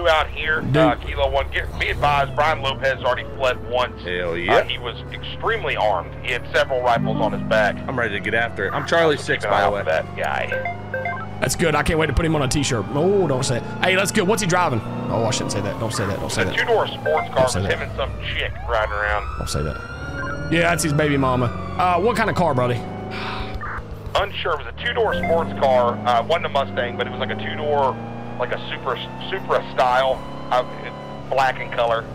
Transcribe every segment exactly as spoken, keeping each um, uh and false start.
two out here. Uh, Kilo one, get, be advised, Brian Lopez already fled once. Hell yeah. Uh, he was extremely armed. He had several rifles on his back. I'm ready to get after it. I'm Charlie six, by the way. That guy. That's good. I can't wait to put him on a t-shirt. Oh, don't say it. Hey, that's good. What's he driving? Oh, I shouldn't say that. Don't say that. Don't say the that. two-door sports car with him and some chick riding around. Don't say that. Yeah, that's his baby mama. Uh, what kind of car, buddy? Unsure. It was a two-door sports car. Uh, wasn't a Mustang, but it was like a two-door, like a Supra, Supra style, uh, black in color.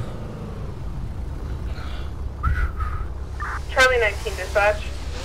Charlie nineteen dispatch.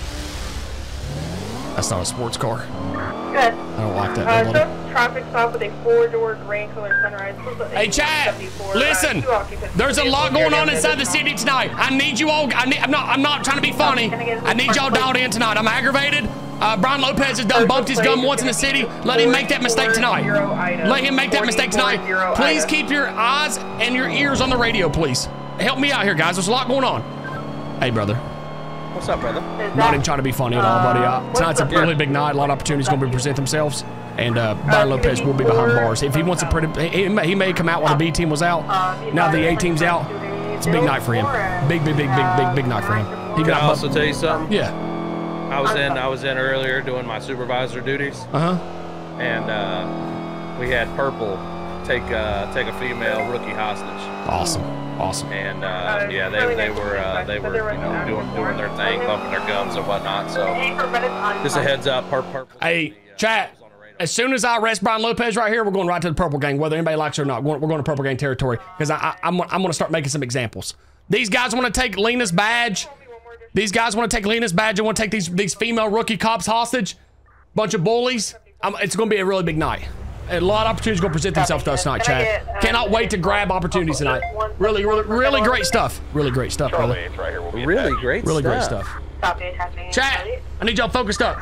That's not a sports car. Good. I don't like that. Uh, Don't so traffic stop with a four-door gray color Sunrise. Hey, Chad, listen. Uh, there's a lot going on inside the city tonight. I need you all. I need, I'm not. I'm not trying to be funny. I need y'all dialed in tonight. I'm aggravated. Uh, Brian Lopez has done bumped his gun once in the city. Let him make that mistake tonight. Let him make that mistake tonight. Please keep your eyes and your ears on the radio, please. Help me out here, guys. There's a lot going on. Hey, brother. What's up, brother? Not even trying to be funny at all, buddy. Uh, tonight's a really big night. A lot of opportunities going to present themselves. And uh, Brian Lopez will be behind bars. If he wants to, pretty, he, he may come out when the B team was out. Now the A team's out. It's a big night for him. Big, big, big, big, big, big night for him. He Can got I also tell you something? Yeah. I was in. I was in earlier doing my supervisor duties. Uh huh. And uh, we had Purple take uh, take a female rookie hostage. Awesome. Awesome. And uh, yeah, they they were uh, they were you know doing doing their thing, bumping their gums and whatnot. So just a heads up, Pur Purple. Hey, chat. As soon as I arrest Brian Lopez right here, we're going right to the Purple Gang, whether anybody likes it or not. We're going to Purple Gang territory because I, I, I'm, I'm going to start making some examples. These guys want to take Lena's badge. These guys want to take Lena's badge and want to take these these female rookie cops hostage. Bunch of bullies. I'm, it's going to be a really big night. A lot of opportunities going to present themselves to us tonight, Chad. Cannot wait to grab opportunities tonight. Really, really, really great stuff. Really great stuff, brother. Really great Really great stuff. stuff. Chad, I need y'all focused up.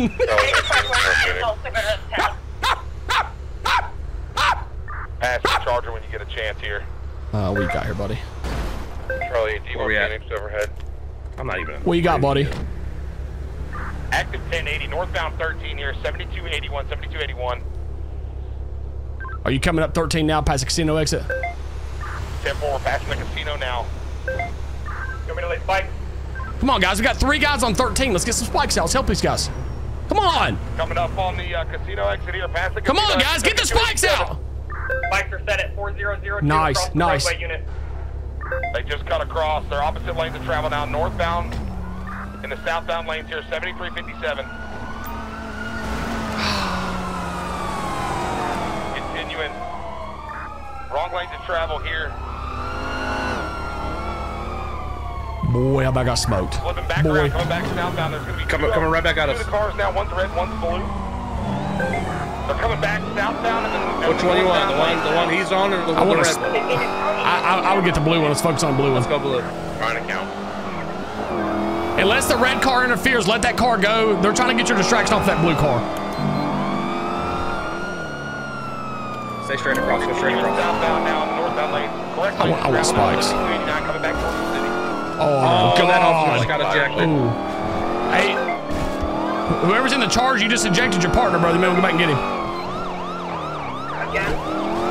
Pass the charger when you get a chance here. Uh, what you got here, buddy? Charlie, D one we at? Phoenix overhead. I'm not even. What you got, buddy? Active ten eighty, northbound thirteen here, seventy-two eighty-one, seventy-two eighty-one. Are you coming up thirteen now past the casino exit? ten four, we're passing the casino now. You want me to lay spikes? Come on, guys. We got three guys on thirteen. Let's get some spikes out. Let's help these guys. Come on. Coming up on the uh, casino exit here, past the Come casino on, guys. Get the spikes out. Spikes are set at four zero zero two. Nice, nice. Unit. They just cut across. They're opposite lanes of travel now, northbound. In the southbound lanes here, seventy-three fifty-seven. Continuing. Wrong lanes of travel here. Boy, how about I got smoked. Flipping back Boy. around, coming back southbound. There's going to be Coming, coming right back at us. two cars now. One's red, one's blue. They're coming back southbound. And then Which one you want? The one, the one he's on, or the I one want the to. red one? I, I, I would get the blue one. Let's focus on the blue one. Let's go blue. Trying to count. Unless the red car interferes, let that car go. They're trying to get your distraction off that blue car. Stay straight across. Go straight across. Southbound now in the northbound lane. Correct. I want, I want spikes. Coming back towards the city. Oh, Oh, God. that officer just got ejected. Ooh. Hey, whoever's in the charge, you just ejected your partner, brother. Man, we'll go back and get him. Again?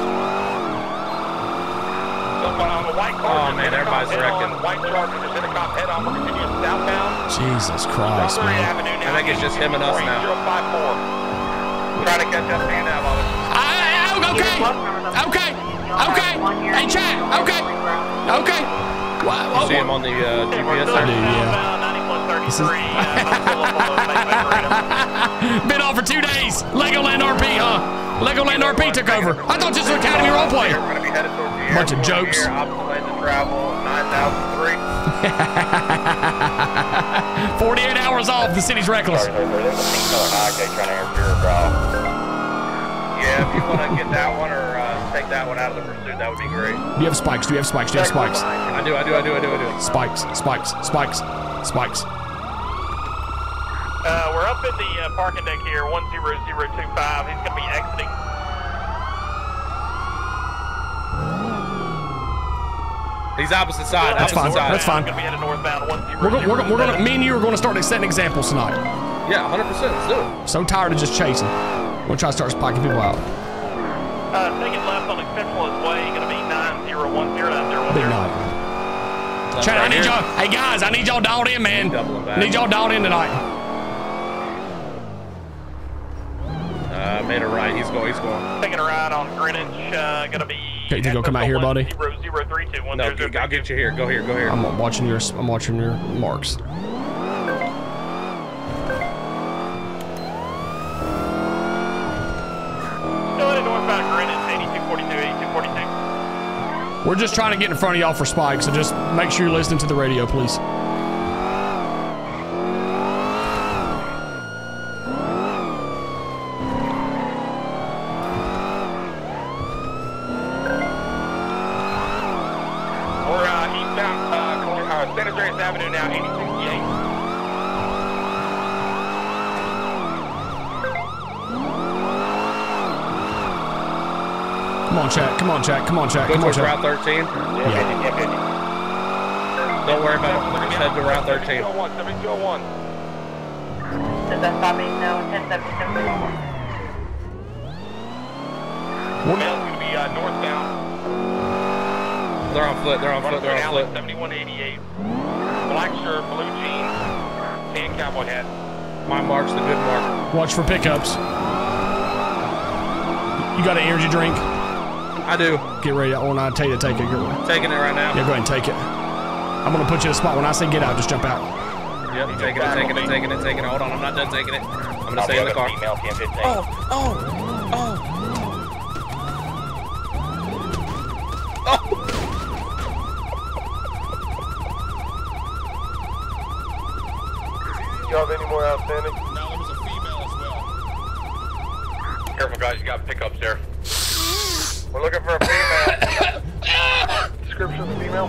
On the white car, Oh, man, everybody's wrecking. White Charger just hit a cop head on. We're continuing southbound. Jesus Christ, Strawberry man. Avenue now. I think it's just him and us now. zero five four. Trying to catch up to you now, Bobby. I, I, okay. Okay. Okay. Hey, chat. Okay. Okay. Wow. You see him on the uh, G P S I there? do, yeah. Been off for two days. Legoland R P, huh? Legoland R P took over. I thought this was Academy roleplay. We're going to be headed towards the Bunch of airport jokes. here, opposite lanes of travel, nine thousand three. forty-eight hours off. The city's reckless. There's a pink color Nike trying to interfere, bro. Yeah, if you want to get that one or uh, take that one out of the pursuit, that would be great. Do you have spikes? Do you have spikes? Do you have spikes? I do, I do, I do, I do, I do. Spikes, spikes, spikes, spikes. Uh, we're up in the uh, parking deck here, one zero zero two five. He's going to be exiting. He's opposite side. That's opposite fine. Side. That's fine. Going to be headed northbound one zero. We're gonna, we're gonna, we're gonna, me and you are going to start setting examples tonight. Yeah, one hundred percent. Let's do it. So tired of just chasing. We're gonna try to start spiking people out. Uh, taking left on Exceptionalist Way, gonna be nine zero one zero nine zero one Big zero. night. Chad, I need y'all. Hey guys, I need y'all dialed in, man. I need y'all dialed in tonight. Uh, made a right. He's going. He's going. Taking a ride on Greenwich. Uh, gonna be. Okay, you go come out here, buddy. Zero zero three two one. No, I'll get you here. Go here. Go here. I'm watching your. I'm watching your marks. Go ahead northbound Greenwich eighty-two forty-two eighty-two forty-two. We're just trying to get in front of y'all for Spike, so just make sure you're listening to the radio, please. We're uh, eastbound uh, uh, San Andreas Avenue now, eighty sixty-eight. Come on, chat. Come on, chat. Come on, chat. Go Come on, towards chat. Route thirteen. Yeah. Don't worry about it. Just head to Route thirteen. seventy-two oh one. Does that stop me now? ten seventy-seven. Mail's gonna be uh, northbound. They're on foot. They're on foot. They're on foot. seventy-one eighty-eight. Black shirt, blue jeans, tan cowboy hat. My mark's the good mark. Watch for pickups. You got an energy drink? I do. Get ready. When I tell you to take it, go. Taking it right now. Yeah, go ahead and take it. I'm gonna put you in a spot. When I say get out, just jump out. Yep, taking it, taking it, taking it, taking it. Hold on, I'm not done taking it. I'm gonna stay in the car. Oh, oh, oh. You have any more outstanding? No, there was a female as well. Careful, guys. You got pickups there. We're looking for a female. Description of the female?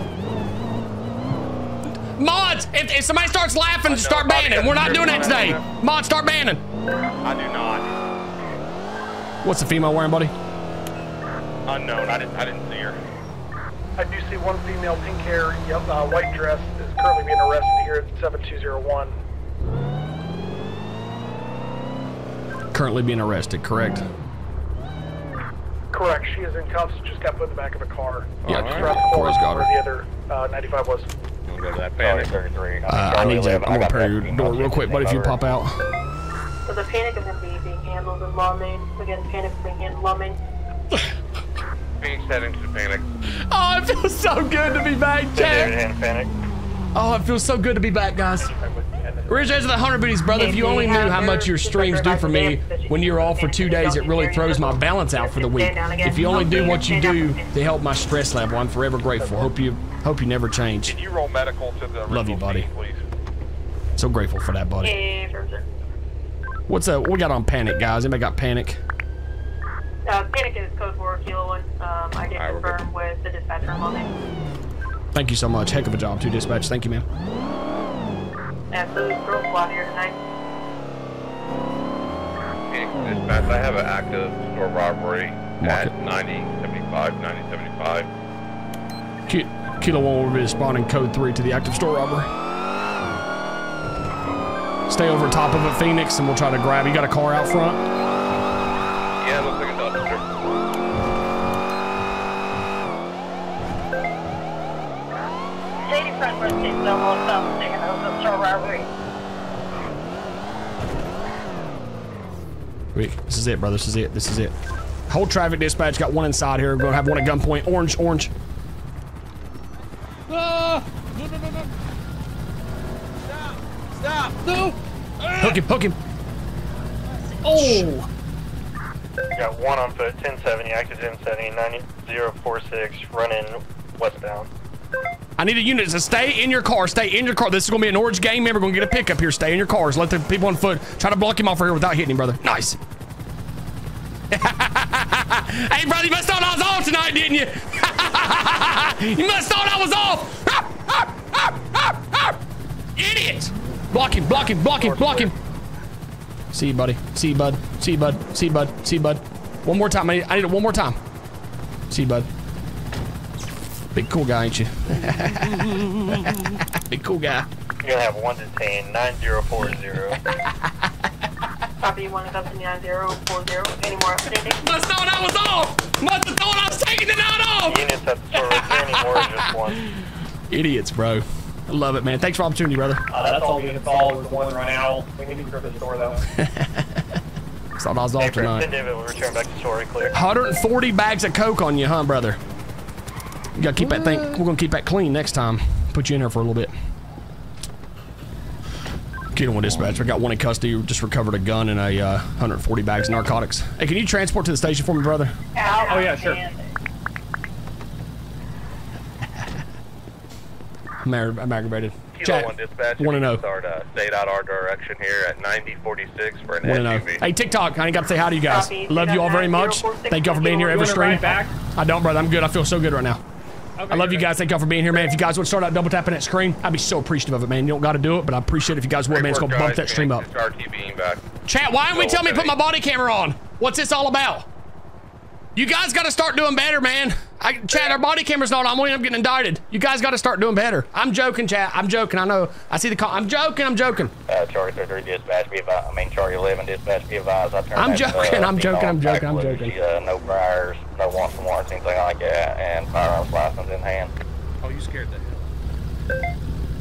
Mods, if, if somebody starts laughing, start banning. We're not doing that today. Mods, start banning. I do not. What's the female wearing, buddy? Unknown. I didn't. I didn't see her. I do see one female, pink hair, yep, uh, white dress, is currently being arrested here at seven two zero one. Currently being arrested, correct? Correct. She is in cuffs. Just got put in the back of a car. Yeah, Uh, just right. around the corner Corey's got where her. the other uh, ninety-five was. We'll go to that panic. Uh, I need you. I'm gonna repair your door real quick, buddy, if you pop out. So the panic is going to be being handled in Law Main. Again, panic is being handled in Law Main. Being set into the panic. Oh, it feels so good to be back, Chad. Panic. Oh, it feels so good to be back, guys. Rich Edge of the one hundred biddies, brother. If you only knew how much your streams do for me when you're off for two days, it really throws my balance out for the week. If you only do what you do to help my stress level, I'm forever grateful. Hope you hope you never change. Can you roll medical to the Love you, buddy. scene, please? So grateful for that, buddy. Hey, Virgin. What's up? What we got on panic, guys? Anybody got panic? Uh, panic is code for Kilo One. Um, I did Alright, we're confirm with the dispatcher in Law Main. Thank you so much. Heck of a job, too, dispatch. Thank you, man. Absolute girl squad here tonight. Dispatch, I have an active store robbery Mark at ninety seventy-five, ninety seventy-five. Ki- Kilo One will be responding code three to the active store robbery. Stay over top of it, Phoenix, and we'll try to grab. You got a car out front? Yeah, it looks like a dumpster. Shady front first takes down all south, taking out the store robbery. Wait, this is it, brother. This is it. This is it. Whole traffic dispatch got one inside here. We're gonna have one at gunpoint. Orange, orange. Ah! No, no, no, no. Stop! Stop! No! Hook him, hook him. Oh! Got one on foot, ten seventy, active ten seventy, ninety zero four six, running westbound. I need a unit to stay in your car. Stay in your car. This is gonna be an orange game. Remember, we're gonna get a pickup here. Stay in your cars. Let the people on foot try to block him off here without hitting him, brother. Nice. Hey, brother, you must have thought I was off tonight, didn't you? You must have thought I was off. Idiot. Block him, block him, block him, block him. See you, buddy. See you, bud. See you, bud. See you, bud. See you, bud. One more time. I need, I need it one more time. See you, bud. Big cool guy, ain't you? Big cool guy. You're gonna have one detained, nine zero four zero. Copy one seven nine zero four zero. Any more updating? Must have thought I was off. Must have thought I was taking it out off. Units at the store. Is there any more or just one? Idiots, bro. I love it, man. Thanks for the opportunity, brother. Uh, that's all units all with one right now. We need to go to the store though. Thought I was off tonight. ten David will return back to store. Clear. one hundred forty bags of coke on you, huh, brother? You gotta keep that thing. We're gonna keep that clean next time. Put you in there for a little bit. Kilo one dispatch. I got one in custody. Just recovered a gun and a uh, one hundred forty bags of narcotics. Hey, can you transport to the station for me, brother? Oh yeah, sure. I'm, I'm aggravated. Kilo one dispatch. One and oh. Start uh, stayed out our direction here at ninety forty-six for an One S and U V. oh. Hey, TikTok. I ain't got to say hi to you guys. Copy. Love you all very much. Thank y'all for being here every stream. Back? I don't, brother. I'm good. I feel so good right now. Okay, I love you guys. Thank y'all for being here, man. If you guys would start out double tapping that screen, I'd be so appreciative of it, man. You don't got to do it, but I appreciate it if you guys would, man. It's going to bump that stream up. R T Bing back. Chat, why didn't we tell me to put my body camera on? What's this all about? You guys got to start doing better, man. I, chat, our body camera's not on. I'm going to getting indicted. You guys got to start doing better. I'm joking, chat. I'm joking. I know. I see the call. I'm joking. I'm joking. Uh, Charlie thirty-three dispatch, be advised. I mean, Charlie eleven dispatch, be advised. I turned I'm that, joking. Uh, I'm joking. I'm joking. I'm with, joking. Uh, no priors, no wants and warrants, anything like that, and firearms license in hand. Oh, you scared the hell.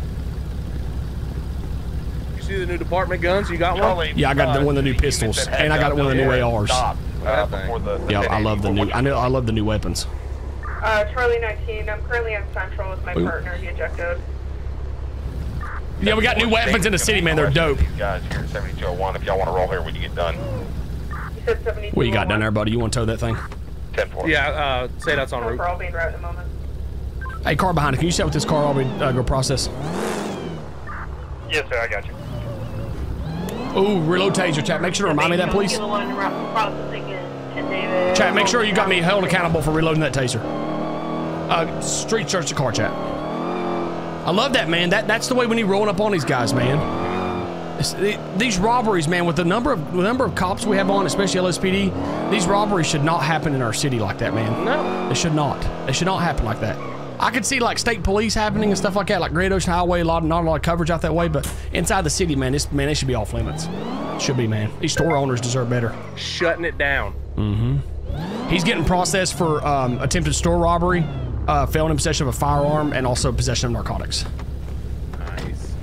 You see the new department guns? You got one? Charlie, Yeah, I got uh, one of the new units pistols, that had and I got guns one of the new there A Rs. stopped, uh, before the- the Yeah, I love the new. I know. I love the new weapons. Uh, Charlie nineteen, I'm currently on Central with my Ooh. partner, he ejected. Yeah, we got new weapons in the city, man. They're dope. These guys here, seventy-two oh one. If y'all want to roll here when you get done, You said seventy-two. What you got down there, buddy? You want to tow that thing? ten four. Yeah, uh, say that's on route. We're all being route at the moment. Hey, car behind it. Can you sit with this car while we uh, go process? Yes, sir, I got you. Ooh, reload taser, chat. Make sure to remind me of that, please. Kilo one processing in ten David. Chat, make sure you got me held accountable for reloading that taser. Uh, street search the car, chat. I love that, man. That that's the way we need rolling up on these guys, man. It's, it, these robberies, man, with the number of the number of cops we have on, especially L S P D, these robberies should not happen in our city like that, man. No. They should not. They should not happen like that. I could see like state police happening and stuff like that, like Great Ocean Highway, a lot, not a lot of coverage out that way, but inside the city, man, this man, it should be off limits. Should be, man. These store owners deserve better. Shutting it down. Mm-hmm. He's getting processed for um, attempted store robbery, uh, felon in possession of a firearm, and also possession of narcotics. Nice.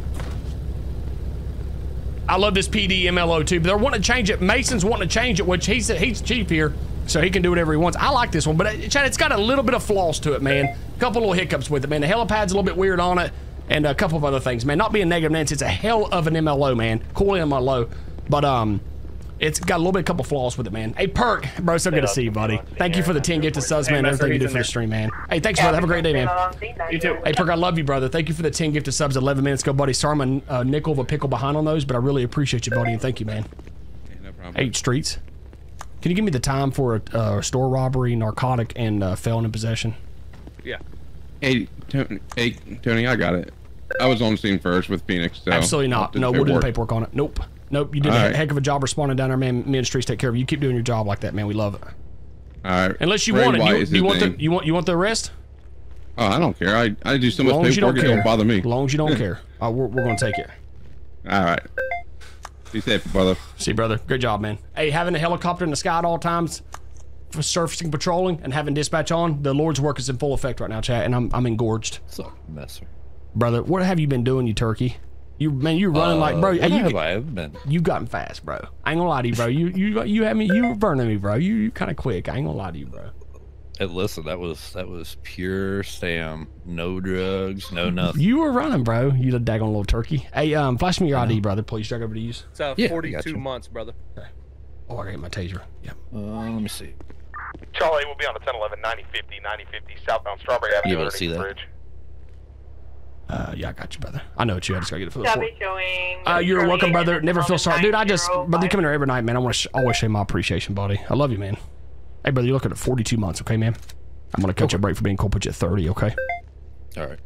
I love this P D M L O too, but they're wanting to change it. Mason's wanting to change it, which he's he's chief here, so he can do whatever he wants. I like this one, but it, Chad, it's got a little bit of flaws to it, man. A couple little hiccups with it, man. The helipad's a little bit weird on it, and a couple of other things, man. Not being negative, Nancy, it's a hell of an M L O, man. Cool M L O, but um, it's got a little bit, a couple flaws with it, man. Hey, Perk, bro, so good to see you, buddy. Thank you for the ten gifted subs, man. Everything you do for the stream, man. Hey, thanks, brother. Have a great day, man. You too. Hey, Perk, I love you, brother. Thank you for the ten gifted subs eleven minutes ago, buddy. Sorry I'm a uh, nickel of a pickle behind on those, but I really appreciate you, buddy, and thank you, man. Yeah, no problem. Eight streets. Can you give me the time for a uh, store robbery, narcotic, and uh, felon in possession? Yeah. Hey, Tony, hey, Tony, I got it. I was on scene first with Phoenix, so Absolutely not. I'll No, do we'll do the paperwork. paperwork on it. Nope. Nope. You did All a right. heck of a job responding down there, man. Me and Streets take care of you. You keep doing your job like that, man. We love it. All right. Unless you Ray want it. White You, is you his want the name. you want you want the arrest? Oh, I don't care. I, I do so As much long as you paperwork, don't it care. don't bother me. As long as you don't care. Uh, we're we're gonna take it. All right. Be safe, brother. See, brother. Great job, man. Hey, having a helicopter in the sky at all times for surfacing, patrolling, and having dispatch on, the Lord's work is in full effect right now, chat, and I'm I'm engorged. So messer. Brother, what have you been doing, you turkey? You man, you running like bro. Uh, Hey, what you have I been? you gotten fast, bro. I ain't gonna lie to you, bro. You you you had me. You were burning me, bro. You you kind of quick. I ain't gonna lie to you, bro. Hey, listen, that was that was pure Sam. No drugs, no nothing. You were running, bro. You the daggone little turkey. Hey, um, flash me your I D, brother, please. Drag over to use. It's uh, Yeah, I got forty-two you. months, brother. Oh, I got my taser. Yeah. Uh, let me see. Charlie will be on the ten eleven ninety fifty ninety fifty southbound Strawberry Avenue. You able to underneath see the that? Bridge. Uh, yeah, I got you, brother. I know it's you. I just gotta get it for the Copy report. showing. Uh, you're Charlie welcome, brother. eight, Never feel sorry, dude. I just, zero brother, you five. come in here every night, man. I want to sh always show my appreciation, buddy. I love you, man. Hey, brother, you're looking at forty-two months, okay, man? I'm gonna cut you a break for being cool. Put you at thirty, okay? All right.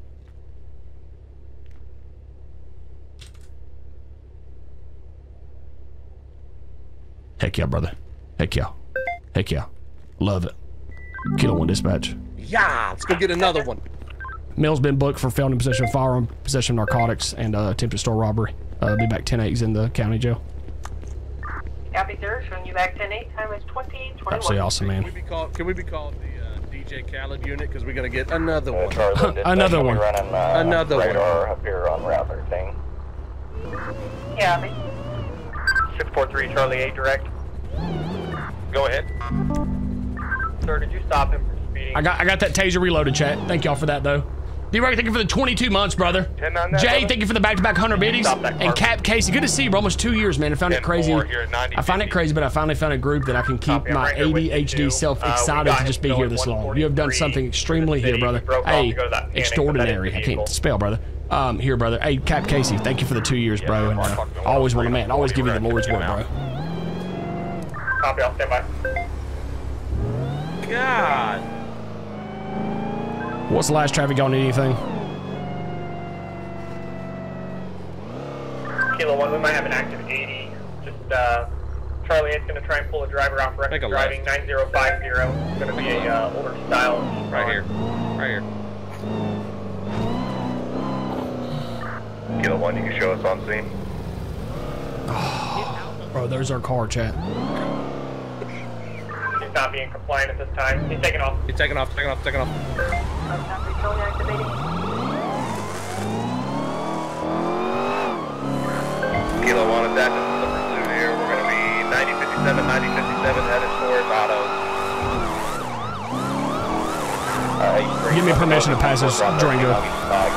Heck yeah, brother. Heck yeah. Heck yeah. Love it. Kilo one dispatch. Yeah, let's go get another one. Mill's been booked for felon in possession of firearm, possession of narcotics, and uh, attempted store robbery. Uh, be back ten eight. He's in the county jail. We're showing you back ten eight. Time is twenty twenty-one. Absolutely awesome, man. Can we be called, can we be called the uh, D J Khaled unit? Because we're going to get another one. Another one. Running, uh, Another one. radar up here on Route thirteen. Yeah, me. six four three Charlie eight direct. Go ahead. Sir, did you stop him from speeding? I got I got that taser reloaded, chat. Thank y'all for that, though. D-Rock, thank you for the twenty-two months, brother. ten on that, Jay, brother. thank you for the back-to-back one hundred biddies. Stop that car. And Cap Casey, good to see you, bro. Almost two years, man. I found it crazy. Here at ninety, I find it crazy, but I finally found a group that I can keep Copy, I'm my right here with A you, D H D too. self Uh, we excited got to him just be here going this long. one You have done forty-three something extremely to the here, city. brother. We broke off Hey, to go to that panic, but that is extraordinary. the I can't vehicle. spell, brother. Um, here, brother. Hey, Cap Casey, thank you for the two years, bro. And uh, always want to, man, always give you the Lord's word, bro. Copy, I'll stand by. God. What's the last traffic? Y'all need anything? Kilo one, we might have an active eighty. Just, uh, Charlie eight's going to try and pull a driver off record Take a driving nine zero five zero. It's going to be a uh, older style. Right here. Right here. Kilo one, you can show us on scene. Bro, there's our car, chat. He's not being compliant at this time. He's taking off. He's taking off, taking off, taking off. Kilo one, attached to the pursuit here. We're going to be ninety fifty-seven, ninety fifty-seven, headed towards Auto. Uh, Give me permission to pass this Durango. We're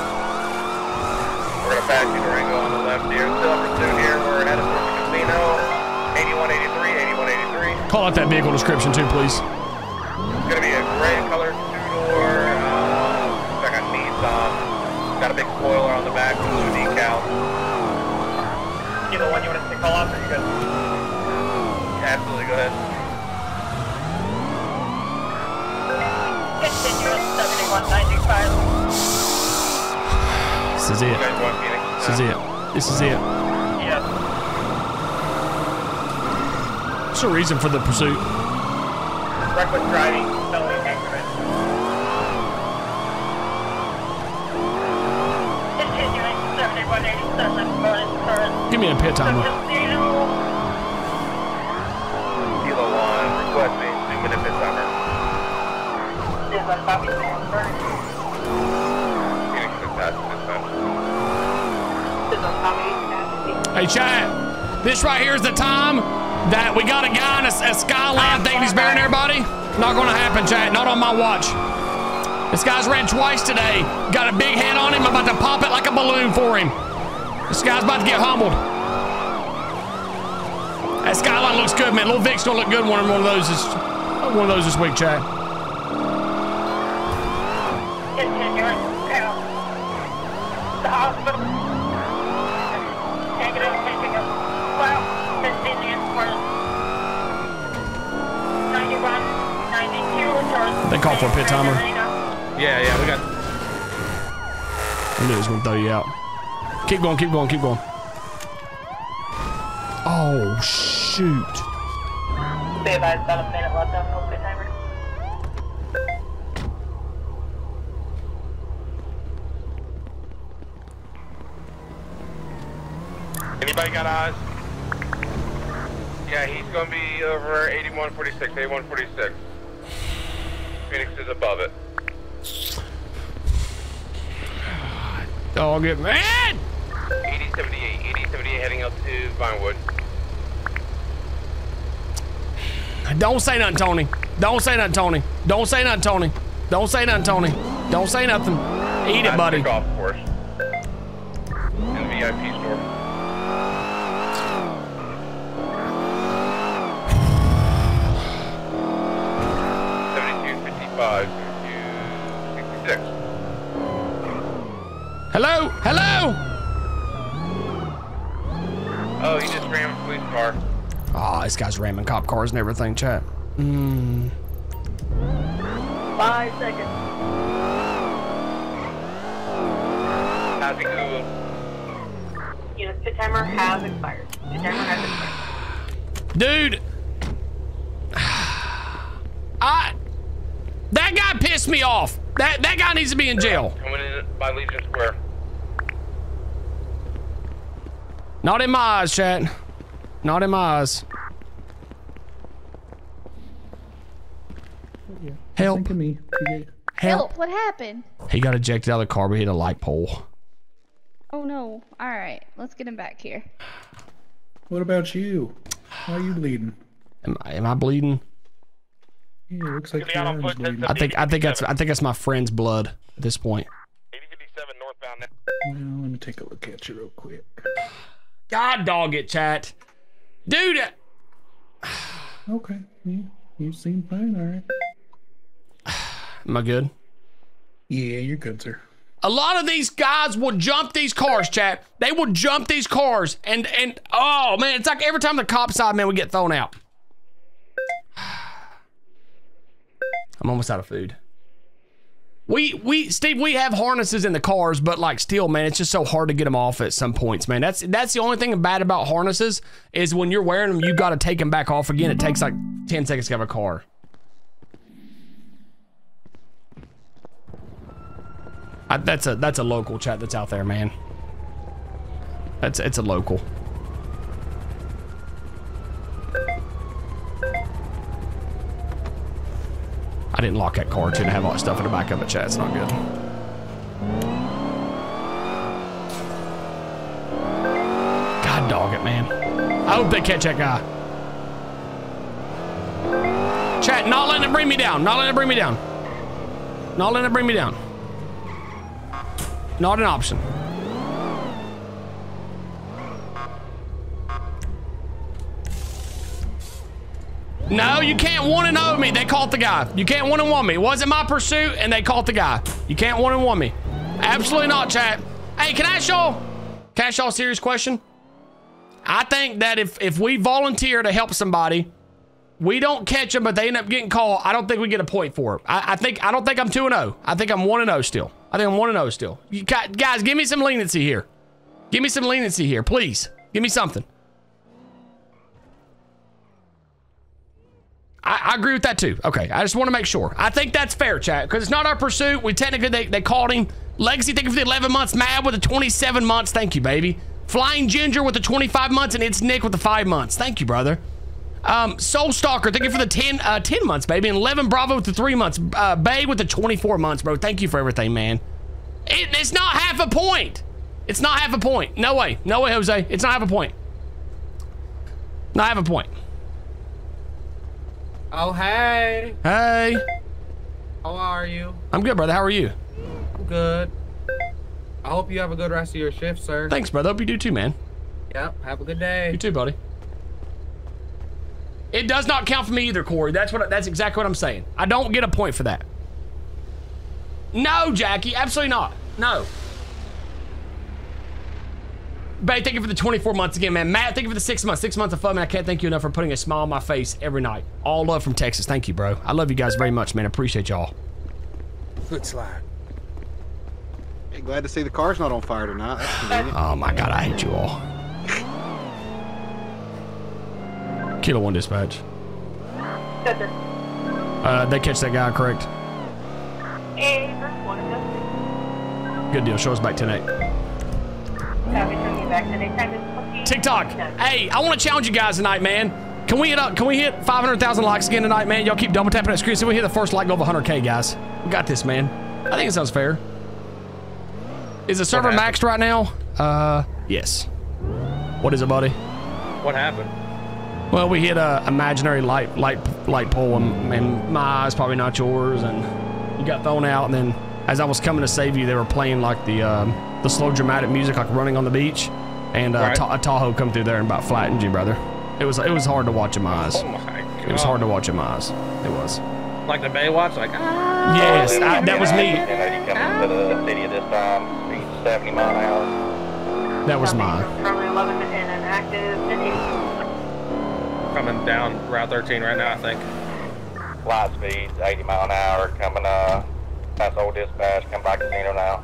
going to pass you Durango on the left here. Still in pursuit here. We're headed towards the casino. eighty-one eighty-three, eighty-one eighty-three. Call out that vehicle description too, please. It's going to be a gray colored two-door, uh, looks like a Nissan. Got a big spoiler on the back with blue decal. Kilo one, you want us to call off or you good? Absolutely, go ahead. Continuous seventy-one ninety-five. This is it. You guys want Phoenix? This is it. This is it. Yes. What's the reason for the pursuit? Reckless driving, felony increment. Continuing seventy-one eighty-seven. Current. Give me a pit timer. Casino. Kilo one, requesting two minute pit timer. Is that copy? Phoenix is past this time. Is that copy? Hey, chat. This right here is the time that we got a guy in a, a Skyline thinking he's burying everybody. Not gonna happen, chat. Not on my watch. This guy's ran twice today. Got a big head on him. I'm about to pop it like a balloon for him. This guy's about to get humbled. That Skyline looks good, man. Little Vic's gonna look good one of those this one of those this week, chat. Continuing down. The hospital. Negative, picking up. Wow. Continuing for ninety-one, ninety-two. They call for a pit timer. Yeah, yeah, we got. I knew he was gonna throw you out. Keep going, keep going, keep going. Oh, shoot. Be advised, about a minute left on the pit timer. Anybody got eyes? Yeah, he's going to be over eighty-one forty-six, eighty-one forty-six. Phoenix is above it. Don't get mad! eighty seventy-eight, eighty seventy-eight heading up to Vinewood. Don't say nothing, Tony. Don't say nothing, Tony. Don't say nothing, Tony. Don't say nothing, Tony. Don't say nothing. Eat it, buddy. Golf course. In the V I P store. seventy-two fifty-five to sixty-six. Hello? Hello? Oh, he just ran a police car. Oh, this guy's ramming cop cars and everything, chat. Mm. Five seconds. How's it going? Unit pit timer has expired. Pit timer has expired. Dude. I... That guy pissed me off. That, that guy needs to be in jail. Coming in by Legion Square. Not in my eyes, chat. Not in my eyes. Help. Think of me. Help. Help, what happened? He got ejected out of the car, but hit a light pole. Oh no. Alright, let's get him back here. What about you? Why are you bleeding? Am I, am I bleeding? Yeah, it looks like your arm's bleeding. I think I think that's I think that's my friend's blood at this point. eighty fifty-seven northbound now. Well, let me take a look at you real quick. God dog it, chat. Dude. Okay. You, you seem fine, alright. Am I good? Yeah, you're good, sir. A lot of these guys will jump these cars, chat. They will jump these cars and and oh man, it's like every time the cop side, man, we get thrown out. I'm almost out of food. We we Steve, we have harnesses in the cars, but like still, man, it's just so hard to get them off at some points, man. That's that's the only thing bad about harnesses is when you're wearing them, you got to take them back off again. It takes like ten seconds to have a car. I, that's a that's a local chat that's out there, man. That's it's a local. I didn't lock that car too and have all that stuff in the back of it, chat. It's not good. God dog it, man. I hope they catch that guy. Chat, not letting it bring me down. Not letting it bring me down. Not letting it bring me down. Not an option. No, you can't one and oh me. They caught the guy. You can't one and one me. It wasn't my pursuit, and they caught the guy. You can't one and one me. Absolutely not, chat. Hey, can I ask y'all, can I ask y'all a serious question? I think that if if we volunteer to help somebody, we don't catch them, but they end up getting caught, I don't think we get a point for it. I, I think I don't think I'm two and oh. I think I'm one and oh still. I think I'm one and oh still. You guys, give me some leniency here. Give me some leniency here, please. Give me something. I, I agree with that too. Okay, I just want to make sure. I think that's fair, chat, because it's not our pursuit. We technically, they, they caught him. Legacy, thank you for the eleven months. Mad with the twenty-seven months. Thank you, baby. Flying Ginger with the twenty-five months, and it's Nick with the five months. Thank you, brother. Um, Soul Stalker, thank you for the ten, uh, ten months, baby. And eleven Bravo with the three months. Uh, Bay with the twenty-four months, bro. Thank you for everything, man. It, it's not half a point. It's not half a point. No way. No way, Jose. It's not half a point. Not half a point. Oh, hey. Hey. How are you? I'm good, brother. How are you? I'm good. I hope you have a good rest of your shift, sir. Thanks, brother. Hope you do too, man. Yep. Have a good day. You too, buddy. It does not count for me either, Corey. That's what. That's exactly what I'm saying. I don't get a point for that. No, Jackie. Absolutely not. No. Bay, thank you for the twenty-four months again, man. Matt, thank you for the six months. Six months of fun, man. I can't thank you enough for putting a smile on my face every night. All love from Texas. Thank you, bro. I love you guys very much, man. I appreciate y'all. Good slide. Hey, glad to see the car's not on fire tonight. That's convenient. Oh my God, I hate you all. Kilo one dispatch. Uh, they catch that guy, correct? Good deal. Show us back tonight. TikTok. Hey, I want to challenge you guys tonight, man. Can we hit up? Can we hit five hundred thousand likes again tonight, man? Y'all keep double tapping that screen so we hit the first like goal of one hundred K, guys. We got this, man. I think it sounds fair. Is the server maxed right now? Uh, yes. What is it, buddy? What happened? Well, we hit a imaginary light light light pole, and, and my eyes probably not yours, and you got thrown out. And then as I was coming to save you, they were playing like the um, the slow dramatic music, like running on the beach, and uh, right. ta a Tahoe come through there and about flattened you, brother. It was it was hard to watch in my eyes. Oh my God. It was hard to watch in my eyes. It was. Like the Baywatch, like ah. Yes, I, that was me. Coming to the city at this time, speed seventy mile an hour. That was mine. Currently eleven and an active city. Coming down Route thirteen right now, I think. Light speed, eighty mile an hour, coming uh, past old dispatch, come back to Casino now.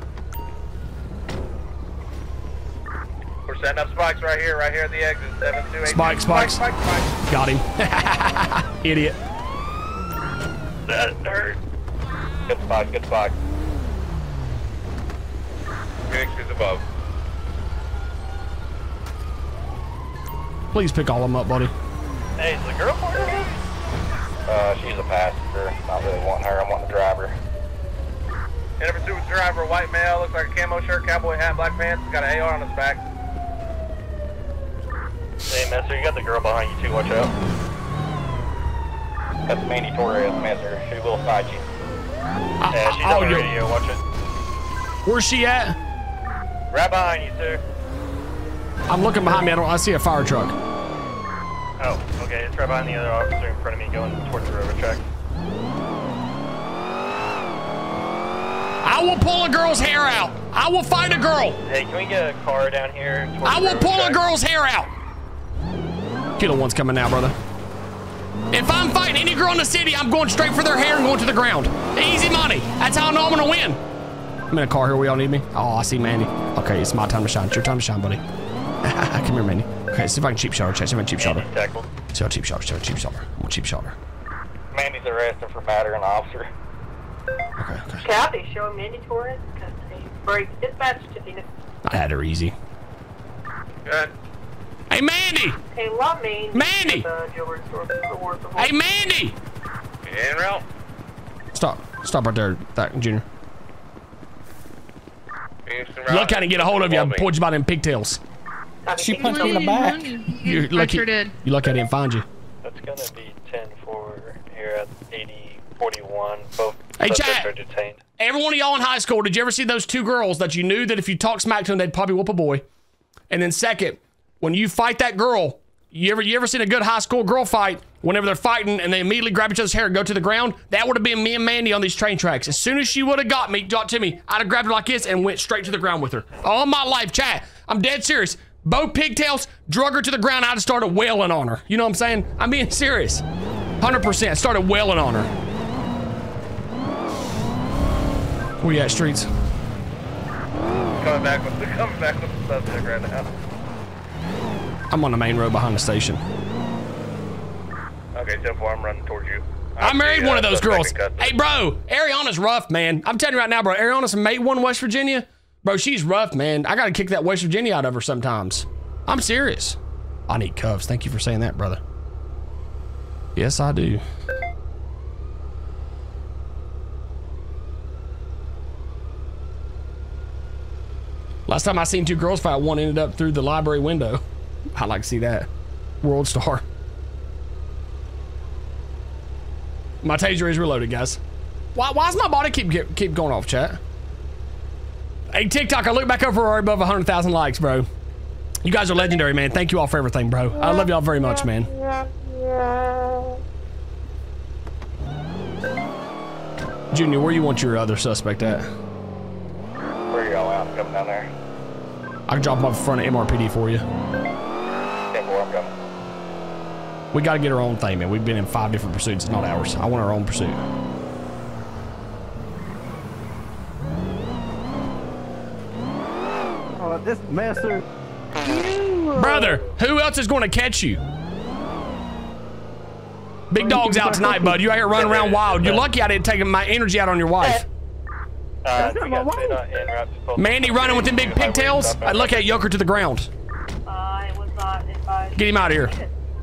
We're setting up spikes right here, right here at the exit, seven two eight. Spike, spikes. Spike, spike, spike. Got him. Idiot. That hurt. Good spike, good spike. Phoenix is above. Please pick all of them up, buddy. Hey, is the girl part of it? Uh, she's a passenger. Not really wanting her. I'm wanting the driver. In a pursuit with driver, white male, looks like a camo shirt, cowboy hat, black pants, got an A R on his back. Hey, mister, you got the girl behind you too, watch out. That's Mandy Torres, mister. She will side you. I, yeah, she's I, on the yo, radio, watch it. Where's she at? Right behind you, sir. I'm looking behind me. I don't. I see a fire truck. Oh, okay. It's right behind the other officer in front of me, going towards the railroad track. I will pull a girl's hair out. I will fight a girl. Hey, can we get a car down here? I will pull a girl's hair out. Kilo one's coming now, brother. If I'm fighting any girl in the city, I'm going straight for their hair and going to the ground. Easy money. That's how I know I'm gonna win. I'm in a car here. We all need me. Oh, I see Mandy. Okay, it's my time to shine. It's your time to shine, buddy. Come here, Mandy. Okay, see if I can cheap shot her. See if I can cheap shot her. See if I cheap shot her. See if I cheap shot her. I'm gonna cheap shot her. Mandy's arrested for battering an officer. Okay, okay. Copy. Showing Mandy Torres custody. Break. Dispatch to Phoenix. I had her easy. Good. Hey, Mandy! Hey, love me. Mandy! Hey, Mandy! In route. Stop. Stop right there, that Junior. Look how to get a hold of you. I pulled you by them pigtails. She punched me in the back. You're lucky. sure did. You lucky I didn't find you. That's gonna be ten four here at eighty forty-one. Both Hey, subjects Chad. are detained. Every one of y'all in high school, did you ever see those two girls that you knew that if you talk smack to them, they'd probably whoop a boy? And then second, when you fight that girl, you ever you ever seen a good high school girl fight? Whenever they're fighting and they immediately grab each other's hair and go to the ground, that would have been me and Mandy on these train tracks. As soon as she would have got me, got to me, I'd have grabbed her like this and went straight to the ground with her. All my life, chat. I'm dead serious. Both pigtails, drug her to the ground. I'd have started wailing on her. You know what I'm saying? I'm being serious. one hundred percent. Started wailing on her. Where you at, Streets? Coming back with the coming back with the subject right now. I'm on the main road behind the station. Okay, so far I'm running towards you. I married see, one uh, of those suspect girls. in custody. Hey, bro, Ariana's rough, man. I'm telling you right now, bro. Ariana's from Matewan, West Virginia. Bro, she's rough, man. I got to kick that West Virginia out of her sometimes. I'm serious. I need cuffs. Thank you for saying that, brother. Yes, I do. Last time I seen two girls fight, one ended up through the library window. I'd like to see that. World star. My taser is reloaded, guys. Why, why does my body keep get, keep going off, chat? Hey, TikTok, I look back over already above one hundred thousand likes, bro. You guys are legendary, man. Thank you all for everything, bro. I love y'all very much, man. Junior, where you want your other suspect at? Where y'all at? I'm coming down there. I can drop him off in front of M R P D for you. ten four, I'm coming. We got to get our own thing, man. We've been in five different pursuits. It's not ours. I want our own pursuit. Oh, this messer. Brother, who else is going to catch you? Big dog's out tonight, bud. You out here running around wild. You're lucky I didn't take my energy out on your wife. Uh, we got two not in route to Mandy running with them big pigtails. I look at yoke her to the ground. Uh, it was not advised. Get him out of here.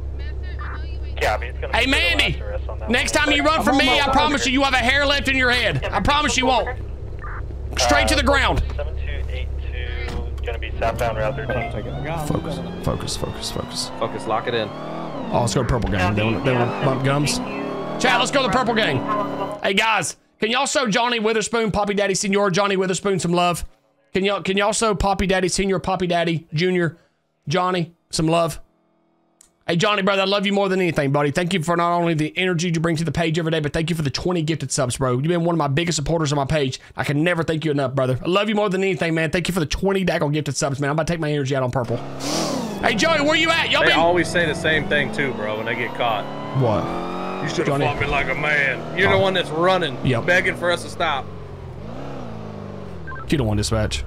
Hey, Mandy, next time you run from me, I promise you, you have a hair left in your head. I promise you won't. Straight to the ground. seven two eight two, gonna be southbound route thirteen. Focus, focus, focus, focus. Focus, lock it in. Oh, let's go to Purple Gang. They want, they want bump gums. Chat, let's go to the Purple Gang. Hey, guys, can y'all show Johnny Witherspoon, Poppy Daddy Senior, Johnny Witherspoon some love? Can y'all can y'all show Poppy Daddy Senior, Poppy Daddy Junior, Johnny some love? Hey, Johnny, brother, I love you more than anything, buddy. Thank you for not only the energy you bring to the page every day, but thank you for the twenty gifted subs, bro. You've been one of my biggest supporters on my page. I can never thank you enough, brother. I love you more than anything, man. Thank you for the twenty daggone gifted subs, man. I'm about to take my energy out on Purple. Hey, Joey, where you at? Y'all They been... always say the same thing, too, bro, when they get caught. What? You should have Johnny. fought me like a man. You're Oh. the one that's running, Yep. begging for us to stop. You don't want dispatch.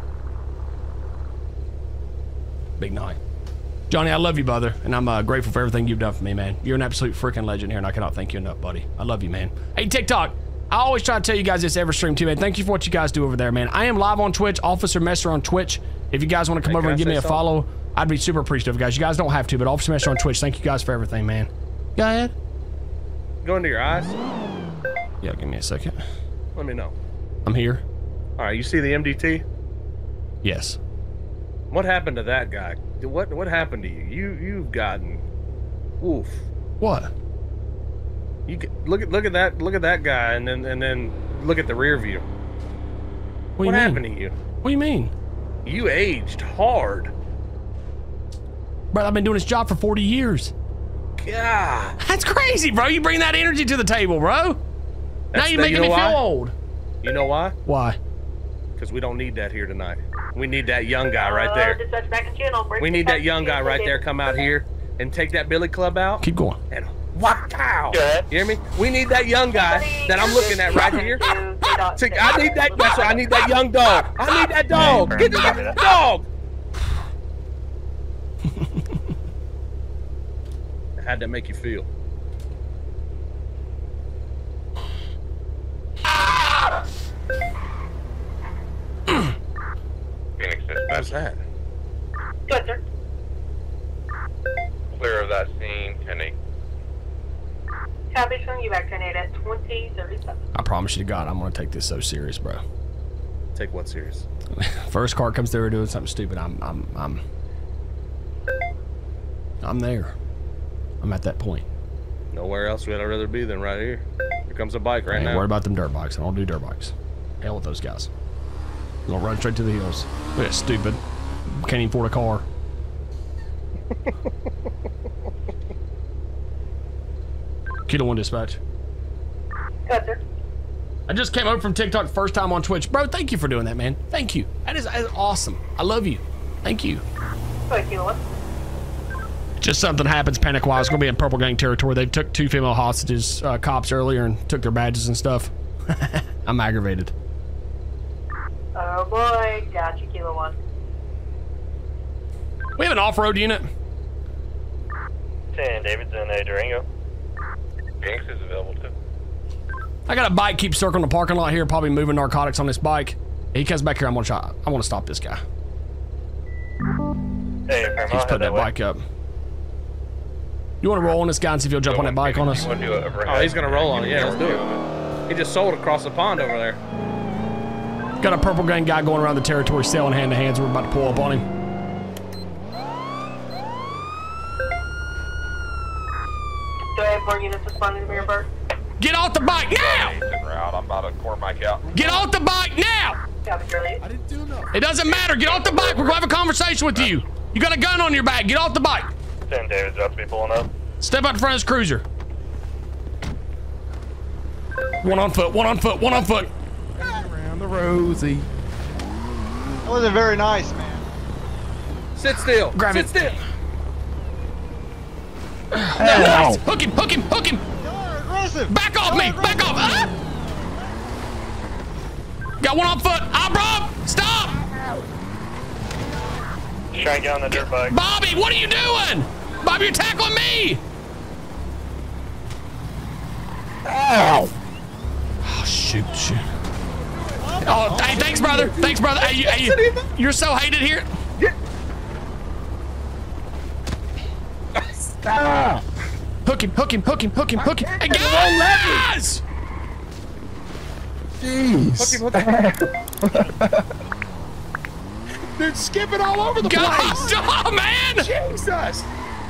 Big night. Johnny, I love you, brother, and I'm uh, grateful for everything you've done for me, man. You're an absolute freaking legend here, and I cannot thank you enough, buddy. I love you, man. Hey, TikTok, I always try to tell you guys this every stream, too, man. Thank you for what you guys do over there, man. I am live on Twitch, Officer Messer on Twitch. If you guys want to come Hey, over can and I give me say a something? follow, I'd be super appreciative, guys. You guys don't have to, but Officer Messer on Twitch, thank you guys for everything, man. Go ahead. go into your eyes? Yeah, give me a second. Let me know. I'm here. All right, you see the M D T? Yes. What happened to that guy? What what happened to you? You you've gotten, oof. What? You can, look at look at that look at that guy, and then and then look at the rear view. What, What do you happened mean? to you? What do you mean? You aged hard. Bro, I've been doing this job for forty years. God. That's crazy, bro. You bring that energy to the table, bro. That's now you're the- making you know me feel why? old. You know why? Why? Because we don't need that here tonight. We need that young guy right there. Dispatch back in channel. We need that young guy right there come out here and take that Billy Club out. Keep going. And whop pow. You hear me? We need that young guy that I'm looking at right here. Take- I need that. That's what I need. That young dog. I need that dog. Get that dog. How'd that make you feel? Phoenix dispatch. How's that? Good, sir. Clear of that scene, ten eight. Copy from you back ten eight at twenty thirty-seven. I promise you to God, I'm gonna take this so serious, bro. Take what serious? First car comes through doing something stupid, I'm, I'm, I'm, I'm there. I'm at that point. Nowhere else would I rather be than right here. Here comes a bike right I ain't now. worried about them dirt bikes. I don't do dirt bikes. Hell with those guys. They'll run straight to the hills. Look at that stupid. Can't even afford a car. Kilo one dispatch. Good, sir. I just came over from TikTok the first time on Twitch. Bro, thank you for doing that, man. Thank you. That is, that is awesome. I love you. Thank you. Good, Kilo one. Just something happens panic-wise. It's going to be in Purple Gang territory. They took two female hostages, uh, cops earlier, and took their badges and stuff. I'm aggravated. Oh boy, gotcha, Kilo one. We have an off-road unit. ten, Davidson, a Durango. Phoenix is available too. I got a bike keep circling the parking lot here, probably moving narcotics on this bike. He comes back here, I'm gonna try. I want to stop this guy. Hey, He's putting that bike up. You want to roll on this guy and see if he'll jump on that bike on us? Oh, he's gonna roll on it. Yeah, let's do it. He just sold across the pond over there. Got a Purple Gang guy going around the territory selling hand to hands. We're about to pull up on him. Do I have more units responding to me, Bert? Get off the bike now! I'm about to core Mike out. Get off the bike now! Copy, Charlie. I didn't do nothing. It doesn't matter. Get off the bike. We're gonna have a conversation with you. You got a gun on your back. Get off the bike. ten, David's about to be pulling up. Step out in front of this cruiser. One on foot. One on foot. One on foot. Around the Rosie. That wasn't very nice, man. Sit still. Grab Sit it. still. Nice. Hook him. Hook him. Hook him. Y'all are aggressive. Back off me. Back off. Ah! Got one on foot. Ah, bro. Stop. Try and get on the dirt bike. Bobby, what are you doing? Bobby, you're tackling me. Ow! Oh, shoot, shoot. Oh, hey, thanks, brother. Thanks, brother. Hey, you, hey, you, you're so hated here. Stop! Hook him, hook him, hook him, hook him, hook him. Hey, guys! Jeez. Hook him, hook him. Dude, skipping all over the God, place. oh, man! Jesus.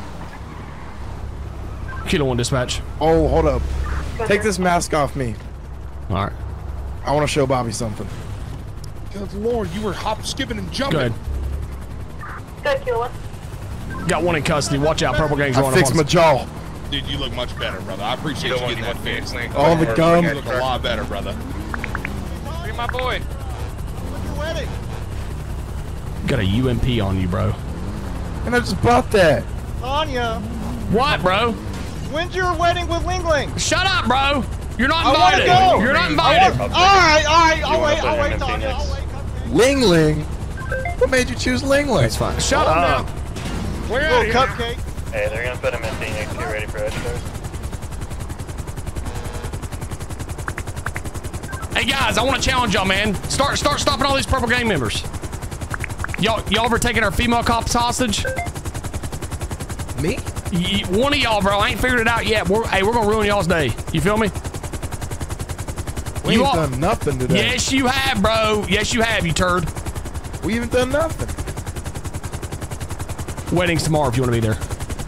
Kilo one dispatch. Oh, hold up. Take this mask off me. All right. I want to show Bobby something. Good Lord, you were hop, skipping, and jumping. Good. Good, Kilo one. Got one in custody. Watch out, Purple Gang's I going fixed up my on us. jaw. Dude, you look much better, brother. I appreciate you, You don't getting want- that you want fixed. Phoenix? All the gum. You look a lot better, brother. Free my boy. When's your wedding? Got a U M P on you, bro. And I just bought that. Tanya, What, bro? when's your wedding with Lingling? Shut up, bro. You're not I wanna invited. go. You're not I invited. want, all right, all right, I'll You wanna wait, put I'll him wait, in Tanya, Phoenix? I'll wait. come Ling Ling. What made you choose Ling Ling? That's fine. Shut Calm up. down. We're here. out Little here. cupcake. Hey, they're gonna put him in Phoenix. Get ready for extras. Hey guys, I want to challenge y'all, man. Start, start stopping all these Purple Gang members. Y'all, y'all ever taken our female cops hostage? Me? Y- One of y'all, bro, I ain't figured it out yet. We're, hey, we're gonna ruin y'all's day. You feel me? We you ain't all, done nothing today. Yes, you have, bro. Yes, you have, you turd. We haven't done nothing. Wedding's tomorrow if you want to be there.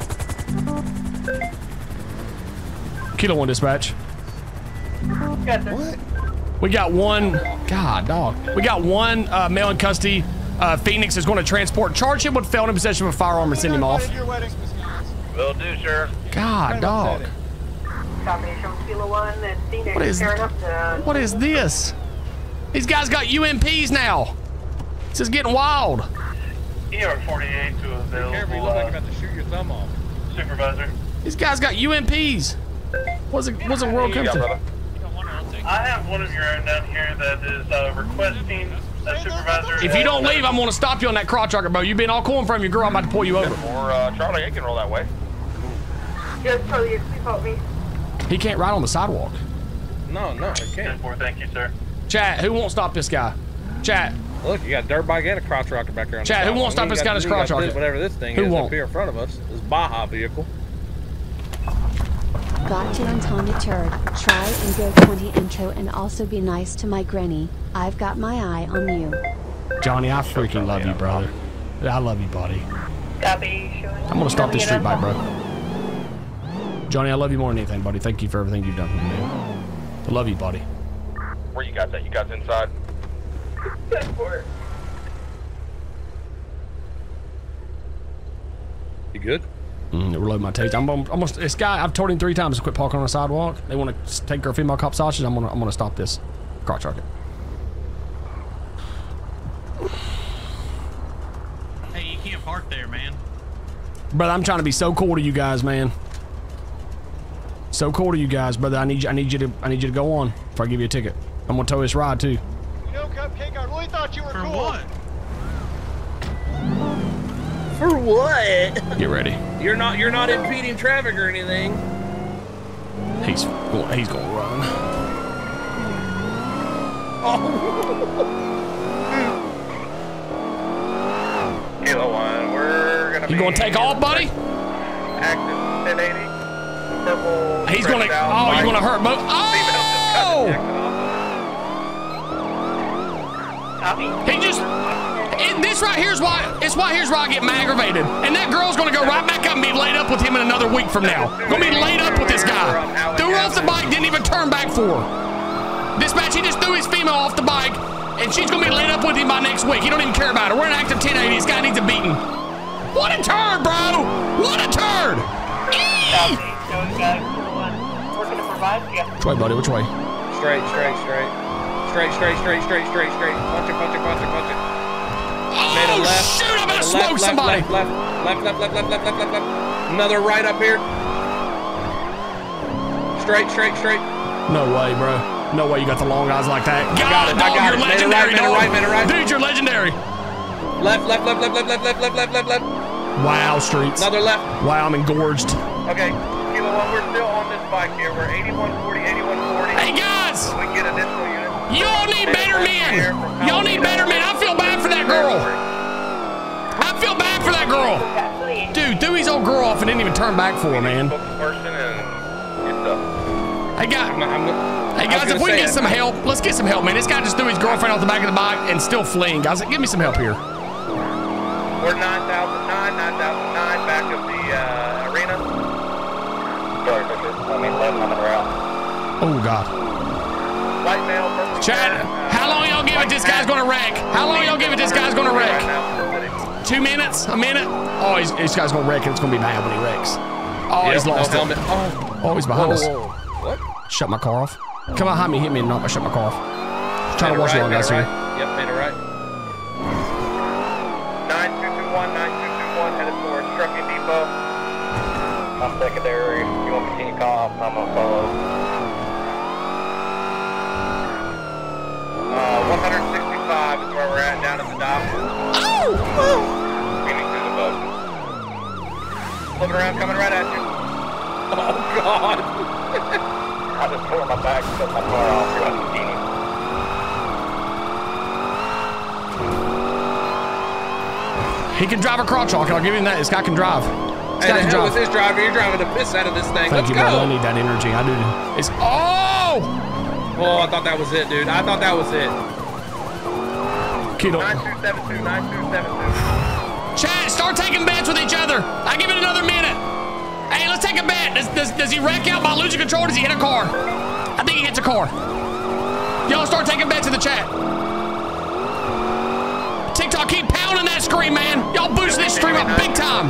Kilo one dispatch. What? We got one. God, dog. We got one uh, male in custody. Uh, Phoenix is going to transport, charge him with felon in possession of a firearm and send him off. Will do, sir. God, dog. Combination Kilo one and Phoenix. What is, fair enough to- what is this? These guys got U M Ps now. This is getting wild. E R forty-eight to available. Be careful, you look like you're about to shoot your thumb off. Supervisor. These guys got U M Ps. What's it, what's the world come to? I have one of your own down here that is uh, requesting a supervisor. If you don't leave, I'm going to stop you on that crotch rocket, bro. You've been all cool in front of your girl. I'm about to pull you over. Or uh, Charlie, I can roll that way. Yes, Charlie, please help me. He can't ride on the sidewalk. No, no, I can't. Thank you, sir. Chat, who won't stop this guy? Chat. Look, you got a dirt bike and a crotch rocket back there. On Chat, the who won't stop this guy in his crotch rocket? Whatever this thing who is won't? up here in front of us, this Baja vehicle. Got to Antonia Turd. Try and go twenty intro and also be nice to my granny. I've got my eye on you. Johnny, I freaking love you, brother. I love you, buddy. Copy. I'm gonna stop this street bike, bro. Johnny, I love you more than anything, buddy. Thank you for everything you've done for me, man. I love you, buddy. Where you guys at? You guys inside? You good? Mm, reload my taste. I'm almost. This guy, I've told him three times to quit parking on the sidewalk. They want to take our female cop sausage. I'm gonna, I'm gonna stop this crotch rocket. Hey, you can't park there, man. Brother, I'm trying to be so cool to you guys, man. So cool to you guys, brother. I need you. I need you to. I need you to go on before I give you a ticket. I'm gonna tow this ride too. You know, Cupcake, I really thought you were For cool. what? For what? Get ready. You're not. You're not impeding traffic or anything. He's. He's gonna run. Kilo one, we're gonna. You gonna take off, buddy? Active ten eighty. Purple. He's gonna. Oh, you're gonna hurt both. Oh! He just. It, this right here's why. It's why here's why I get aggravated. And that girl's gonna go right back up and be laid up with him in another week from now. Gonna be laid up with this guy. Threw her off the bike, didn't even turn back for her. Dispatch, he just threw his female off the bike, and she's gonna be laid up with him by next week. He don't even care about her. We're an active ten eighty. This guy needs a beating. What a turd, bro! What a turd! Which way, buddy? Which way? Straight, straight, straight. Straight, straight, straight, straight, straight, straight. Punch it, punch it, punch it, punch it. Made a Oh, left. shoot, I'm Made gonna a smoke left, somebody. Left, left, left, left, left, left, left, left, left. Another right up here. Straight, straight, straight. No way, bro. No way you got the long eyes like that. I got it, I dog, got you're it. Made a legendary, right, made a dog. right, made a right. Dude, you're legendary. Left, left, left, left, left, left, left, left, left, left, left. Wow, streets. Another left. Wow, I'm engorged. Okay, Kilo one, we're still on this bike here. We're eighty-one forty, eighty-one forty. Hey, guys! We can get additional units. Y'all need better men. Y'all need better men. I feel bad for that girl. I feel bad for that girl. Dude, threw his old girl off and didn't even turn back for her, man. Hey, guys. Hey, guys, if we get some help, let's get some help, man. This guy just threw his girlfriend off the back of the bike and still fleeing. Guys, give me some help here. We're nine thousand nine, nine thousand nine, back of the uh, arena. Sorry, Fisher. I mean, eleven on the route. Oh, God. White male, purple. Chad, how long y'all give it this guy's gonna wreck? How long y'all give it this guy's gonna wreck? Two minutes? A minute? Oh, he's, this guy's gonna wreck and it's gonna be bad when he wrecks. Oh, Yep, he's lost no it. helmet. Oh. Oh, he's behind Whoa, us. whoa, whoa. What? Shut my car off. Come behind me, hit me and knock my shut my car off. Just trying to watch you long guys here. Yep, made it right. nine two two one, nine two two one, headed towards Trucking Depot. I'm secondary. If you want me to continue call, I'm gonna follow. Uh, one sixty-five is where we're at, down at the dock. Oh! Oh! Aiming through the boat. Flipping around, coming right at you. Oh, God. I just tore my back, set my car off. You're on Houdini. He can drive a crotch walk, I'll give him that. This guy can drive. Hey, the hell with this driver. You're driving the piss out of this thing. Thank Let's you, go. brother. I need that energy. I do. It's oh. Oh, I thought that was it, dude. I thought that was it. Kiddo. nine two seven two, nine two seven two. Chat, start taking bets with each other. I give it another minute. Hey, let's take a bet. Does, does, does he wreck out by losing control or does he hit a car? I think he hits a car. Y'all start taking bets in the chat. TikTok, keep pounding that screen, man. Y'all boost this stream up big time.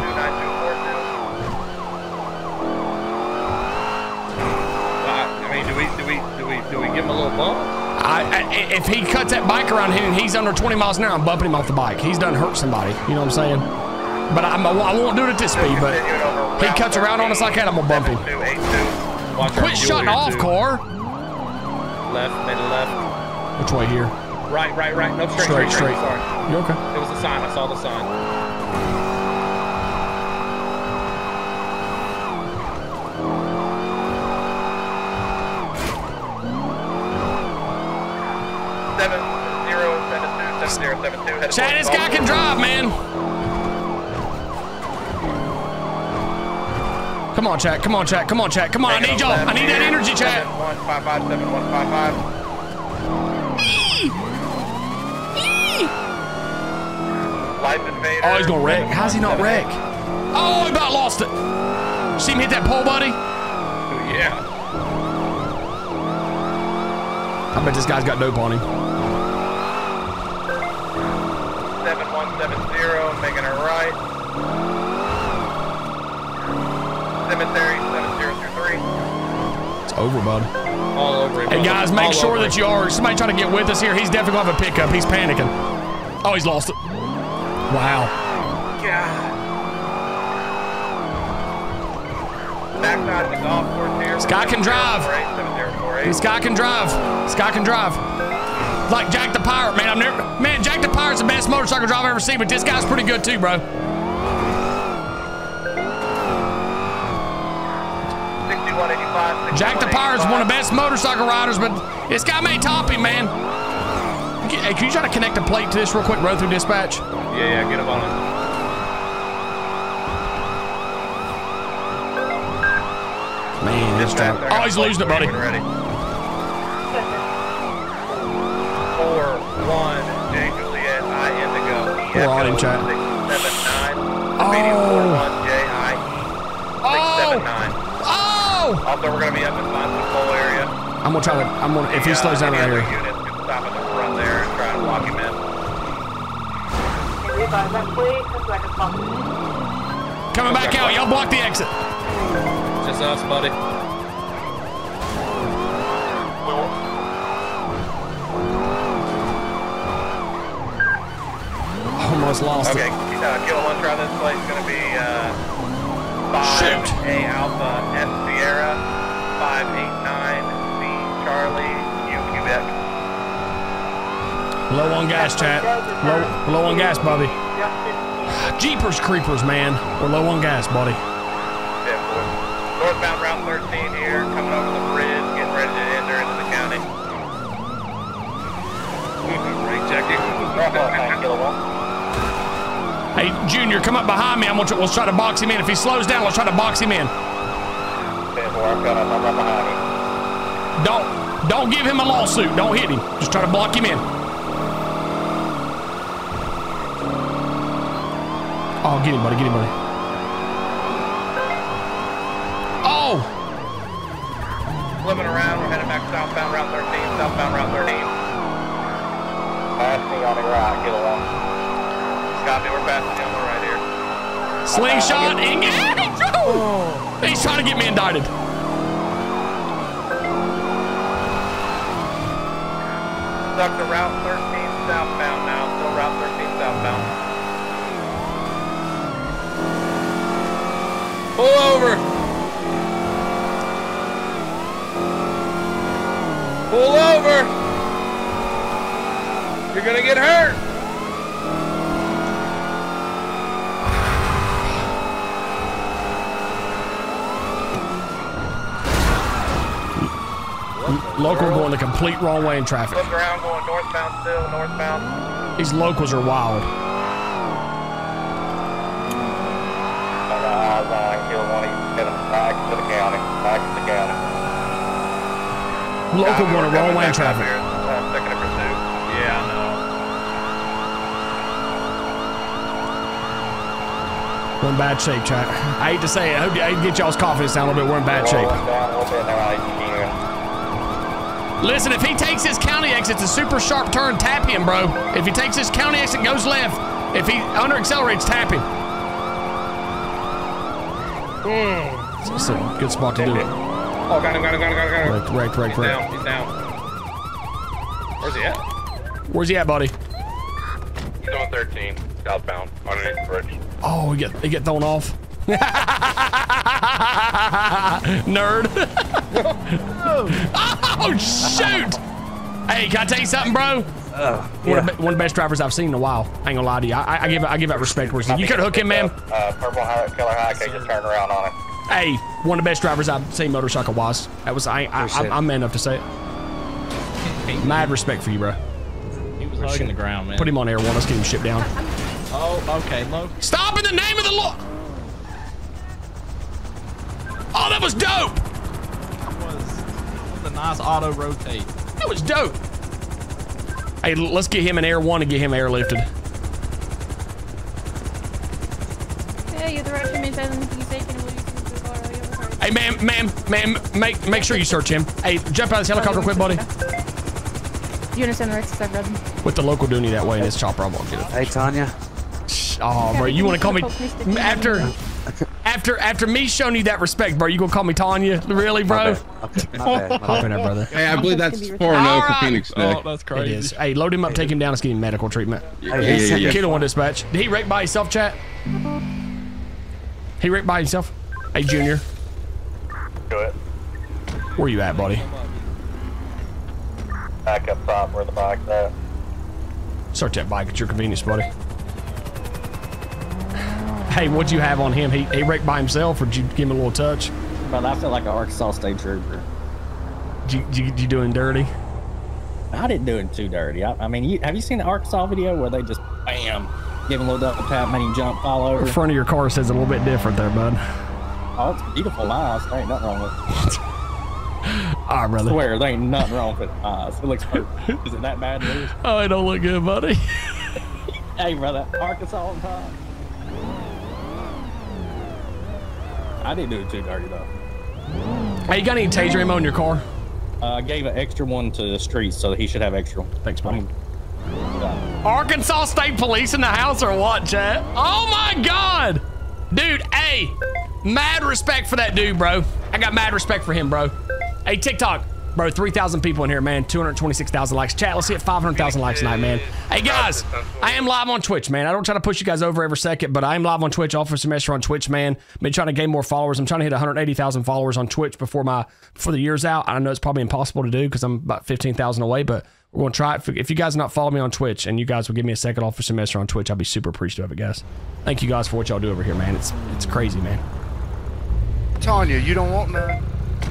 I mean, do we, do we, do we, do we give him a little bump? I, I, if he cuts that bike around him and he's under twenty miles an hour, I'm bumping him off the bike. He's done hurt somebody. You know what I'm saying? But I'm, I won't do it at this speed, but he cuts around on us like that, I'm gonna bump him. Quit shutting off, car. Left, made a left. Which way here? Right, right, right. No, straight, Straight, straight, straight. straight. Sorry. You okay? It was a sign. I saw the sign. Seven zero seven two seven zero seven two. Chad, this guy can drive, man. Come on, chat. Come on, chat. Come on, chat. Come on. I need y'all. I need that energy, chat. One five five seven one five five. Life invader. Oh, he's gonna wreck. How's he not wreck? Oh, he about lost it. See him hit that pole, buddy? Yeah. I bet this guy's got dope on him. seven one seven zero, making a right. Cemetery seven zero two three. It's over, bud. All over him. Hey, guys, make All sure over that him. you are. Somebody trying to get with us here. He's definitely going to have a pickup. He's panicking. Oh, he's lost it. Wow. God. Backside of the golf course here. This guy can drive. This guy can drive. This guy can drive. Like Jack the Pirate, man. I'm never, man, Jack the Pirate's the best motorcycle driver I've ever seen, but this guy's pretty good too, bro. sixty-one eighty-five. Jack the Pirate's one of the best motorcycle riders, but this guy may top him, man. Hey, can you try to connect a plate to this real quick, run through dispatch? Yeah, yeah, get him on it. Man, this driver. Oh, he's losing it, buddy. Ready. Four one J Juliet I Indigo. We're on him, chat. Six seven nine. Oh. Four one J I six seven nine. Oh. Also, we're gonna be up in Monson area. I'm gonna try to. I'm gonna. If he slows down right here. Units can stop at the front there and try to block him in. Coming back out. Y'all block the exit. Just us, buddy. Almost lost okay, it. Okay, uh, Kilo One, try this place. It's gonna be uh, five A Alpha F Sierra, five eight nine C Charlie U Quebec. Low on gas, chat. Low, low on gas, Bobby. Jeepers creepers, man. We're low on gas, buddy. Yeah, boy. Northbound Route thirteen here, coming over the bridge, getting ready to enter into the county. Brake checking. Kilo One. Hey, Junior, come up behind me. I'm gonna try, we'll try to box him in. If he slows down, let's try to box him in. Don't, don't give him a lawsuit. Don't hit him. Just try to block him in. Oh, get him, buddy. Get him, buddy. Oh! Flipping around, we're heading back southbound Route thirteen, southbound Route thirteen. Pass me on the right, Kilo One. Copy, we're passing you on the right here. Slingshot, engage! Oh. He's trying to get me indicted. Stuck to Route thirteen southbound now, still Route thirteen southbound. Pull over. Pull over. You're gonna get hurt. Local going the complete wrong way in traffic. Look around, going northbound still, northbound. These locals are wild. Uh, miles on, kill one, he's heading back to the county, back to the county. Local going to wrong way in traffic. I'm second in pursuit. Yeah, I know. We're in bad shape, chat. I hate to say it. I hope you, I get y'all's confidence down a little bit. We're in bad shape. Listen, if he takes his county exit, it's a super sharp turn. Tap him, bro. If he takes his county exit and goes left, if he under accelerates, tap him. Mm. It's a good spot to do it. Oh, got him, got him, got him, got him. Right, right, right, He's right. down, he's down. Where's he at? Where's he at, buddy? He's on thirteen, southbound, underneath the bridge. Oh, he get he get thrown off. Nerd. Oh shoot! Hey, can I tell you something, bro? Uh, one, of the, one of the best drivers I've seen in a while. I ain't gonna lie to you. I, I give I give that respect. Where you could hook him, man. Uh, purple high, killer high, just turned around on him. Hey, one of the best drivers I've seen motorcycle wise. That was I. I, I I'm man enough to say it. Mad respect for you, bro. He was hugging the ground, man. Put him on air one. Let's get him shipped down. Oh, okay, low. Stop in the name of the Lord. Oh, that was dope. That was, that was a nice auto rotate. That was dope. Hey, let's get him in air one and get him airlifted. Yeah, you're the right for me. He's taking it. Hey, ma'am, ma'am, ma'am, make make sure you search him. Hey, jump out of this helicopter quick, buddy. You understand the risks I've read? With the local doing that way in this chopper, I won't get it. Hey, Tanya. Oh, bro, you want to call me after after after me showing you that respect, bro? You gonna call me Tanya? Really, bro? Okay, my bad. My Hop in there, brother. Hey, I believe that's four and oh for Phoenix today. Oh, that's crazy. It is. Hey, load him up, take him down, let's get him medical treatment. Yeah, yeah, yeah, yeah. Kilo one dispatch. Did he wreck by himself, chat? He wrecked by himself? Hey, Junior. Do it. Where you at, buddy? Back up top where the bike's at. Search that bike at your convenience, buddy. Hey, what'd you have on him? He, he wrecked by himself, or did you give him a little touch? But I feel like an Arkansas State Trooper. Did you, did you, did you doing dirty? I didn't do it too dirty. I, I mean, you, have you seen the Arkansas video where they just, bam, give him a little double tap, make him jump, fall over? The front of your car says a little bit different there, bud. Oh, it's beautiful eyes. There ain't nothing wrong with it. All right, brother. I swear, there ain't nothing wrong with the eyes. It looks perfect. Is it that bad news? Oh, it don't look good, buddy. Hey, brother, Arkansas on top. I didn't do it too dirty, though. Hey, you got any taser ammo in your car? Uh, I gave an extra one to the streets, so he should have extra. Thanks, buddy. Yeah. Arkansas State Police in the house or what, chat? Oh, my God. Dude, hey, mad respect for that dude, bro. I got mad respect for him, bro. Hey, TikTok. Bro, three thousand people in here, man. two hundred twenty-six thousand likes. Chat, let's hit five hundred thousand likes tonight, man. Hey, guys, I am live on Twitch, man. I don't try to push you guys over every second, but I am live on Twitch. Officer Semester on Twitch, man. Been trying to gain more followers. I'm trying to hit one hundred eighty thousand followers on Twitch before my before the year's out. I know it's probably impossible to do because I'm about fifteen thousand away, but we're going to try it. If you guys not follow me on Twitch and you guys will give me a second Officer Semester on Twitch, I'll be super appreciative of it, guys. Thank you guys for what y'all do over here, man. It's, it's crazy, man. Tanya, you don't want none?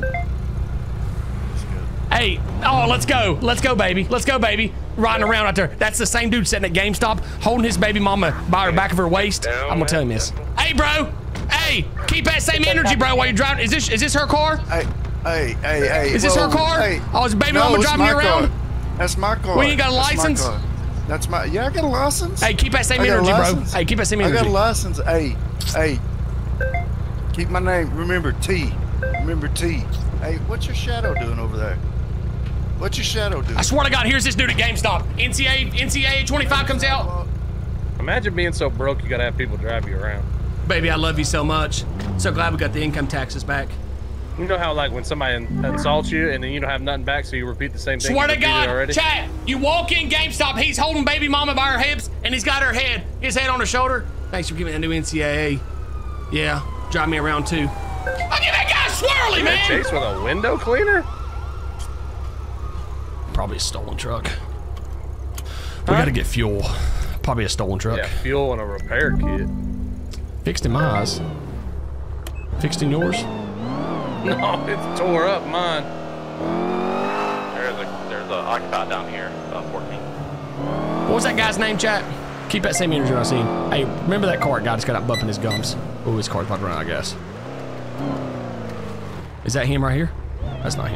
Hey, oh, let's go. Let's go, baby. Let's go, baby. Riding around out there. That's the same dude sitting at GameStop holding his baby mama by her back of her waist. I'm gonna tell him this. Hey, bro. Hey, keep that same energy, bro, while you're driving. Is this is this her car? Hey, hey, hey, hey. Is this whoa, her car? Hey. Oh, is baby no, mama it's driving my you around? Car. That's my car. Well, you ain't got a That's license? My That's my, yeah, I got a license. Hey, keep that same I got a energy, bro. license. Hey, keep that same energy. I got a license. Hey, hey. Keep my name. Remember T. Remember T. Hey, what's your shadow doing over there? What's your shadow doing? I swear to God, here's this dude at GameStop. N C A A, N C A A twenty-five comes out. Imagine being so broke you gotta have people drive you around. Baby, I love you so much. So glad we got the income taxes back. You know how like when somebody insults you and then you don't have nothing back, so you repeat the same thing. Swear you to God, already? chat, you walk in GameStop, he's holding baby mama by her hips, and he's got her head, his head on her shoulder. Thanks for giving me that new N C A A. Yeah, drive me around too. Look at that guy swirly, You man! got chased with a window cleaner? Probably a stolen truck. We gotta get fuel. Probably a stolen truck. Yeah, fuel and a repair kit. Fixed in my eyes. Fixed in yours? No, it's tore up mine. There's a there's a occupied down here, uh, fourteen. What was that guy's name, chat? Keep that same energy I seen. Hey, remember that car guy just got out bumping his gums. Oh, his car's popping around, I guess. Is that him right here? That's not him.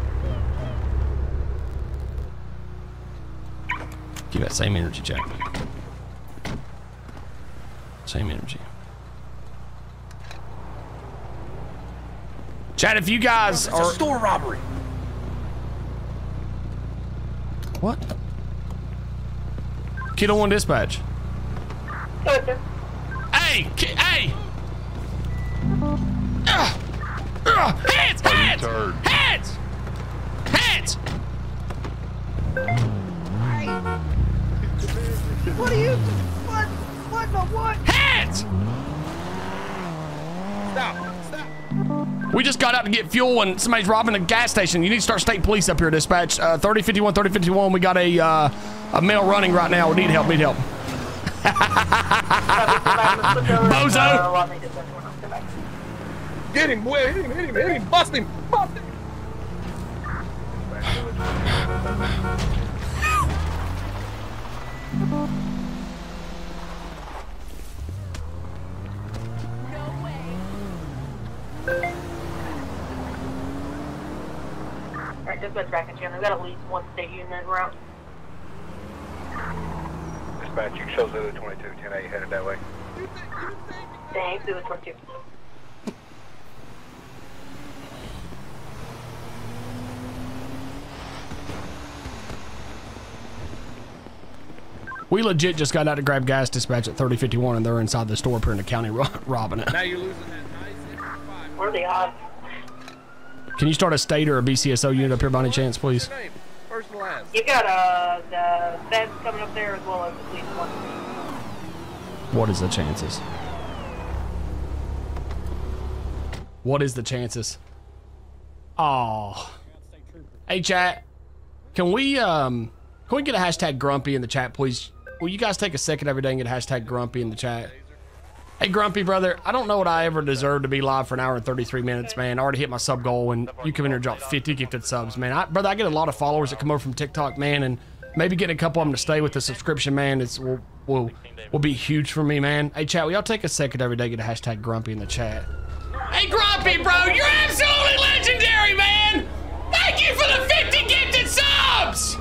Keep that same energy, Jack. Same energy. Chad, if you guys it's are... a store robbery. What? Kiddo one dispatch. Hey, ki hey! Ugh. Ugh. Hands, hands, hands, hands! What are you? What? What the what? Hands! Stop! Stop! We just got out to get fuel and somebody's robbing a gas station. You need to start state police up here, dispatch. Uh, thirty fifty-one, thirty fifty-one. We got a uh, a male running right now. We need help. Need help. Bozo! Get him, boy! Hit him! Hit him! Hit him! Bust him! Bust him! Alright, dispatch back in channel. We've got at least one state unit en route. Dispatch, you show Zulu twenty-two, ten eight headed that way. Thanks, Zulu twenty-two. We legit just got out to grab gas, dispatch at thirty fifty-one, and they're inside the store up here in the county ro robbing it. Now you're losing that nice five. What are the odds? Can you start a state or a B C S O unit up here by any chance, please? First and last. You got uh, the feds coming up there as well as at least one. What is the chances? What is the chances? Oh. Hey, chat. Can we, um, can we get a hashtag grumpy in the chat, please? Will you guys take a second every day and get a hashtag grumpy in the chat? Hey, Grumpy, brother, I don't know what I ever deserved to be live for an hour and thirty-three minutes, man. I already hit my sub goal, and you come in here and drop fifty gifted subs, man. I, brother, I get a lot of followers that come over from TikTok, man, and maybe getting a couple of them to stay with the subscription, man, it's, will, will, will be huge for me, man. Hey, chat, will y'all take a second every day, get a hashtag Grumpy in the chat? Hey, Grumpy, bro, you're absolutely legendary, man! Thank you for the fifty gifted subs!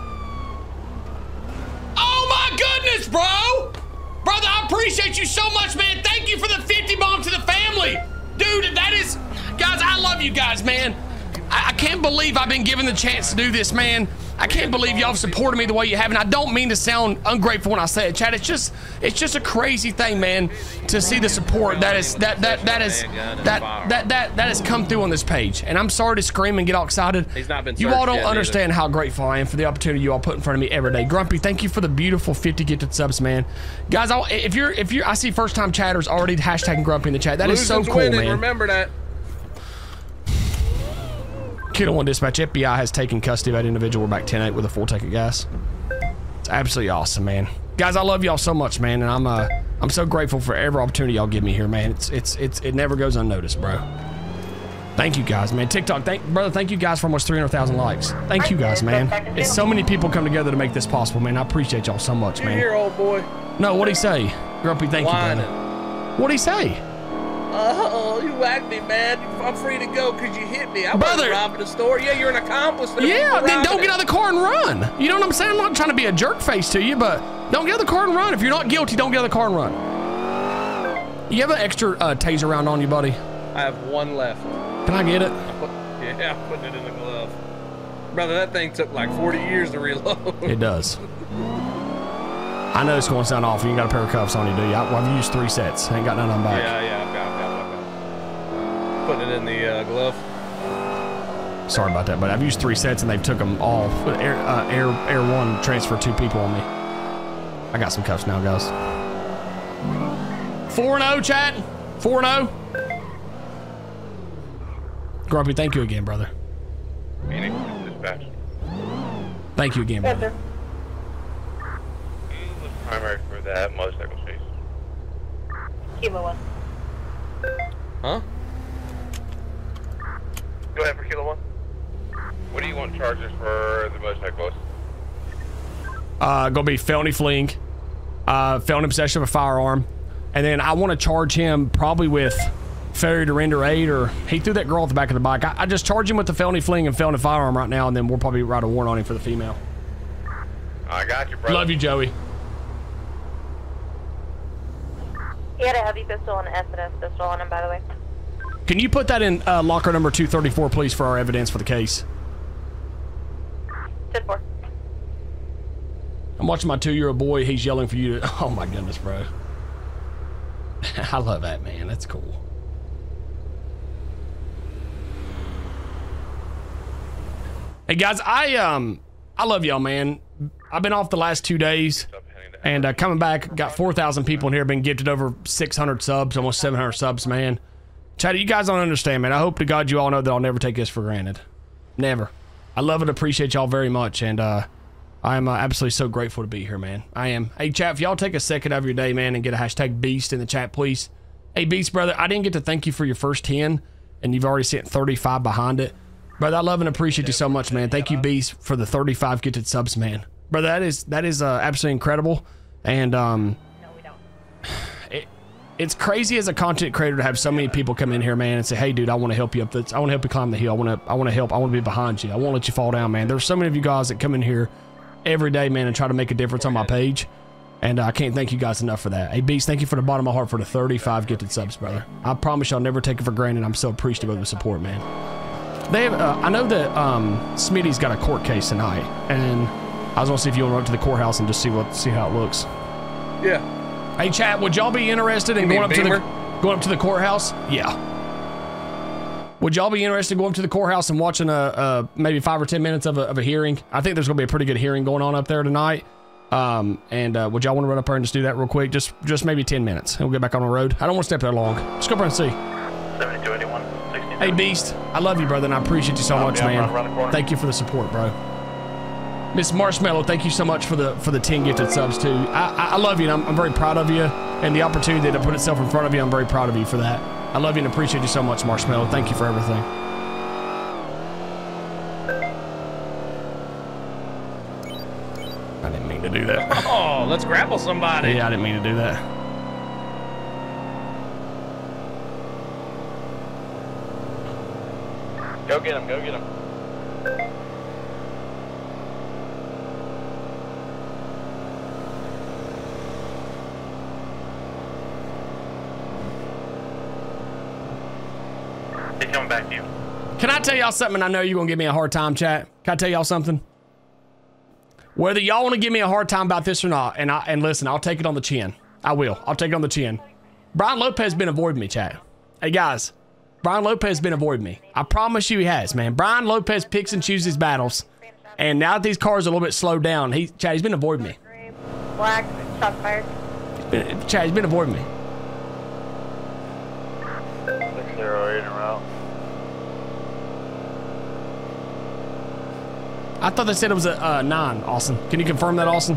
Oh, my goodness, bro! Brother, I appreciate you so much, man. Thank you for the fifty bomb to the family. Dude, that is... Guys, I love you guys, man. I, I can't believe I've been given the chance to do this, man. I can't believe y'all have supported me the way you have, and I don't mean to sound ungrateful when I say it, Chad. It's just, it's just a crazy thing, man, to see the support that is that that that is that that that that has come through on this page. And I'm sorry to scream and get all excited. He's not been you all don't yet, understand either. how grateful I am for the opportunity you all put in front of me every day. Grumpy, thank you for the beautiful fifty gifted subs, man. Guys, I'll, if you're if you're, I see first time chatters already hashtagging Grumpy in the chat. That is so cool, winning, man. Remember that. Kiddo one dispatch, F B I has taken custody of that individual. We're back ten eight with a full tank of gas. It's absolutely awesome, man. Guys, I love y'all so much, man, and I'm uh I'm so grateful for every opportunity y'all give me here, man. It's it's it's it never goes unnoticed, bro. Thank you guys, man. TikTok, thank brother, thank you guys for almost three hundred thousand likes. Thank you guys, man. It's so many people come together to make this possible, man. I appreciate y'all so much, You man. here, old boy. No, what'd he say? Grumpy, thank Whining. you, brother. What'd he say? Oh, you whacked me, man. I'm free to go because you hit me. I Brother. wasn't robbing the store. Yeah, you're an accomplice. to the Yeah, people then don't robbing get out of the car and run. You know what I'm saying? I'm not trying to be a jerk face to you, but don't get out of the car and run. If you're not guilty, don't get out of the car and run. You have an extra uh, taser round on you, buddy? I have one left. Can I get it? I put, yeah, I'm putting it in the glove. Brother, that thing took like forty years to reload. It does. I know it's going to sound awful. You ain't got a pair of cuffs on you, do you? I, well, I've used three sets. I ain't got none of them back. Yeah, yeah, I've got, I've got, I've got. Putting it in the uh, glove. Sorry about that, but I've used three sets and they've took them all. Air, uh, Air, Air One transferred two people on me. I got some cuffs now, guys. four and oh, chat. four and oh. Grumpy, thank you again, brother. Phoenix, dispatch. Thank you again, brother. Who's the primary for that motorcycle chase? Kilo one. Huh? Go ahead for Kilo One. What do you want charges for the motorcycles? Uh, gonna be felony fleeing, uh, felony possession of a firearm, and then I want to charge him probably with failure to render aid, or he threw that girl off the back of the bike. I, I just charge him with the felony fleeing and felony firearm right now, and then we'll probably write a warrant on him for the female. I got you, brother. Love you, Joey. He had a heavy pistol and an S and S pistol on him, by the way. Can you put that in uh, locker number two thirty-four, please, for our evidence for the case? ten four. I'm watching my two-year-old boy. He's yelling for you to... Oh, my goodness, bro. I love that, man. That's cool. Hey, guys, I um, I love y'all, man. I've been off the last two days, and uh, coming back, got four thousand people in here, been gifted over six hundred subs, almost seven hundred subs, man. Chatty, you guys don't understand, man. I hope to God you all know that I'll never take this for granted. Never. I love and appreciate y'all very much, and uh, I'm uh, absolutely so grateful to be here, man. I am. Hey, chat, if y'all take a second of your day, man, and get a hashtag Beast in the chat, please. Hey, Beast, brother, I didn't get to thank you for your first ten, and you've already sent thirty-five behind it. Brother, I love and appreciate you so much, man. Thank you, Beast, for the thirty-five gifted subs, man. Brother, that is that is uh, absolutely incredible, and um, it, it's crazy as a content creator to have so many people come in here, man, and say, "Hey, dude, I want to help you up this. I want to help you climb the hill. I want to I want to help. I want to be behind you. I won't let you fall down, man." There's so many of you guys that come in here every day, man, and try to make a difference on my page, and uh, I can't thank you guys enough for that. Hey, Beast, thank you from the bottom of my heart for the thirty-five gifted subs, brother. I promise y'all never take it for granted. I'm so appreciative of the support, man. They have, uh, I know that um, Smitty's got a court case tonight, and I was gonna see if you want to run to the courthouse and just see what, see how it looks. Yeah. Hey, chat, would y'all be interested in You going up mean to the Beamer? going up to the courthouse? Yeah. Would y'all be interested in going up to the courthouse and watching a, a maybe five or ten minutes of a, of a hearing? I think there's gonna be a pretty good hearing going on up there tonight. Um, and uh, would y'all want to run up there and just do that real quick? Just just maybe ten minutes, and we'll get back on the road. I don't want to step there long. Just go up there and see. seventy-two eighty-one. Hey, Beast, I love you, brother, and I appreciate you so much, yeah, man. around- around the corner. Thank you for the support, bro. Miss Marshmallow, thank you so much for the for the ten gifted subs, too. I, I, I love you, and I'm, I'm very proud of you, and the opportunity to put itself in front of you, I'm very proud of you for that. I love you and appreciate you so much, Marshmallow. Thank you for everything. I didn't mean to do that. Oh, let's grapple somebody. Yeah, I didn't mean to do that. Go get him, go get him. He's coming back to you. Can I tell y'all something? I know you're going to give me a hard time, chat. Can I tell y'all something? Whether y'all want to give me a hard time about this or not, and I and listen, I'll take it on the chin. I will. I'll take it on the chin. Brian Lopez has been avoiding me, chat. Hey, guys. Brian Lopez has been avoiding me. I promise you he has, man. Brian Lopez picks and chooses his battles. And now that these cars are a little bit slowed down, he, Chad, he's been avoiding me. Black, shots fired. He's been, Chad, he's been avoiding me. six zero eight en route. I thought they said it was a uh, nine, Austin. Can you confirm that, Austin?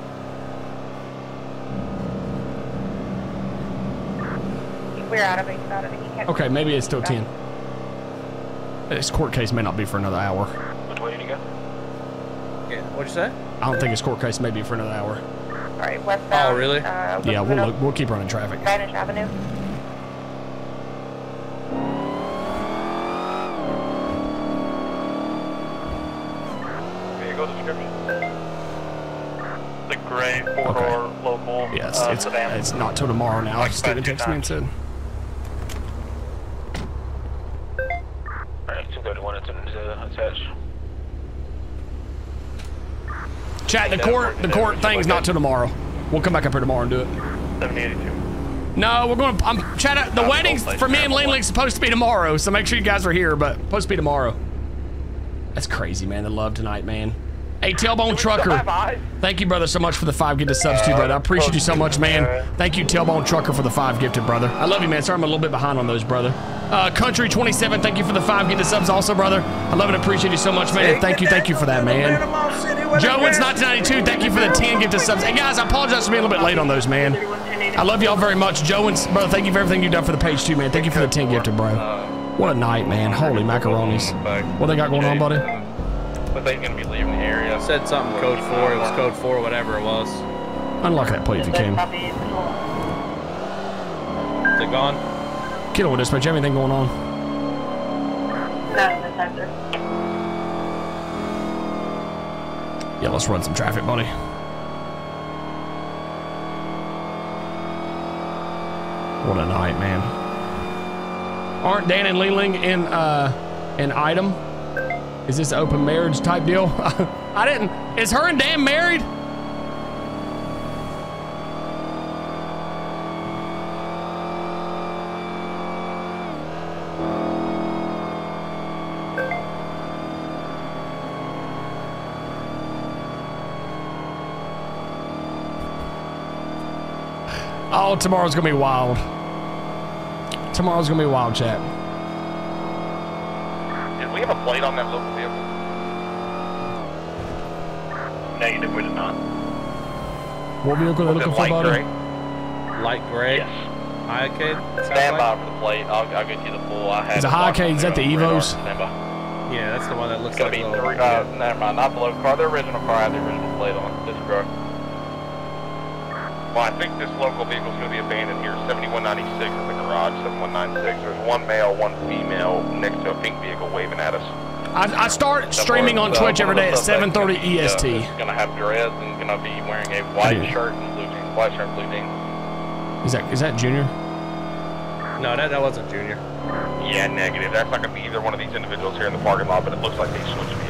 We're out of it. Out of it. He can't Okay, maybe it's still ten. This court case may not be for another hour. Which way did you go? Yeah, what'd you say? I don't think his court case may be for another hour. All right, westbound. Oh, really? Uh, Yeah, we'll look, we'll keep running traffic. Spanish Avenue. Vehicle description. The gray four-door local. Yes, uh, it's sedan. it's not till tomorrow now. Steven texted me and said. Alright, two thirty-one attached. Chat, the court the court thing's not till tomorrow. We'll come back up here tomorrow and do it. seventy eighty-two. No, we're going to, I'm, chat, the wedding's for me and Lingling supposed to be tomorrow, so make sure you guys are here, but supposed to be tomorrow. That's crazy, man, the love tonight, man. Hey, Tailbone Trucker, thank you, brother, so much for the five gifted subs, too, brother. I appreciate you so much, man. Thank you, Tailbone Trucker, for the five gifted, brother. I love you, man. Sorry I'm a little bit behind on those, brother. Uh, Country twenty-seven, thank you for the five gifted subs also, brother. I love and appreciate you so much, man. Thank you, thank you for that, man. Joe, it's nineteen ninety-two, thank you for the ten gifted subs. Hey, guys, I apologize for being a little bit late on those, man. I love y'all very much. Joe, and brother, thank you for everything you've done for the page, too, man. Thank you for the ten gifted, bro. What a night, man. Holy macaronis. What they got going on, buddy? But they're gonna be leaving the area. Said something code four. It was code four, whatever it was. Unlock that plate if you can. Is it gone? Kiddo, dispatch, you have anything going on? No, no time, sir. Yeah, let's run some traffic, buddy. What a night, man. Aren't Dan and Ling in uh an item? Is this open marriage type deal? I didn't. Is her and Dan married? Oh, tomorrow's gonna be wild. Tomorrow's gonna be wild, chat. Did we have a plate on that local vehicle? Negative, we did not. What vehicle are they looking for, buddy? Gray? Light gray? Yes. Highcade? Stand by for the plate. I'll, I'll get you the full. I have Is a Highcade, is that the Evos? Stand by. Yeah, that's the one that looks It's like gonna a be little... three, uh, never mind, not the local car. The original car had the original plate on this car. Well, I think this local vehicle is going to be abandoned here. seventy-one ninety-six at the garage, seventy-one ninety-six. There's one male, one female next to a pink vehicle waving at us. I, I start streaming on Twitch every day at seven thirty E S T. He's going to have dreads and going to be wearing a white shirt and blue jeans, white shirt and blue jeans. Is that is that Junior? No, that, that wasn't Junior. Yeah, negative. That's not going to be either one of these individuals here in the parking lot, but it looks like they switched vehicles.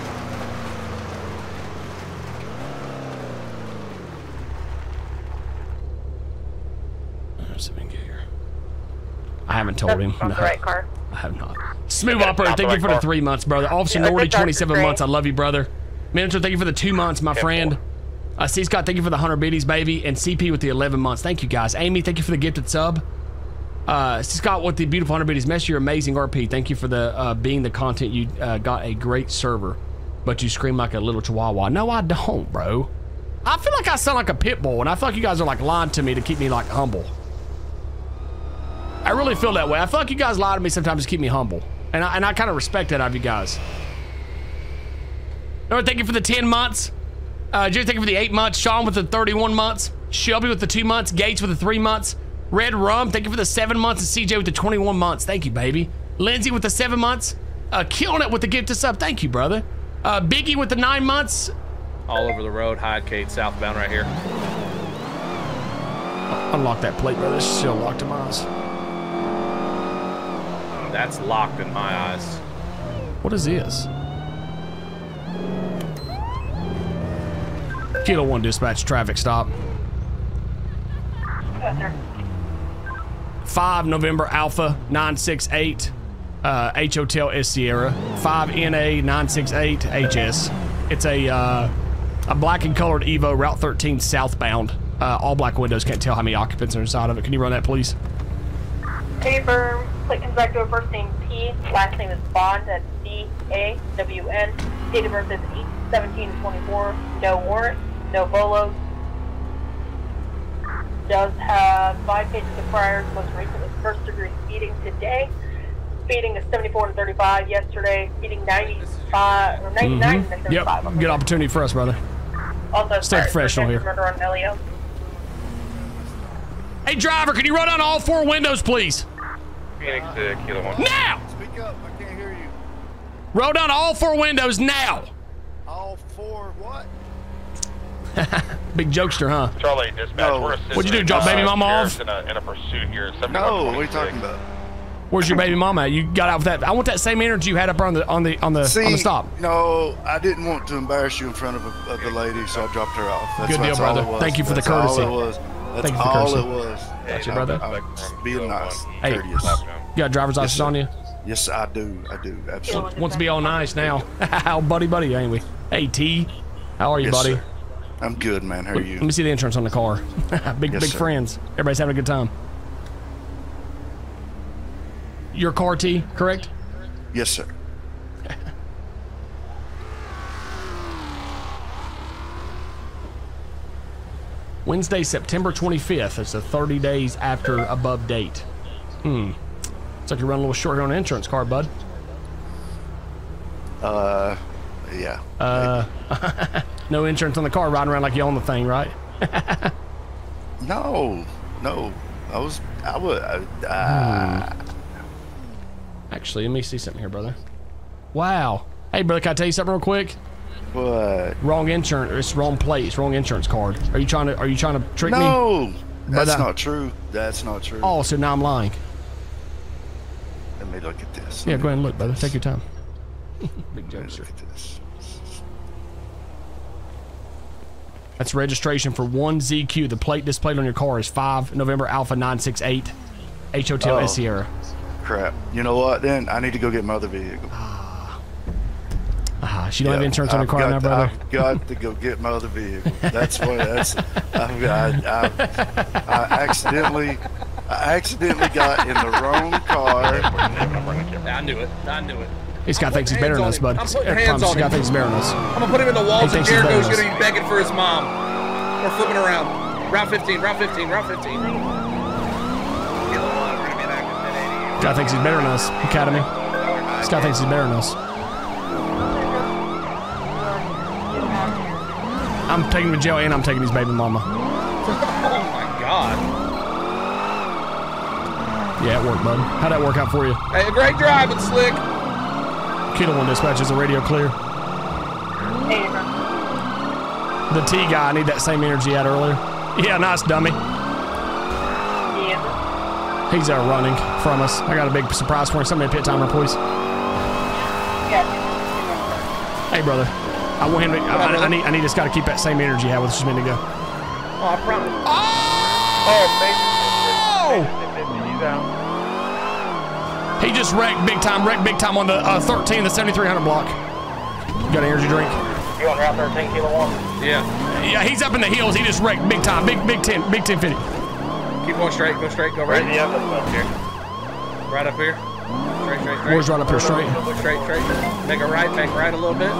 I haven't told him. Not No, the right car. I have not. Smooth operator, thank you for the three months, brother. Officer Yeah, Nordy, that's twenty-seven great. months. I love you, brother. Manager, thank you for the two months, my friend. Uh, C. Scott, thank you for the one hundred biddies, baby. And C P with the eleven months. Thank you, guys. Amy, thank you for the gifted sub. Uh, C. Scott with the beautiful one hundred biddies. Mess, you're amazing, R P. Thank you for the uh, being the content. You uh, got a great server, but you scream like a little chihuahua. No, I don't, bro. I feel like I sound like a pit bull, and I feel like you guys are like lying to me to keep me like humble. I really feel that way. I feel like you guys lie to me sometimes to keep me humble. And I, and I kind of respect that out of you guys. All right, thank you for the ten months. Uh, Jerry, thank you for the eight months. Sean with the thirty-one months. Shelby with the two months. Gates with the three months. Red Rum, thank you for the seven months. And C J with the twenty-one months. Thank you, baby. Lindsay with the seven months. Uh, killing it with the gift to sub. Thank you, brother. Uh, Biggie with the nine months. All over the road, Highcade, southbound right here. Unlock that plate, brother. It's still locked in my eyes. That's locked in my eyes. What is this? Kilo one dispatch, traffic stop. five November Alpha nine six eight, uh, H Hotel S Sierra. five N A nine six eight H S. It's a uh, a black and colored Evo Route thirteen southbound. Uh, all black windows, can't tell how many occupants are inside of it. Can you run that, please? Confirm. Plate comes back to a first name P, last name is Bond, that's B A W N. Date of birth is eight seventeen twenty-four. No warrant, no bolos. Does have five pages of priors, most recent was first degree speeding today. Speeding is seventy-four and thirty-five yesterday. Speeding ninety-five or ninety-nine Mm-hmm. and thirty-five. Yep, good opportunity for us, brother. Also, Stay professional here. Murder on Elio. Hey, driver, can you run down all four windows, please? Phoenix to Kilo one. Now! Speak up, I can't hear you. Roll down all four windows now. All four what? Big jokester, huh? Charlie, dispatch. No. We're assisting, What'd you do, drop baby uh, mama sheriffs off? In a, in a pursuit here. No, what are you talking about? Where's your baby mama at? You got out with that. I want that same energy you had up on the on the on the See, on the stop. no, I didn't want to embarrass you in front of, a, of the lady, so I dropped her off. That's, Good deal, that's all brother. it was. Thank you for the That's courtesy. all it was. That's Thank you for the all courtesy. it was. Gotcha, I- brother. I, I was being nice, Hey, courteous. you got a driver's license sir. on you? Yes, I do. I do. Absolutely. Wants to be all nice now. How buddy buddy, ain't we? Hey T, how are you, Yes, buddy? sir. I'm good, man. How are Let you? me see the insurance on the car. big Yes, big sir. friends. Everybody's having a good time. Your car, T, correct? Yes, sir. Wednesday, September twenty-fifth. It's a thirty days after above date. Hmm. Looks like you're running a little short here on an insurance card, bud. Uh, yeah. Uh, no insurance on the car, riding around like you own the thing, right? No, no. I was, I would, I, uh, hmm. Actually, let me see something here, brother. Wow. Hey, brother, can I tell you something real quick? What? Wrong insurance. It's wrong plate. It's wrong insurance card. Are you trying to, are you trying to trick no, me? No, that's Brother. not true. That's not true. Oh, so now I'm lying. Let me look at this. Yeah, go ahead and look, brother. Take your time. Big jokester. Look at this. That's registration for one Z Q. The plate displayed on your car is five November Alpha nine six eight H O T L Oh. S Sierra. Crap. You know what? Then I need to go get my other vehicle. Ah, uh, she don't Yeah, have insurance on her I've car got now, to- brother. I've got to go get my other vehicle. That's what. That's. I've got. I, I accidentally. I accidentally got in the wrong car. I knew it. I knew it. This guy thinks he's better than us, bud. I'm putting I hands promise on this guy him. thinks he's better than us. I'm gonna put him in the walls He of thinks he's Jericho. better He's than gonna be begging for his mom. We're flipping around. Route fifteen. Route fifteen. Route fifteen. Guy thinks he's better than us. Academy. This guy thinks he's better than us. I'm taking him to jail and I'm taking his baby mama. Oh my God. Yeah, it worked, bud. How'd that work out for you? Hey, a great drive, it's slick. Kilo one dispatches a radio clear. The T guy, I need that same energy you had earlier. Yeah, nice dummy. Yeah. He's uh, running from us. I got a big surprise for him. Somebody pit timer, please. Hey, brother. I want him to. I, I, I need. I need this guy to keep that same energy he had with us just a minute ago. Oh, I promise. Oh! He just wrecked big time. Wrecked big time on the uh, thirteen, the seventy-three hundred block. You got an energy drink? You on Route thirteen, Kilo one? Yeah. Yeah, he's up in the hills. He just wrecked big time. Big, big ten, big ten fifty. Keep going straight. Go straight. Go right. Where's the other stuff here? Right up here. Straight, straight, straight. Where's right up here? Straight. Straight, straight. Make a right. Make right a little bit.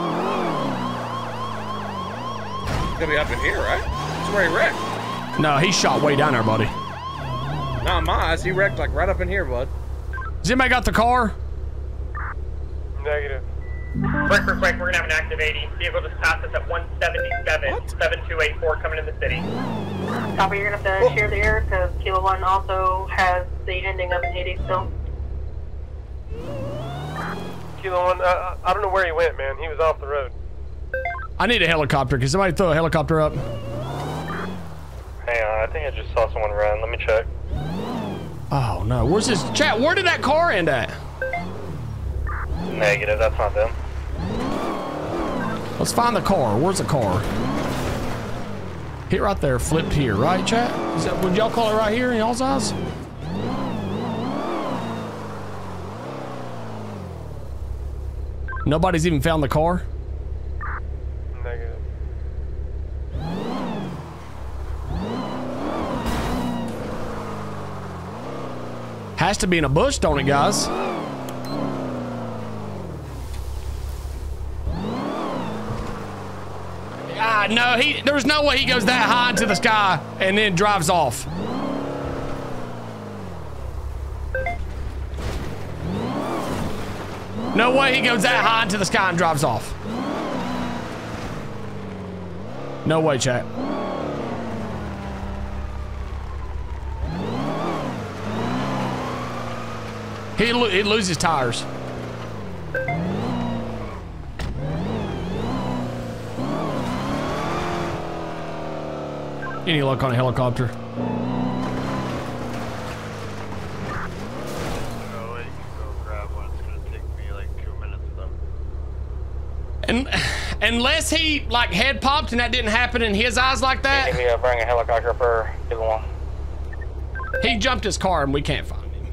He's gonna be up in here, right? That's where he wrecked. No, he shot way down there, buddy. Not my eyes. He wrecked like right up in here, bud. Has anybody got the car? Negative. Quick, quick, quick, we're gonna have an active eighty. Vehicle just passed us at one seventy-seven, seven two eight four coming in the city. Copy, you're gonna have to share the air because Kilo One also has the ending of an eighty still. Kilo one, uh, I don't know where he went, man. He was off the road. I need a helicopter. Can somebody throw a helicopter up? Hang on, I think I just saw someone run. Let me check. Oh no, where's this chat? Where did that car end at? Negative, that's not them. Let's find the car. Where's the car? Here, right there, flipped here, right, chat? Is that, would y'all call it right here in y'all's eyes? Nobody's even found the car? Negative. Has to be in a bush, don't it, guys? Ah, no, he. There's no way he goes that high into the sky and then drives off. No way he goes that high into the sky and drives off. No way, chat. He'd, lo he'd lose his tires. Any luck on a helicopter? And unless he like head popped and that didn't happen in his eyes like that, Give me a bring a helicopter for Kilo one. he jumped his car and we can't find him.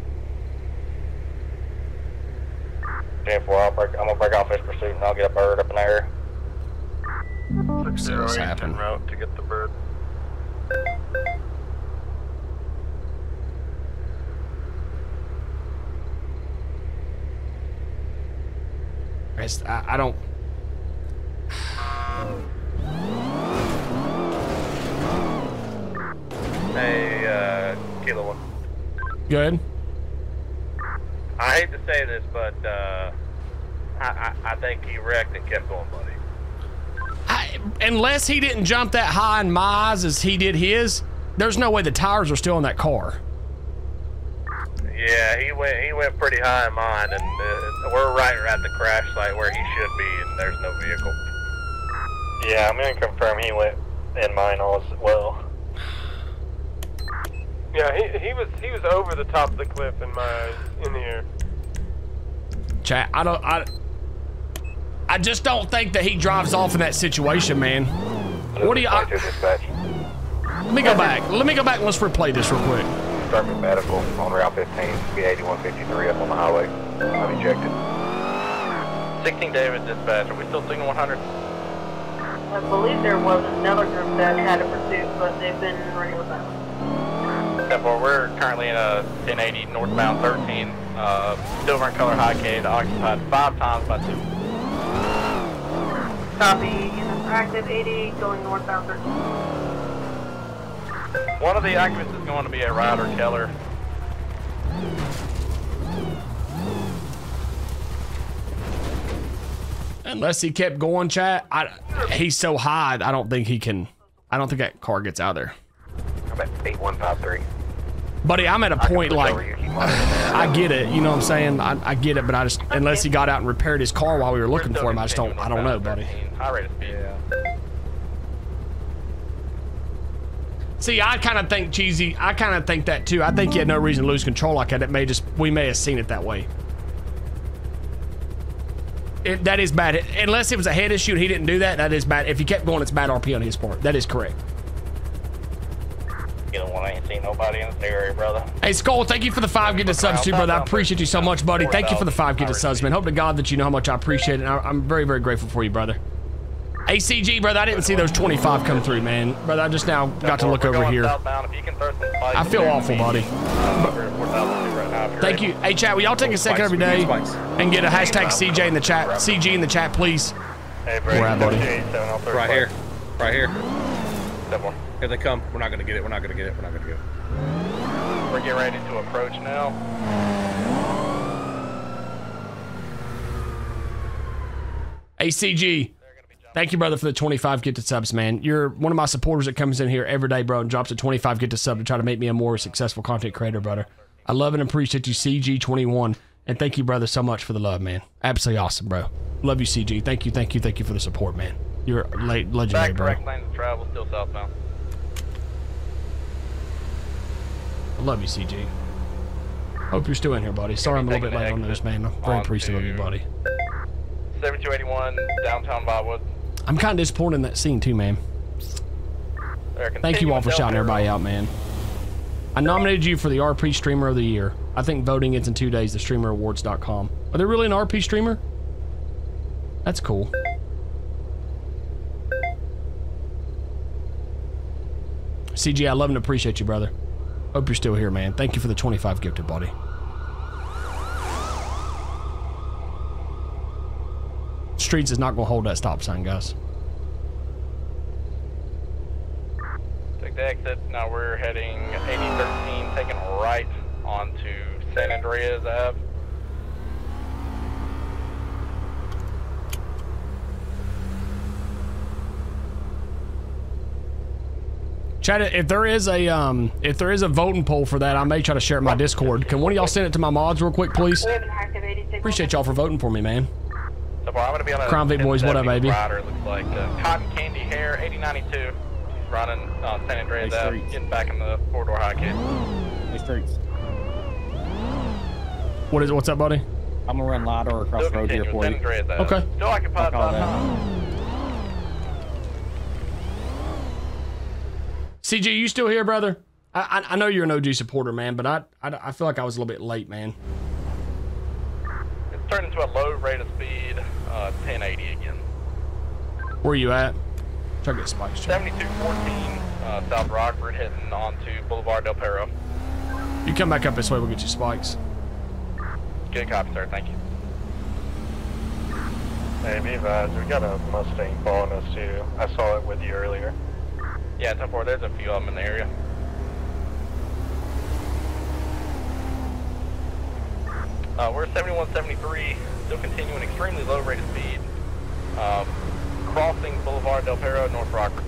ten four, I'll break, I'm gonna break off his pursuit and I'll get a bird up in the air. See what's happened. Route to get the bird. It's- I, I don't. Hey, uh, Kilo one. Good. I hate to say this, but uh, I, I, I think he wrecked and kept going, buddy. I, unless he didn't jump that high in my eyes as he did his, there's no way the tires are still in that car. Yeah, he went he went pretty high in mine, and uh, we're right at the crash site where he should be, and there's no vehicle. Yeah, I'm gonna confirm he went in mine as well. Yeah, he he was he was over the top of the cliff in my eyes, in the air. Chat, I don't I I just don't think that he drives off in that situation, man. What do you I, Let me go back. Let me go back and let's replay this real quick. Start with medical on Route fifteen, be eighty-one fifty-three up on the highway. I've ejected. sixteen David dispatch, are we still signal one hundred? I believe there was another group that had a pursuit, but they've been running with them. Therefore, we're currently in a ten eighty northbound thirteen, uh, silver and color Highcade, occupied five times by two. Copy, active eighty, going northbound thirteen. One of the activists is going to be a Ryder Keller. Unless he kept going, chat. I, he's so high, I don't think he can. I don't think that car gets out of there. I'm at eight one five three. Buddy, I'm at a point like, I get it, you know what I'm saying? I, I get it, but I just, unless he got out and repaired his car while we were looking for him, I just don't, I don't know, buddy. High rate of speed. Yeah. See, I kind of think, Cheesy, I kind of think that too. I think he had no reason to lose control like that. It may just, we may have seen it that way. It, that is bad. Unless it was a head issue and he didn't do that, that is bad. If he kept going, it's bad R P on his part. That is correct. You know, I ain't seen nobody in this area, brother. Hey, Skull, thank you for the five gifted subs too, brother. I appreciate you so much, buddy. Thank you for the five gifted subs, man. Hope to God that you know how much I appreciate it. And I, I'm very, very grateful for you, brother. A C G, brother, I didn't see those twenty-five come through, man. Brother, I just now got to look over here. I feel awful, buddy. Thank you. Hey, chat, will y'all take a second every day and get a hashtag C J in the chat? C G in the chat, please. Hey, Where at, buddy? Right here. Right here. Here they come. We're not going to get it. We're not going to get it. We're not going to get it. We're getting ready to approach now. A C G. Thank you, brother, for the twenty-five gifted subs, man. You're one of my supporters that comes in here every day, bro, and drops a twenty-five gifted sub to try to make me a more successful content creator, brother. I love and appreciate you, C G twenty-one, and thank you, brother, so much for the love, man. Absolutely awesome, bro. Love you, C G. Thank you, thank you, thank you for the support, man. You're late, legendary, bro. Back direct lane to travel, still southbound. I love you, C G. Hope you're still in here, buddy. Sorry I'm a little bit late on this, man. I'm very appreciative of you, buddy. seventy-two eighty-one, downtown Wildwood. I'm kind of disappointed in that scene too, man. Thank you all for shouting everybody out, man. I nominated you for the R P Streamer of the Year. I think voting is in two days, the streamer awards dot com. Are they really an R P streamer? That's cool. C G, I love and appreciate you, brother. Hope you're still here, man. Thank you for the twenty-five gifted, buddy. Streets is not going to hold that stop sign, guys. Take the exit. Now we're heading eighty thirteen, taking a right onto San Andreas Ave. Chat, if there is a um, if there is a voting poll for that, I may try to share it in my Discord. Can one of y'all send it to my mods real quick, please? Appreciate y'all for voting for me, man. So far, I'm going to be on a Crown Vic boys, what up, baby? Rider, looks like uh, Cotton Candy Hair, eighty ninety-two. He's running uh, San Andreas Ave, getting back in the four-door Highcade. Hey, streets. What is it? What's up, buddy? I'm gonna run LiDAR across Still the road here for San you. Andreas Ave. Okay. Still occupied by time. C G, you still here, brother? I, I I know you're an O G supporter, man, but I, I I feel like I was a little bit late, man. It's turned into a low rate of speed, uh, ten eighty again. Where you at? Try to get spikes. seventy-two fourteen, uh, South Rockford, heading onto Boulevard Del Perro. You come back up this way, we'll get you spikes. Good copy, sir. Thank you. Hey, be advised, we got a Mustang following us too. I saw it with you earlier. Yeah, ten four, there's a few of them in the area. Uh, we're seventy-one seventy-three, still continuing extremely low rate of speed. Um, crossing Boulevard Del Perro, North Rocker.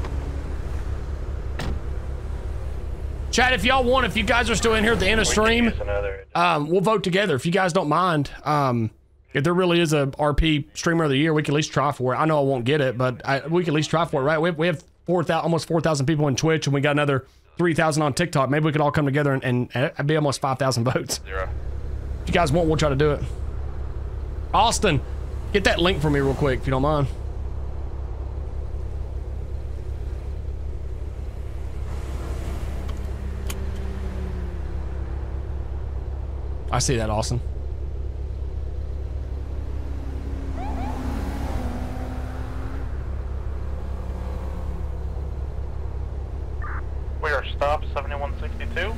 Chat, if y'all want, if you guys are still in here at the end of stream, um, we'll vote together. If you guys don't mind, um, if there really is a R P streamer of the year, we can at least try for it. I know I won't get it, but I, we can at least try for it, right? We have, we have four thousand, almost four thousand people on Twitch, and we got another three thousand on TikTok. Maybe we could all come together and, and it'd be almost five thousand votes. Zero. If you guys want, we'll try to do it. Austin, get that link for me real quick, if you don't mind. I see that, Austin. We are stopped seventy-one sixty-two.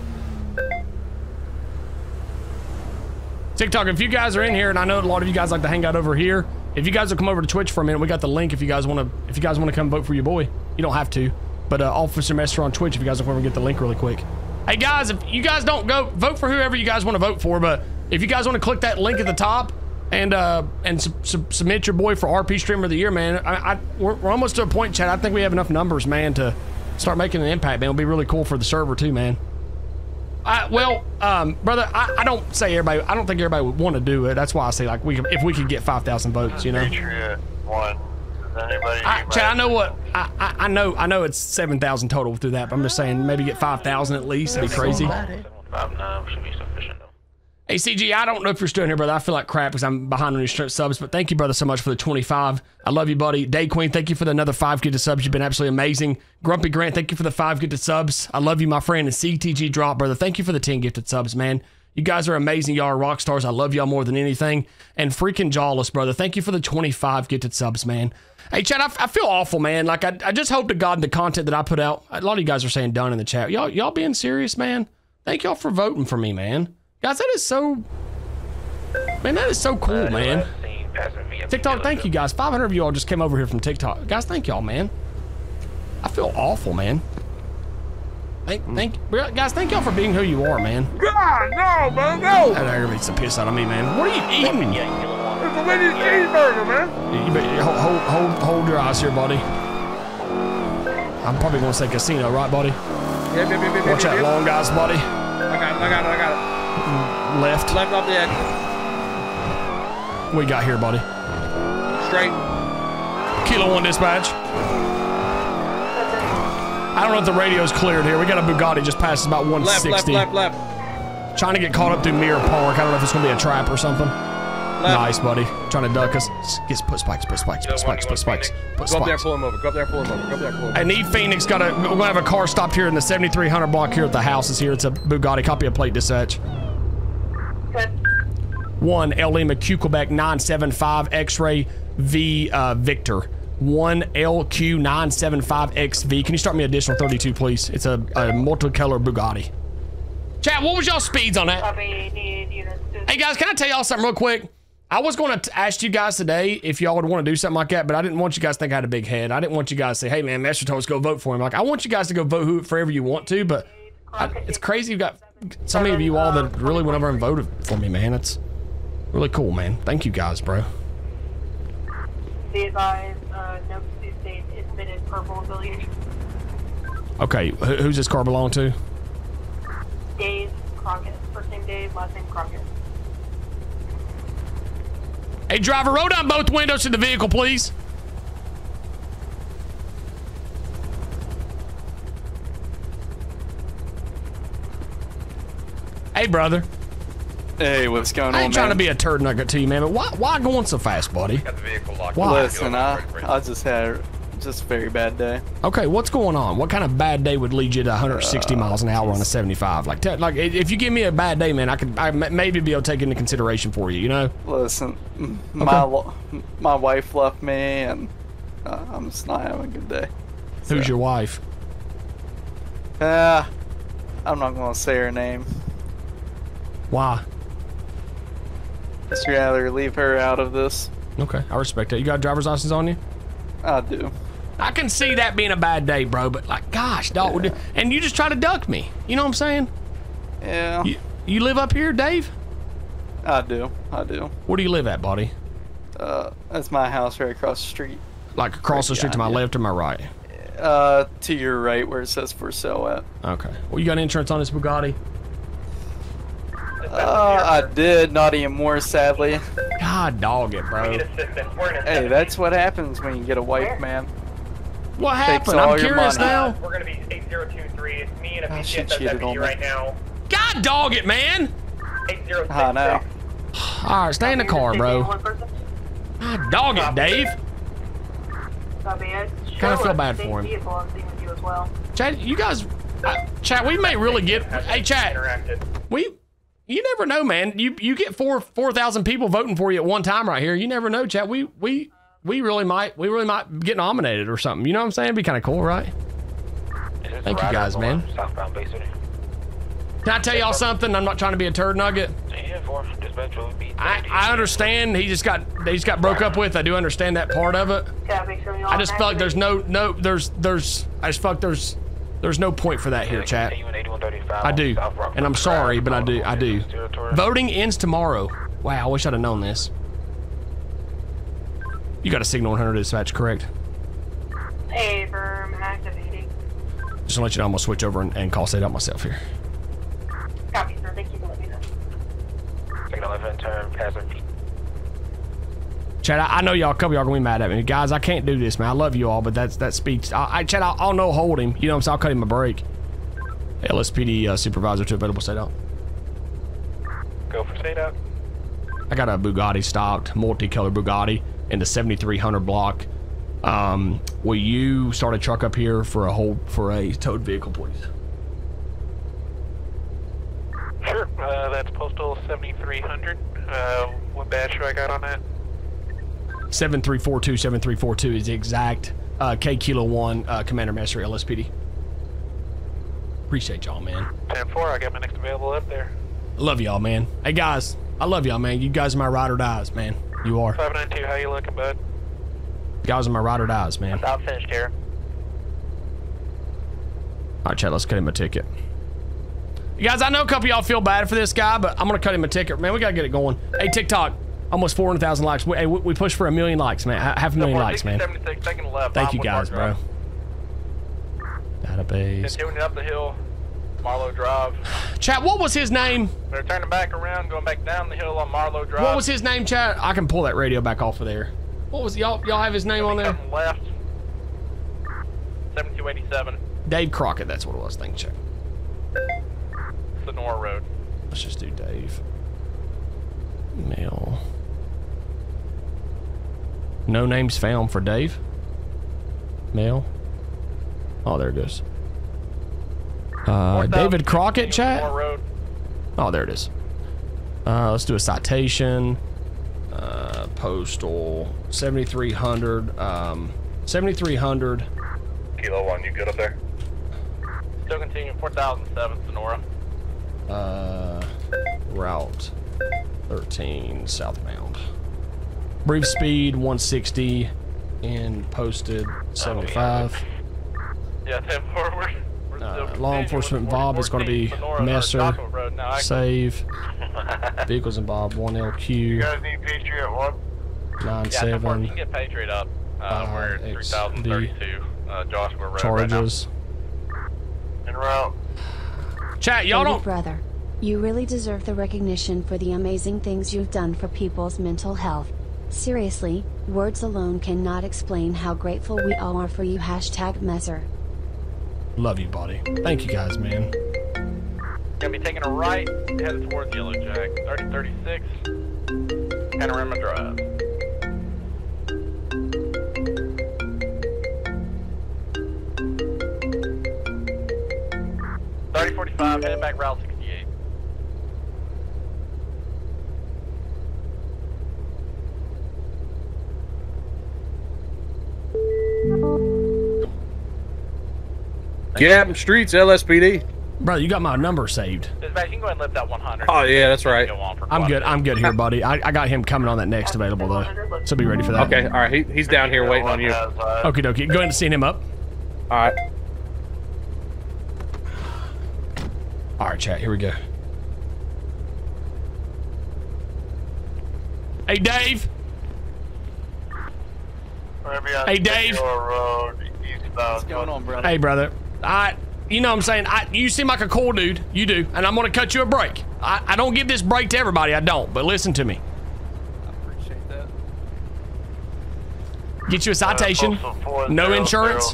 TikTok, if you guys are in here, and I know a lot of you guys like to hang out over here, if you guys will come over to Twitch for a minute, we got the link if you guys want to if you guys want to come vote for your boy. You don't have to, but uh, Officer Messer on Twitch if you guys will come over and get the link really quick. Hey guys, if you guys don't go, vote for whoever you guys want to vote for, but if you guys want to click that link at the top and uh, and su su submit your boy for R P Streamer of the Year, man, I, I, we're, we're almost to a point, Chad, I think we have enough numbers, man, to start making an impact, man. It'll be really cool for the server too, man. I, well, um, brother, I, I don't say everybody, I don't think everybody would want to do it. That's why I say, like, we if we could get five thousand votes, you know? Patriot one. Does anybody I, Chad, I know what, I, I, I know I know it's seven thousand total through that, but I'm just saying maybe get five thousand at least. It'd be crazy. five nine should be sufficient, though. Hey, C G, I don't know if you're still in here, brother. I feel like crap because I'm behind on your straight subs, but thank you, brother, so much for the twenty-five. I love you, buddy. Day Queen, thank you for the another five gifted subs. You've been absolutely amazing. Grumpy Grant, thank you for the five gifted subs. I love you, my friend. And C T G Drop, brother, thank you for the ten gifted subs, man. You guys are amazing. Y'all are rock stars. I love y'all more than anything. And freaking Jawless, brother, thank you for the twenty-five gifted subs, man. Hey, Chad, I, I feel awful, man. Like, I, I just hope to God the content that I put out, a lot of you guys are saying done in the chat. Y'all y'all being serious, man? Thank y'all for voting for me, man. Guys, that is so... Man, that is so cool, man. TikTok, thank you, guys. five hundred of you all just came over here from TikTok. Guys, thank y'all, man. I feel awful, man. Thank, thank, guys, thank y'all for being who you are, man. God, no, man, no! That aggravates the piss out of me, man. What are you eating? It's a Wendy's cheeseburger, man. You better hold, hold, hold, hold your eyes here, buddy. I'm probably gonna say casino, right, buddy? Yep, yep, yep, yep, Watch yep, that yep. long guys, buddy. I got it, I got it, I got it. Left. Left off the edge. What you got here, buddy? Straight. Kilo one dispatch. I don't know if the radio's cleared here. We got a Bugatti just past about one sixty. Left, left, left, left. Trying to get caught up through Mirror Park. I don't know if it's gonna be a trap or something. Left. Nice, buddy. Trying to duck us. Get put spikes, put spikes, put spikes, put spikes, put Go up there, spikes. pull him over. Go up there, pull him over. Go up there, pull him over. I need Phoenix. Got a. We're gonna have a car stopped here in the seventy-three hundred block here at the house. Is here. It's a Bugatti. Copy of plate dispatch. One L Lima Q Quebec nine seven five X-ray V uh, Victor. One L Q nine seven five X V. Can you start me additional thirty-two, please? It's a, a multicolor Bugatti. Chat, what was y'all speeds on that? Hey guys, can I tell y'all something real quick? I was going to ask you guys today if y'all would want to do something like that, but I didn't want you guys to think I had a big head. I didn't want you guys to say, hey man, Master told us go vote for him. Like, I want you guys to go vote who forever you want to, but I, it's crazy you've got so many of you all that really went over and voted for me, man. It's really cool, man. Thank you guys, bro. Be advised, uh, no pursuit state admitted purple affiliation. Okay, who, who's this car belong to? Dave Crockett. First name Dave, last name Crockett. Hey, driver, roll down both windows to the vehicle, please. Hey, brother. Hey, what's going on, I ain't trying man? to be a turd nugget to you, man, but why, why going so fast, buddy? Got the vehicle locked. Why? Listen, I, I just had just a very bad day. Okay, what's going on? What kind of bad day would lead you to one hundred sixty Uh, miles an hour on a seventy-five? Like, te- like if you give me a bad day, man, I could I m- maybe be able to take it into consideration for you, you know? Listen, m- my lo- my wife left me, and uh, I'm just not having a good day. Who's your wife? Uh, I'm not gonna say her name. Why? Just rather leave her out of this. Okay, I respect that. You got a driver's license on you? I do. I can see that being a bad day, bro, but like, gosh, dog, Yeah. and you just try to duck me. You know what I'm saying? Yeah. You, you live up here, Dave? I do. I do. Where do you live at, buddy? Uh, that's my house right across the street. Like across the street to my left or my right? Uh, to your right where it says for sale at. Okay. Well, you got insurance on this Bugatti? Uh, I did, not anymore, sadly. God dog it, bro. Hey, that's what happens when you get a wife, man. What happened? I'm curious now. We're gonna be eight zero two three. It's me and a Ah, she P C S cheated on deputy me. right now. God dog it, man. eight zero six. I know. All right, stay in the car, bro. God dog it, Dave. Kind of feel bad for him. Chad, you guys, uh, Chad, we may really get. Hey, Chad, we. You never know, man. You you get four four thousand people voting for you at one time right here. You never know, Chad. We we we really might we really might get nominated or something. You know what I'm saying? It'd be kind of cool, right? Thank you guys, man. Southbound Bay City. Can I tell y'all something? I'm not trying to be a turd nugget. I, I understand he just got he just got broke up with. I do understand that part of it. I just felt like there's no no there's there's I just felt like there's there's no point for that here, chat. I do, and I'm sorry, but I do I do. Voting ends tomorrow. Wow, I wish I'd have known this. You got a signal one hundred dispatch, correct? Hey, firm activating. Just to let you know, I'm gonna switch over and, and call state out myself here. Copy, sir. Thank you for letting me know. Second eleven, turn, passing. Chad, I, I know y'all, a couple y'all gonna be mad at me. Guys, I can't do this, man. I love you all, but that's that speaks. I, I Chad, I'll, I'll no hold him. You know what I'm saying? I'll cut him a break. L S P D uh, supervisor to available state out. Go for state out. I got a Bugatti stocked, multicolored Bugatti in the seventy-three hundred block. Um, will you start a truck up here for a hold for a towed vehicle, please? Sure. Uh, that's postal seventy-three hundred. Uh, what badge do I got on that? seven three four two, seven three four two is the exact uh, K Kilo one uh, Commander Master L S P D. Appreciate y'all, man. ten four, I got my next available up there. Love y'all, man. Hey, guys, I love y'all, man. You guys are my ride or dies, man. You are. five nine two, how you looking, bud? You guys are my ride or dies, man. About finished here. All right, Chad, let's cut him a ticket. You guys, I know a couple of y'all feel bad for this guy, but I'm going to cut him a ticket. Man, we got to get it going. Hey, TikTok, almost four hundred thousand likes. We, hey, we, we pushed for a million likes, man. Half a million likes, man. Thank you, guys, bro. Database. Continuing up the hill, Marlowe Drive. Chat, what was his name? They're turning back around, going back down the hill on Marlowe Drive. What was his name, chat? I can pull that radio back off of there. What was y'all? Y'all have his name on there? Left. seventy-two eighty-seven. Dave Crockett. That's what it was. Thank you, chat. Sonora Road. Let's just do Dave. Mail. No names found for Dave. Mail. Oh, there it goes. Uh, David Crockett, chat. Oh, there it is. Uh, let's do a citation. Uh, postal seventy-three hundred. Um, seventy-three hundred. Kilo one, you good up there? Still continuing, four thousand seven, Sonora. Uh, route thirteen southbound. Brief speed one sixty and posted seventy-five. Yeah, ten forward. Uh, law enforcement involved is going to be Messer. Save. Vehicles involved one L Q. You guys need Patriot one? nine yeah, seven. You can get Patriot up. Uh, we're at three thousand thirty-two. Uh, Joshua Road. Charges. Right En route. Chat, y'all don't. Brother, you really deserve the recognition for the amazing things you've done for people's mental health. Seriously, words alone cannot explain how grateful we all are for you. Hashtag Messer. Love you, buddy. Thank you guys, man. Gonna be taking a right, headed towards Yellow Jack. thirty thirty-six, Panorama Drive. thirty forty-five, headed back Route sixty-eight. Gap Streets, L S P D. Bro, you got my number saved. Dispatch, you can go ahead and lift that one hundred. Oh, yeah, that's right. I'm good. I'm good here, buddy. I, I got him coming on that next available, though. So be ready for that. Okay, all right. He, he's down here waiting on you. Okie dokie. Go ahead and send him up. All right. All right, chat. Here we go. Hey, Dave. Uh, Hey, Dave. What's going on, brother? Hey, brother. I, you know what I'm saying? I, you seem like a cool dude. You do. And I'm going to cut you a break. I, I don't give this break to everybody. I don't. But listen to me. I appreciate that. Get you a citation. No insurance.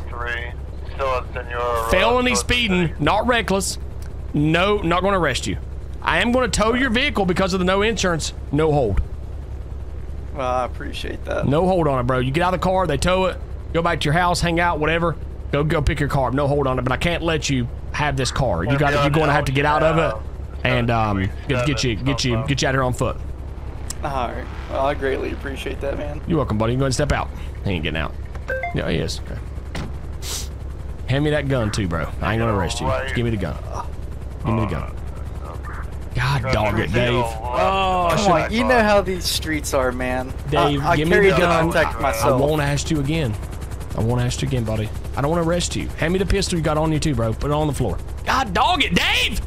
Felony speeding. Not reckless. No, not going to arrest you. I am going to tow your vehicle because of the no insurance. No hold. Well, I appreciate that. No hold on it, bro. You get out of the car, they tow it, go back to your house, hang out, whatever. Go go pick your car up. No hold on it, but I can't let you have this car. You got you're going to have to get out of it and um get, get you get you get you out here on foot. All right. Well, I greatly appreciate that, man. You're welcome, buddy. You go ahead and step out. He ain't getting out. Yeah, he is. Okay. Hand me that gun too, bro. I ain't gonna arrest you. Just give me the gun. Give me the gun. God dog it, Dave. Oh, come on. You know how these streets are, man. Dave, I, I give me the gun. Protect I, myself. I won't ask you again. I won't ask you again, buddy. I don't want to arrest you. Hand me the pistol you got on you too, bro. Put it on the floor. God dog it, Dave!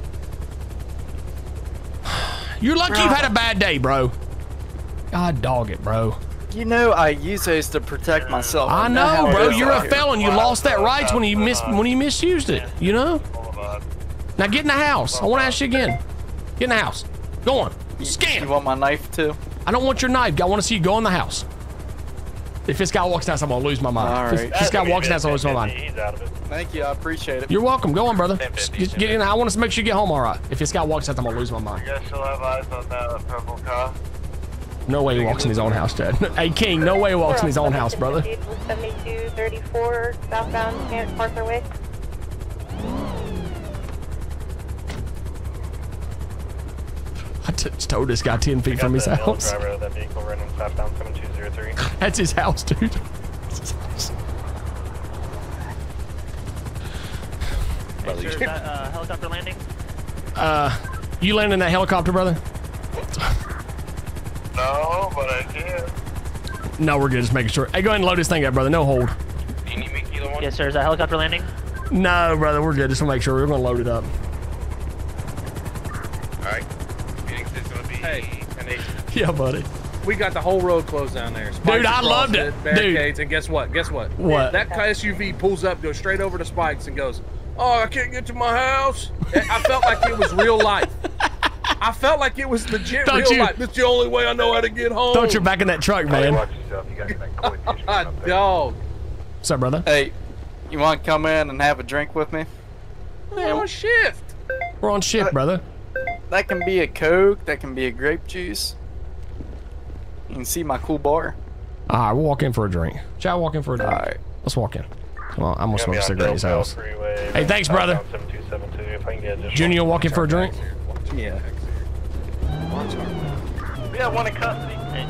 You're lucky bro. You've had a bad day, bro. God dog it, bro. You know I use those to protect myself. I know, bro. You're a felon. You lost that rights when you mis when you misused it. You know. Now get in the house. I want to ask you again. Get in the house. Go on. Scan. You want my knife too? I don't want your knife. I want to see you go in the house. If this guy walks down, I'm gonna lose my mind. All right. If this guy walks down, I'm gonna lose my mind. Thank you. I appreciate it. You're welcome. Go on, brother. Just get, get in. I want to make sure you get home all right. If this guy walks out, I'm gonna lose my mind. You guys still have eyes on that purple car? No way he walks in his own house, Chad. Hey, King, no way he walks in his own house, brother. seventy-two thirty-four southbound Parker Way. I just towed this guy ten feet from his house. Driver of that vehicle running southbound seven two zero three. That's his house, dude. Hey, sir, is that uh, helicopter landing? Uh, you landing that helicopter, brother? No, but I did. No, we're good. Just making sure. Hey, go ahead and load this thing up, brother. No hold. Do you need me kilo one? Yes, sir. Is that helicopter landing? No, brother. We're good. Just to make sure. We're gonna load it up. All right. Phoenix is gonna be hey. an eight. Yeah, buddy. We got the whole road closed down there. Spikes Dude, I loved it. Barricades, Dude. And guess what? Guess what? What? That S U V pulls up, goes straight over to Spikes, and goes, "Oh, I can't get to my house." I felt like it was real life. I felt like it was legit Don't real you, life. This is the only way I know how to get home. Don't you back in that truck, man. Dog. What's up, brother? Hey, you want to come in and have a drink with me? We're on shift. We're on shift, that, brother. That can be a Coke. That can be a grape juice. You can see my cool bar. All right, we'll walk in for a drink. Shall I walk in for a drink? All right. Let's walk in. Well, I'm gonna smoke a cigarette at his house. Hey, thanks, brother. Junior, you'll walk in for a drink? Yeah. We got one in custody. Hey.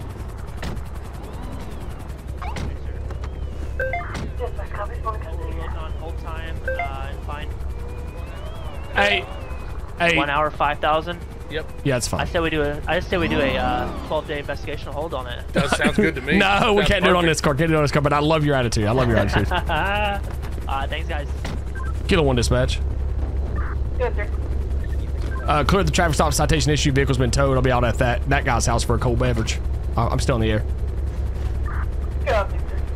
On hold time uh, and fine. Hey, hey. One hour, five thousand. Yep. Yeah, it's fine. I say we do a. I say we do a uh, twelve day investigation hold on it. That sounds good to me. No, we Sounds can't do it on perfect. this car. Can't do it on this car. But I love your attitude. I love your attitude. uh, thanks, guys. Kilo one dispatch. Good, sir. Uh, clear the traffic stop citation issue. Vehicle's been towed. I'll be out at that that guy's house for a cold beverage. Uh, I'm still in the air. Good.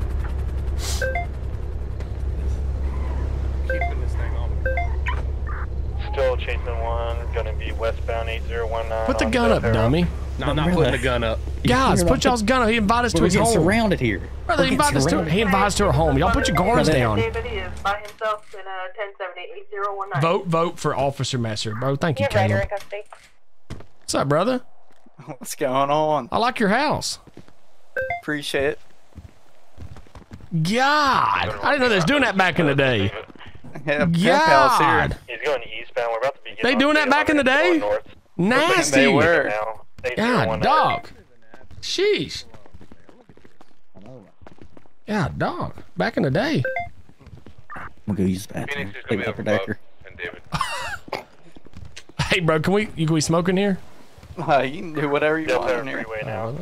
Keeping this thing on. Still chasing one. Gonna be westbound eight zero one nine. Put the gun up, dummy. No, I'm not putting the gun up. Guys, put y'all's gun up. He invited us to We're his getting home. surrounded here. Brother, he invited us to. He invited us to her home. Y'all put your guards down. David is by himself in a ten seventy eight zero one nine. Vote, vote for Officer Messer, bro. Thank you, Yeah, right, Caleb. in custody. What's up, brother? What's going on? I like your house. Appreciate it. God, I didn't know they was doing that back in the day. Yeah, Pimp House here. God, He's going eastbound. We're about to be. they doing that back in the day? Nasty. They were. God, dog. Sheesh. God, dog. Back in the day. I'm gonna go use the bathroom. Take Upper Decker. And David. Hey, bro, can we you can we smoke in here? Uh, you can do whatever you want in here. Freeway now.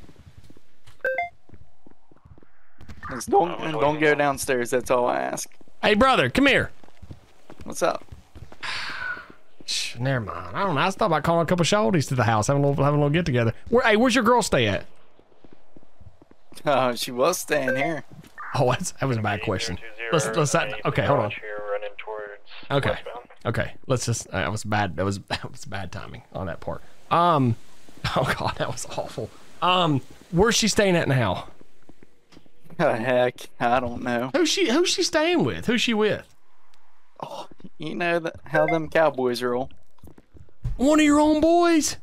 Just don't don't go downstairs. That's all I ask. Hey, brother, come here. What's up? Shh, never mind. I don't know. I just thought about calling a couple shawties to the house, having a little having a little get together. Where? Hey, where's your girl stay at? Oh, she was staying here. Oh, that's, that was a bad question. Let's let's not, okay, hold on. Okay, okay. Let's just. Uh, that was bad. That was that was bad timing on that part. Um, oh god, that was awful. Um, where's she staying at now? Oh, heck, I don't know. Who's she? Who's she staying with? Who's she with? Oh, you know that how them cowboys roll. One of your own boys?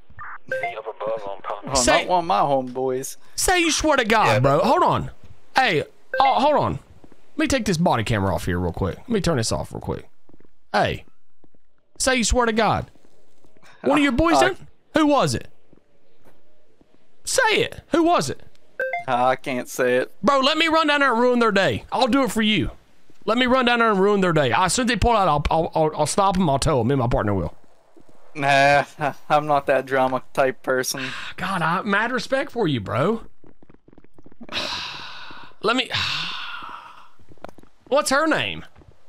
Oh, Say- not one of my homeboys. Say you swear to God, bro. Hold on. Hey, oh, hold on. Let me take this body camera off here real quick. Let me turn this off real quick. Hey, say you swear to God. One of your boys Uh, there? Who was it? Say it. Who was it? I can't say it. Bro, let me run down there and ruin their day. I'll do it for you. Let me run down there and ruin their day. As soon as they pull out, I'll, I'll, I'll, I'll stop them. I'll tow them. Me and my partner will. Nah, I'm not that drama type person. God, I have mad respect for you, bro. Let me... What's her name?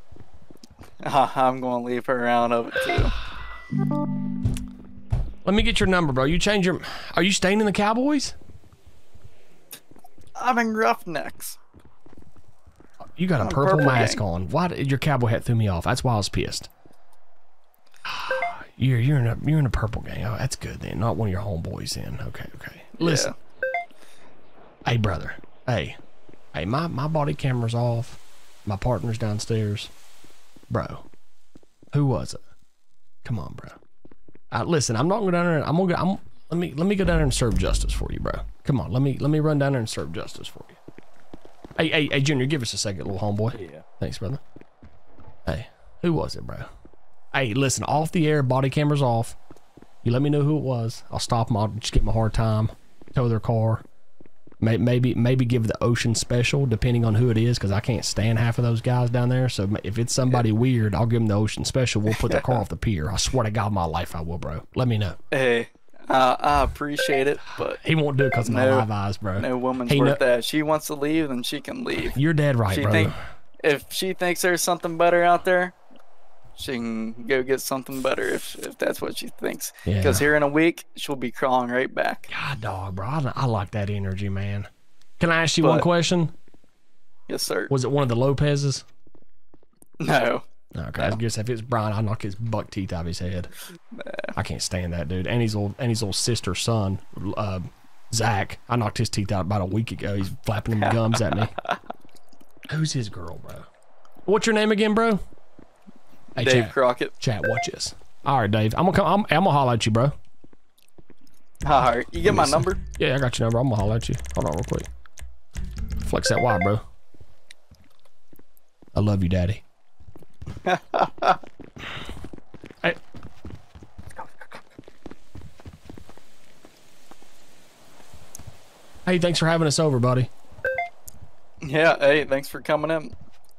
I'm going to leave her out of it, too. Let me get your number, bro. You change your... Are you staying in the Cowboys? I'm in Roughnecks. You got a I'm purple, purple mask gang. on. Why did your cowboy hat threw me off? That's why I was pissed. You're you're in a you're in a purple gang. Oh, that's good then. Not one of your homeboys then. Okay, okay. Listen. Hey, brother. Hey, hey. My my body camera's off. My partner's downstairs. Bro, who was it? Come on, bro. Uh, listen, I'm not going down there. And, I'm gonna. Go, I'm. Let me let me go down there and serve justice for you, bro. Come on. Let me let me run down there and serve justice for you. Hey, hey, hey, Junior, give us a second, little homeboy. Yeah. Thanks, brother. Hey, who was it, bro? Hey, listen, off the air, body camera's off. You let me know who it was. I'll stop them. I'll just give them a hard time. Tow their car. Maybe, maybe give the Ocean Special, depending on who it is, because I can't stand half of those guys down there. So if it's somebody yeah. weird, I'll give them the Ocean Special. We'll put their car off the pier. I swear to God, my life, I will, bro. Let me know. Hey. Uh, I appreciate it, but he won't do it because of my no, live eyes, bro. No woman's he worth know- that. If she wants to leave, then she can leave. You're dead right, she bro. Think, if she thinks there's something better out there, she can go get something better if if that's what she thinks. Because Yeah. here in a week, she'll be crawling right back. God, dog, bro. I, I like that energy, man. Can I ask you But- one question? Yes, sir. Was it one of the Lopez's? No. Okay, I guess if it's Brian, I'll knock his buck teeth out of his head. Nah. I can't stand that dude. And his little, and his little sister son, uh, Zach. I knocked his teeth out about a week ago. He's flapping them gums at me. Who's his girl, bro? What's your name again, bro? Hey, Dave chat, Crockett. Chat, watch this. All right, Dave. I'm gonna come. I'm, I'm gonna holler at you, bro. All right, you get my Listen. number? Yeah, I got your number. I'm gonna holler at you. Hold on, real quick. Flex that Y, bro. I love you, Daddy. Hey. Hey, thanks for having us over, buddy. Yeah, hey, thanks for coming in.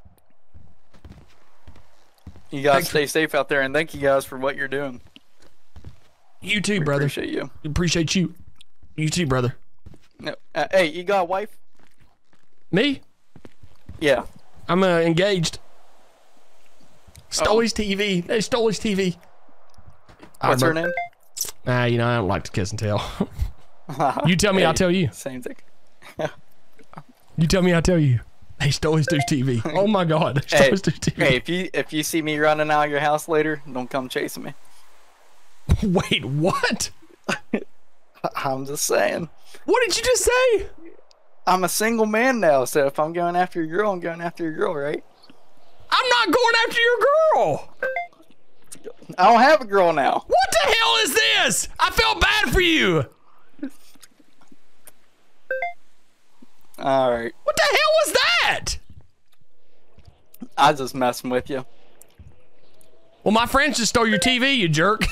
You guys Thanks stay safe out there, and thank you guys for what you're doing. You too, We brother. appreciate you. Appreciate you. You too, brother. No, uh, hey, you got a wife? Me? Yeah. I'm uh, engaged. Stole Oh. his T V. They stole his T V. What's All her right, name? bro. Nah, you know, I don't like to kiss and tell. You tell me, Hey, I'll tell you. Same thing. You tell me, I'll tell you. They stole his dude's T V. Oh my God. They stole Hey, his dude's T V. hey, if you if you see me running out of your house later, don't come chasing me. Wait, what? I'm just saying. What did you just say? I'm a single man now, so if I'm going after your girl, I'm going after your girl, right? I'm not going after your girl. I don't have a girl now. What the hell is this? I felt bad for you. All right. What the hell was that? I was just messing with you. Well, my friends just stole your T V, you jerk.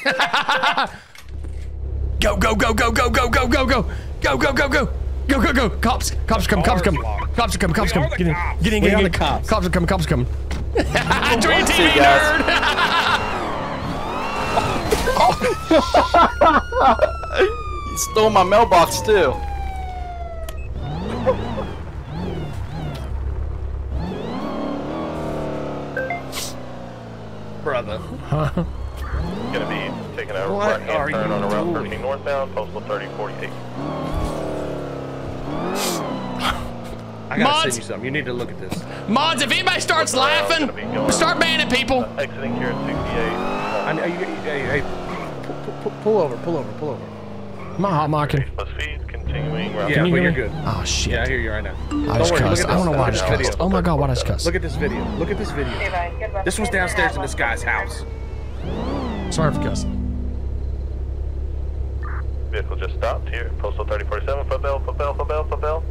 Go, go, go, go, go, go, go, go, go. Go, go, go, go. Go, go, go. Cops. Cops come, cops come. Cops are coming, cops come. Get in, get in, get in. Get in. Cops. Cops are coming, cops are coming. Enjoy your T V, nerd. You stole my mailbox, too. Brother. Gonna be taking a What right are hand turn you on a Route doing? thirteen northbound, postal thirty forty-eight. I gotta Mods. send you something. You need to look at this. Mods, if anybody starts laughing, start banning people. Exiting here at sixty-eight. I know, you, you, hey, hey, pull, pull, pull over, pull over, pull over. Am I hot mocking? Continuing. Yeah, Can you but hear you're me? good. Oh shit. Yeah, I hear you right now. I Don't just worry, look cussed. at I this. don't know why I Look just at this cussed. video. Oh my god, why did I just cuss? Look at this video. Look at this video. This was downstairs in this guy's house. Sorry for cussing. Vehicle just stopped here. Postal thirty forty-seven. Footbell, footbell, footbell, footbell.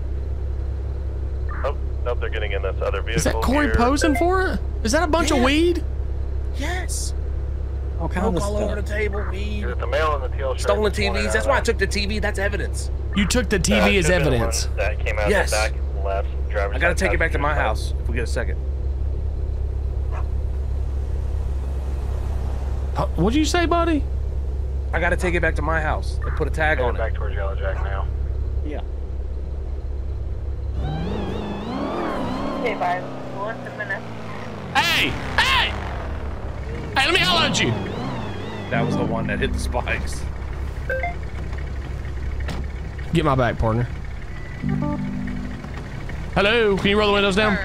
Oh, nope, they're getting in this other vehicle. Is that Corey here. posing for it? Is that a bunch Yeah. of weed? Yes. All kinds Smoke of all stuff. over the table, weed. The mail and the T L shirt Stolen this T morning, Vs. That's uh, why I took the T V. That's evidence. You took the T V uh, as should've been the evidence. one That came out Yes. the back left. Driver's I gotta side take it back to my passenger house if we get a second. Uh, What'd you say, buddy? I gotta take it back to my house and put a tag on it. Back towards Yellow Jack now. Yeah. Okay, bye. One minute. Hey! Hey! Hey, let me holler at you. That was the one that hit the spikes. Get my back, partner. Hello, can you roll the windows down?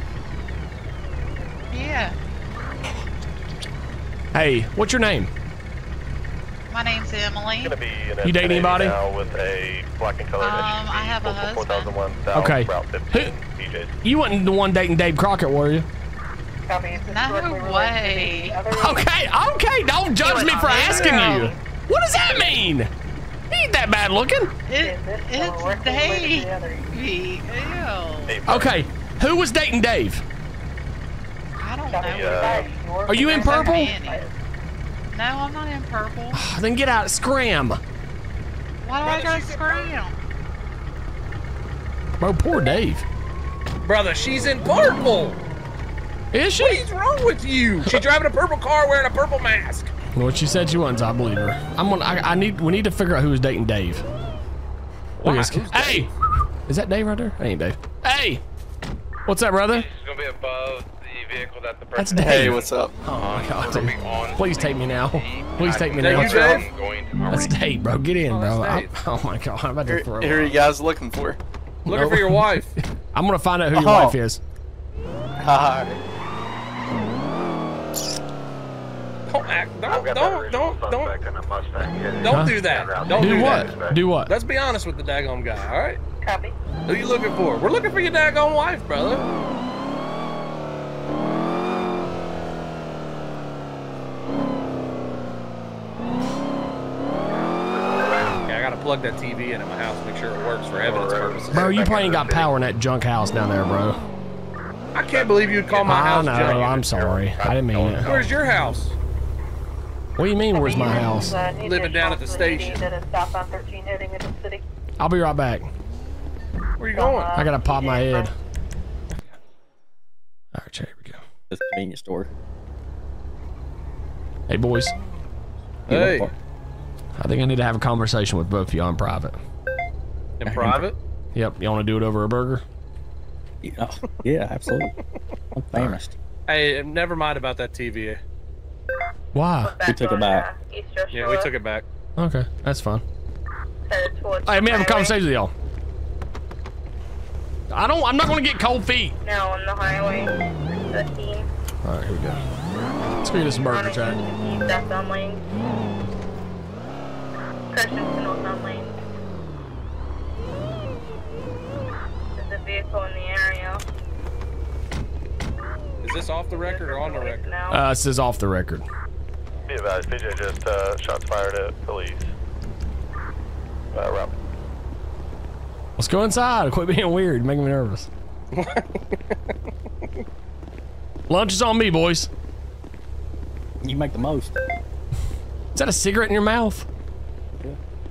Yeah. Hey, what's your name? My name's Emily. Gonna be in a You date anybody? now with a black and colored Um, S U V, I have a postal husband. four thousand one South, Okay. Route fifteen, P Js. You wasn't the one dating Dave Crockett, were you? Copy. No way. Okay, okay, don't judge me for asking you. What does that mean? He ain't that bad looking. It, it's Dave. Ew. Okay, who was dating Dave? I don't know. Are you in purple? No, I'm not in purple. Then get out, scram. Why do I go scram? Bro, poor Dave. Brother, she's in purple. Is she? What is wrong with you? She's driving a purple car wearing a purple mask. Well, she said she wasn't, so I believe her. I'm gonna. I, I need. We need to figure out who was dating Dave. Look at this kid. Hey, is that Dave right there? That ain't Dave. Hey, what's up, brother? It's gonna be above the vehicle that the That's person. Dave. Hey, what's up? Oh my god, dude. Please take me now. Please take me Is that now. you, Dave? That's Dave, bro. Get in, Oh, bro. that's I, Dave. oh my god, I'm about to Here, throw here are up. you guys looking for? Looking for your wife. I'm gonna find out who your Oh. wife is. Hi. Don't act. Don't. I've got that Don't. original Don't. Don't. suspect in a Mustang headed Don't Huh? do that. Don't Do do what? that. Do what? Let's be honest with the daggone guy. All right. Copy. Who you looking for? We're looking for your daggone wife, brother. Okay, I gotta plug that T V in at my house, make sure it works for evidence purposes. Bro, you probably ain't got power in that junk house down there, bro. I can't believe you'd call my I house know. junk. I'm sorry. I didn't mean it. Where's your house? What do you mean? Where's my house? Uh, need Living down at the station. That is southbound thirteen heading into the city. I'll be right back. Where you going? I gotta pop my head. All right, here we go. This convenience store. Hey, boys. Hey. I think I need to have a conversation with both of y'all in private. In private? Yep. You want to do it over a burger? Yeah, yeah, absolutely. I'm famous. Hey, never mind about that T V. Why? We took it back. Yeah, we took it back. Okay, that's fine. Headed towards Hey, let me have a the highway. conversation with y'all. I don't. I'm not gonna get cold feet. Now on the highway, fifteen. All right, here we go. Let's go get us some burger, Jack. Southbound lane. Christensen northbound lane. There's a vehicle in the area. Is this off the record or on the record? Uh, this is off the record. Be advised, P J just uh, shots fired at police. Uh, route. Let's go inside. Quit being weird. You're making me nervous. Lunch is on me, boys. You make the most. Is that a cigarette in your mouth? Yeah.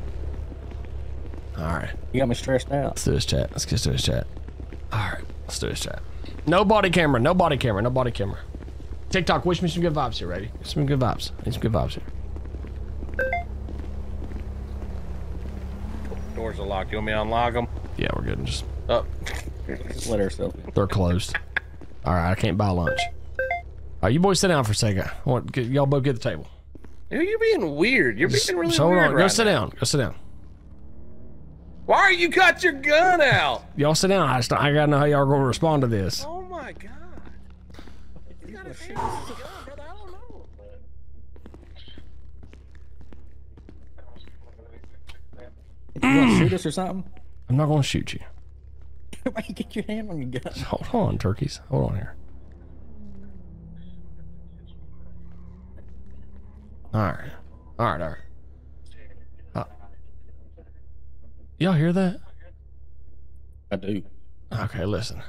All right. You got me stressed out. Let's do this chat. Let's just do this chat. All right. Let's do this chat. No body camera. No body camera. No body camera. TikTok, wish me some good vibes here, ready? Some good vibes. I need some good vibes here. Doors are locked. You want me to unlock them? Yeah, we're good. Just up. Just let herself in. They're closed. All right, I can't buy lunch. All right, you boys sit down for a second. I want get, y'all both get the table. You're being weird. You're being really Just hold weird on. right Go sit now. down. Go sit down. Why Why you got your gun out? Y'all sit down. I, just, I gotta know how y'all are gonna respond to this. Oh my god. You gotta shoot this is a gun, brother. I don't know. You gonna shoot us or something? I'm not gonna shoot you. Why you get your hand on your gun? Hold on, turkeys. Hold on here. All right. All right, all right. Uh, y'all hear that? I do. Okay, listen.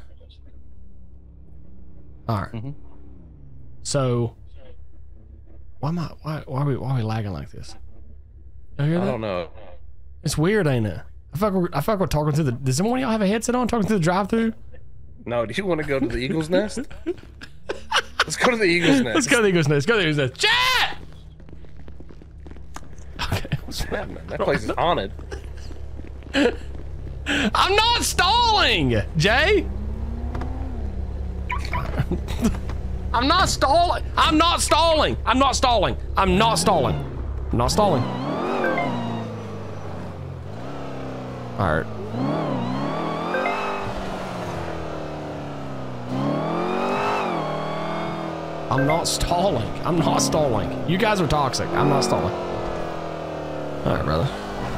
All right. Mm-hmm. So, why am I? Why? Why are we? Why are we lagging like this? Y'all hear that? I don't know. It's weird, ain't it? I feel like we're, I feel like we're talking through the. Does anyone of y'all have a headset on? Talking through the drive-through? No. Do you want to go to the Eagle's Nest? Let's go to the Eagle's Nest. Let's go to the Eagle's Nest. Go to the Eagle's Nest. Chat. Okay. What's happening? That place is haunted. I'm not stalling, Jay. I'm not stalling. I'm not stalling. I'm not stalling. I'm not stalling. I'm not stalling. All right. I'm not stalling. I'm not stalling. You guys are toxic. I'm not stalling. All right, brother.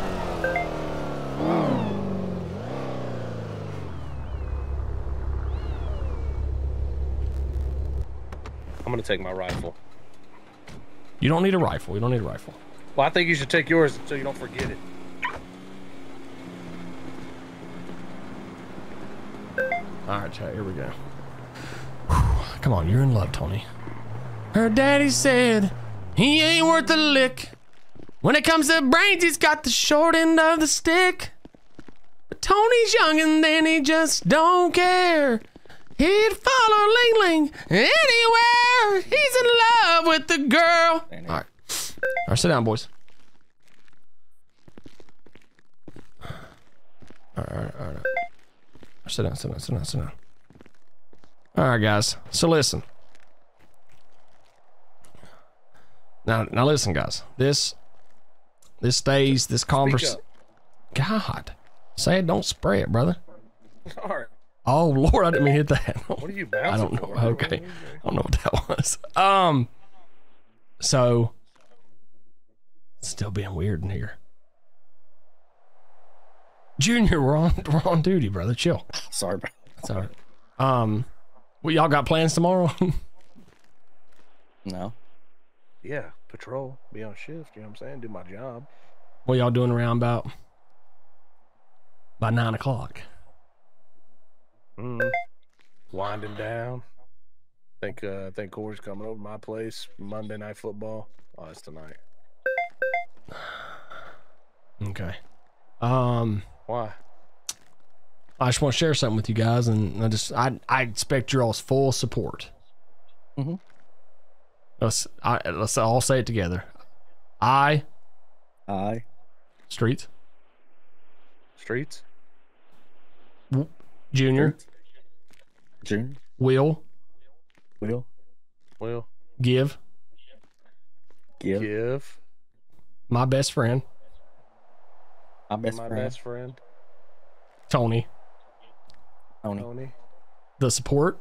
I'm gonna take my rifle. You don't need a rifle. You don't need a rifle. Well, I think you should take yours so you don't forget it. All right, chat, here we go. Whew. Come on, you're in love, Tony. Her daddy said he ain't worth a lick. When it comes to brains, he's got the short end of the stick. But Tony's young and then he just don't care. He'd follow Ling Ling anywhere. He's in love with the girl. All right. All right, sit down, boys. All right, all right, all right. Sit down, sit down, sit down, sit down. All right, guys. So listen. Now, now listen, guys. This, this stays. This conversation. God, say it. Don't spray it, brother. All right. Oh Lord, I didn't mean to hit that. What are you bouncing I don't know. for? Okay, I don't know what that was. Um, so still being weird in here. Junior, we're on we're on duty, brother. Chill. Sorry, bro. That's all right. Um, well, y'all got plans tomorrow? No. Yeah, patrol, be on shift. You know what I'm saying? Do my job. What y'all doing around about by nine o'clock? Mm. Winding down. Think uh, I think Corey's coming over to my place. Monday Night Football. Oh, it's tonight. Okay. Um. Why? I just want to share something with you guys, and I just I I expect your all's full support. Mm-hmm. Let's I, let's all say it together. I. I. Streets. Streets. W Junior. Junior. Will. Will. Will. Give. Give. Give. My best friend. My best my friend. best friend. Tony. Tony. Tony. The support.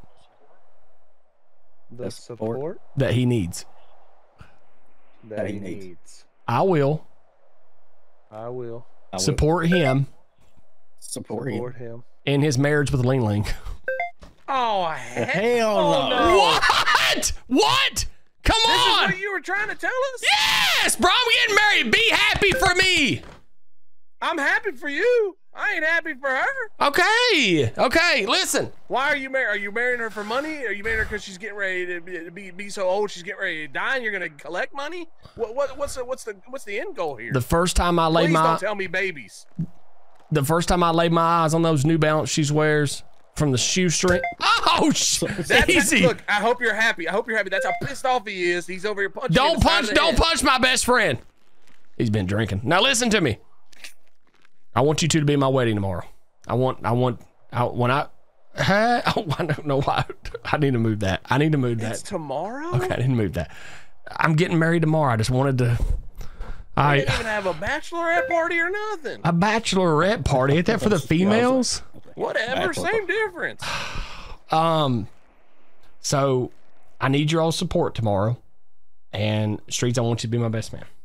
The support that he needs. That, that he he needs. needs. I will. I will. I will. Support him. Support, Support him. him. In his marriage with Ling Ling. Oh, hell, hell oh, no. no. What? What? Come this on. This is what you were trying to tell us? Yes, bro. I'm getting married. Be happy for me. I'm happy for you. I ain't happy for her. Okay. Okay. Listen. Why are you married? Are you marrying her for money? Are you marrying her because she's getting ready to be, be, be so old she's getting ready to die and you're gonna collect money? What what what's the what's the what's the end goal here? The first time I laid Please my don't tell me babies. The first time I laid my eyes on those New Balance she wears from the shoestring. Oh, that's easy. Look, I hope you're happy. I hope you're happy. That's how pissed off he is. He's over here punching. Don't punch. Don't head. punch my best friend. He's been drinking. Now listen to me. I want you two to be my wedding tomorrow. I want. I want. I, when I. Huh? Oh, I don't know why. I need to move that. I need to move that. It's tomorrow. Okay, I need to move that. I'm getting married tomorrow. I just wanted to. I didn't even have a bachelorette party or nothing. A bachelorette party? Ain't that for the females? Whatever, same difference. Um, so I need your all support tomorrow. And Streets, I want you to be my best man.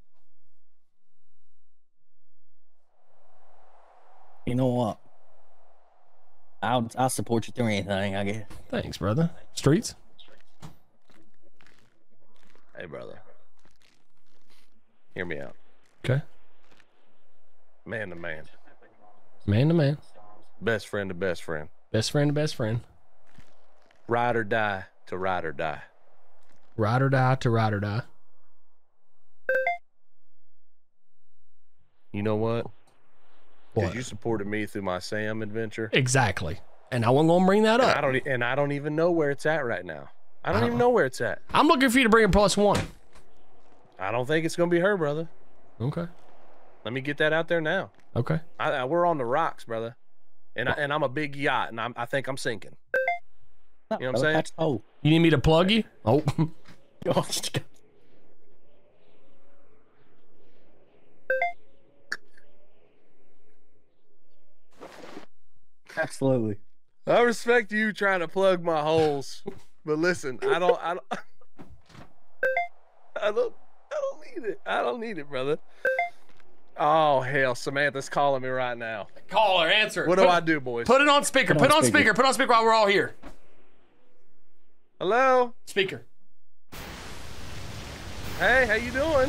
You know what? I'll I'll support you through anything, I guess. Thanks, brother. Streets? Hey, brother. Hear me out. Okay. Man to man. Man to man. Best friend to best friend. Best friend to best friend. Ride or die to ride or die. Ride or die to ride or die. You know what? What? Because you supported me through my Sam adventure. Exactly. And I wasn't going to bring that and up. I don't, and I don't even know where it's at right now. I don't Uh-huh. even know where it's at. I'm looking for you to bring a plus one. I don't think it's going to be her, brother. Okay. Let me get that out there now. Okay. I, I, we're on the rocks, brother. And, I, and I'm a big yacht, and I'm, I think I'm sinking. You know what I'm saying? Oh. You need me to plug you? Oh. Absolutely. I respect you trying to plug my holes, but listen, I don't, I don't, I don't, I don't need it. I don't need it, brother. Oh hell, Samantha's calling me right now. Call her, answer. What do Put- I do, boys? Put it on speaker. Put, it on speaker. Put it on speaker while we're all here. Hello. Speaker. Hey, how you doing?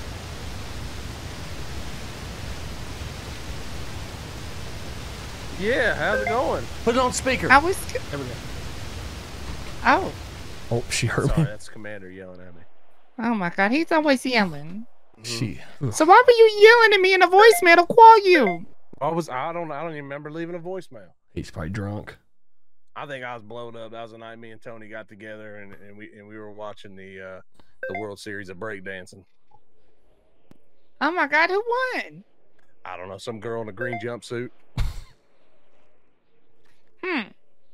Yeah, how's it going? Put it on speaker. I was. There we go. Oh. Oh, she heard Sorry, me. that's Commander yelling at me. Oh my God, he's always yelling. She. So why were you yelling at me in a voicemail to call you? I was. I don't. I don't even remember leaving a voicemail. He's probably drunk. I think I was blown up. That was the night me and Tony got together, and, and we and we were watching the uh, the World Series of breakdancing. Oh my God, who won? I don't know, some girl in a green jumpsuit. Hmm.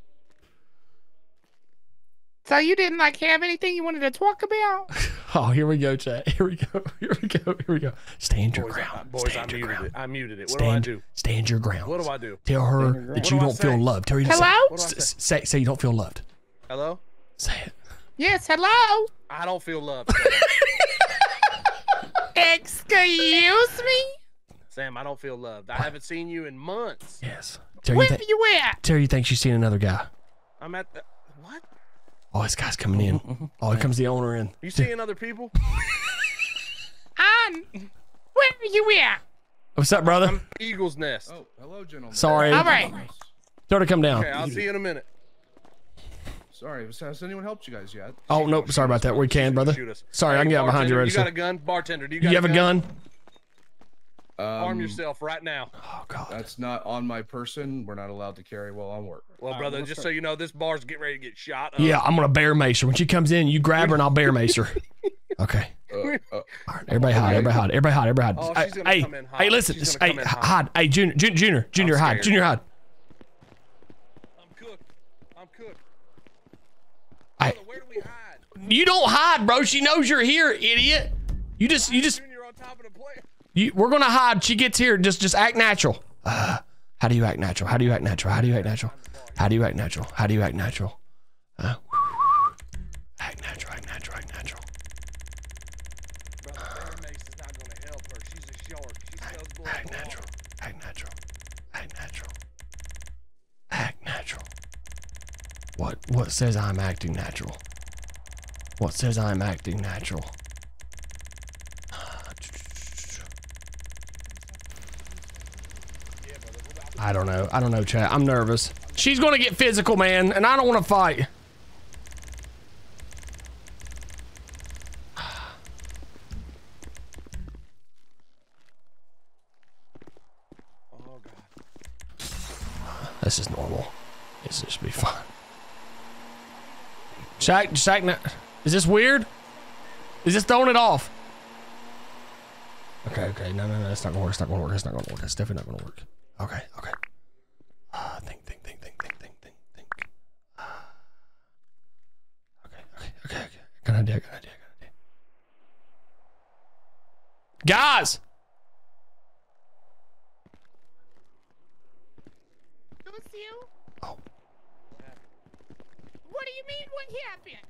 So you didn't like have anything you wanted to talk about? Oh, here we go, chat. Here we go. Here we go. Here we go. Stand your Boys, ground. I, boys, Stand I your muted ground. it. I muted it. What Stand, do I do? Stand your ground. What do I do? Tell her that What you do I don't say? feel loved. Tell her you Hello? Say, What do I say? Say, say you don't feel loved. Hello? Say it. Yes, hello? I don't feel loved. Excuse me? Sam, I don't feel loved. I haven't seen you in months. Yes. Tell Where you, are you at? Tell you thinks she's seen another guy. I'm at the what? Oh, this guy's coming in. Oh, here comes the owner in. You seeing other people? I'm... Where are you at? What's up, brother? I'm Eagle's Nest. Oh, hello, gentlemen. Sorry. All right. Tell her to come down. Okay, I'll see you in a minute. Sorry, has has anyone helped you guys yet? Oh, nope. Sorry about that. We can, brother. Shoot us. Sorry, I Hey, can get out behind you. bartender, Ready, You got a gun? Bartender, do you You, got have a gun? Um, Arm yourself right now. Oh, God. That's not on my person. We're not allowed to carry while on work. Well, brother, just so you know, this bar's getting ready to get shot up. Yeah, I'm going to bear mace her. When she comes in, you grab her and I'll bear mace her. Okay. Uh, uh, All right, everybody hide. Everybody hide. Everybody hide. Everybody hide. Oh, Hey, she's gonna hey, come in hot. hey, listen. She's Hey, gonna come in hot. hide. Hey, Junior, Junior, Junior, Junior, hide. scared. Junior, hide. I'm cooked. I'm cooked. I, Brother, where do we hide? you don't hide, bro. She knows you're here, idiot. You just, you just, Junior on top of the plane. you, we're gonna hide. She gets here. Just, just act natural. Uh, how do you act natural? How do you act natural? How do you act natural? How do you act natural? How do you act natural? Huh? Act natural. Act natural. Act natural. Brother, Bear Mace is not gonna help her. She's a shark. She smells blood. Act natural. Act natural. Act natural. Act natural. What what says I'm acting natural? What says I'm acting natural? I don't know. I don't know, chat. I'm nervous. She's gonna get physical, man, and I don't want to fight. Oh God. This is normal. This should be fine. Shaq, Shaq, is this weird? Is this throwing it off? Okay, okay, no, no, no, it's not gonna work. It's not gonna work. It's not gonna work. It's definitely not gonna work. Okay, okay. Uh, think, think, think, think, think, think, think, think. Uh, okay, okay, okay, okay. Got an idea. Got an idea. Got an idea. Guys. It was you? Oh. What do you mean what happened?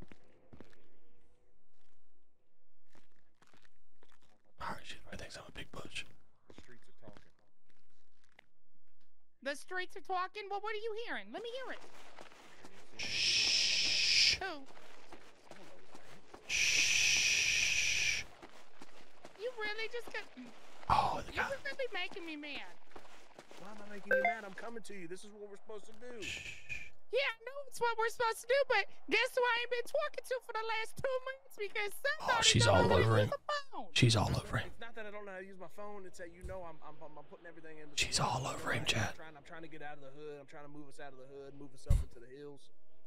All right, shit, I think I'm a big bush. The streets are talking. The streets are talking? Well, what are you hearing? Let me hear it. Shh. Who? Shh. You really just got... Oh, the You're really making me mad. Why am I making you mad? I'm coming to you. This is what we're supposed to do. Yeah, I know it's what we're supposed to do, but guess who I ain't been talking to for the last two months because somebody Oh, she's don't all know how to over use him. a phone. She's all over him. It's not that I don't know how to use my phone. It's that you know I'm I'm, I'm putting everything in. The She's phone. all over him, Chad. I'm trying, I'm trying to get out of the hood. I'm trying to move us out of the hood, move us up into the hills.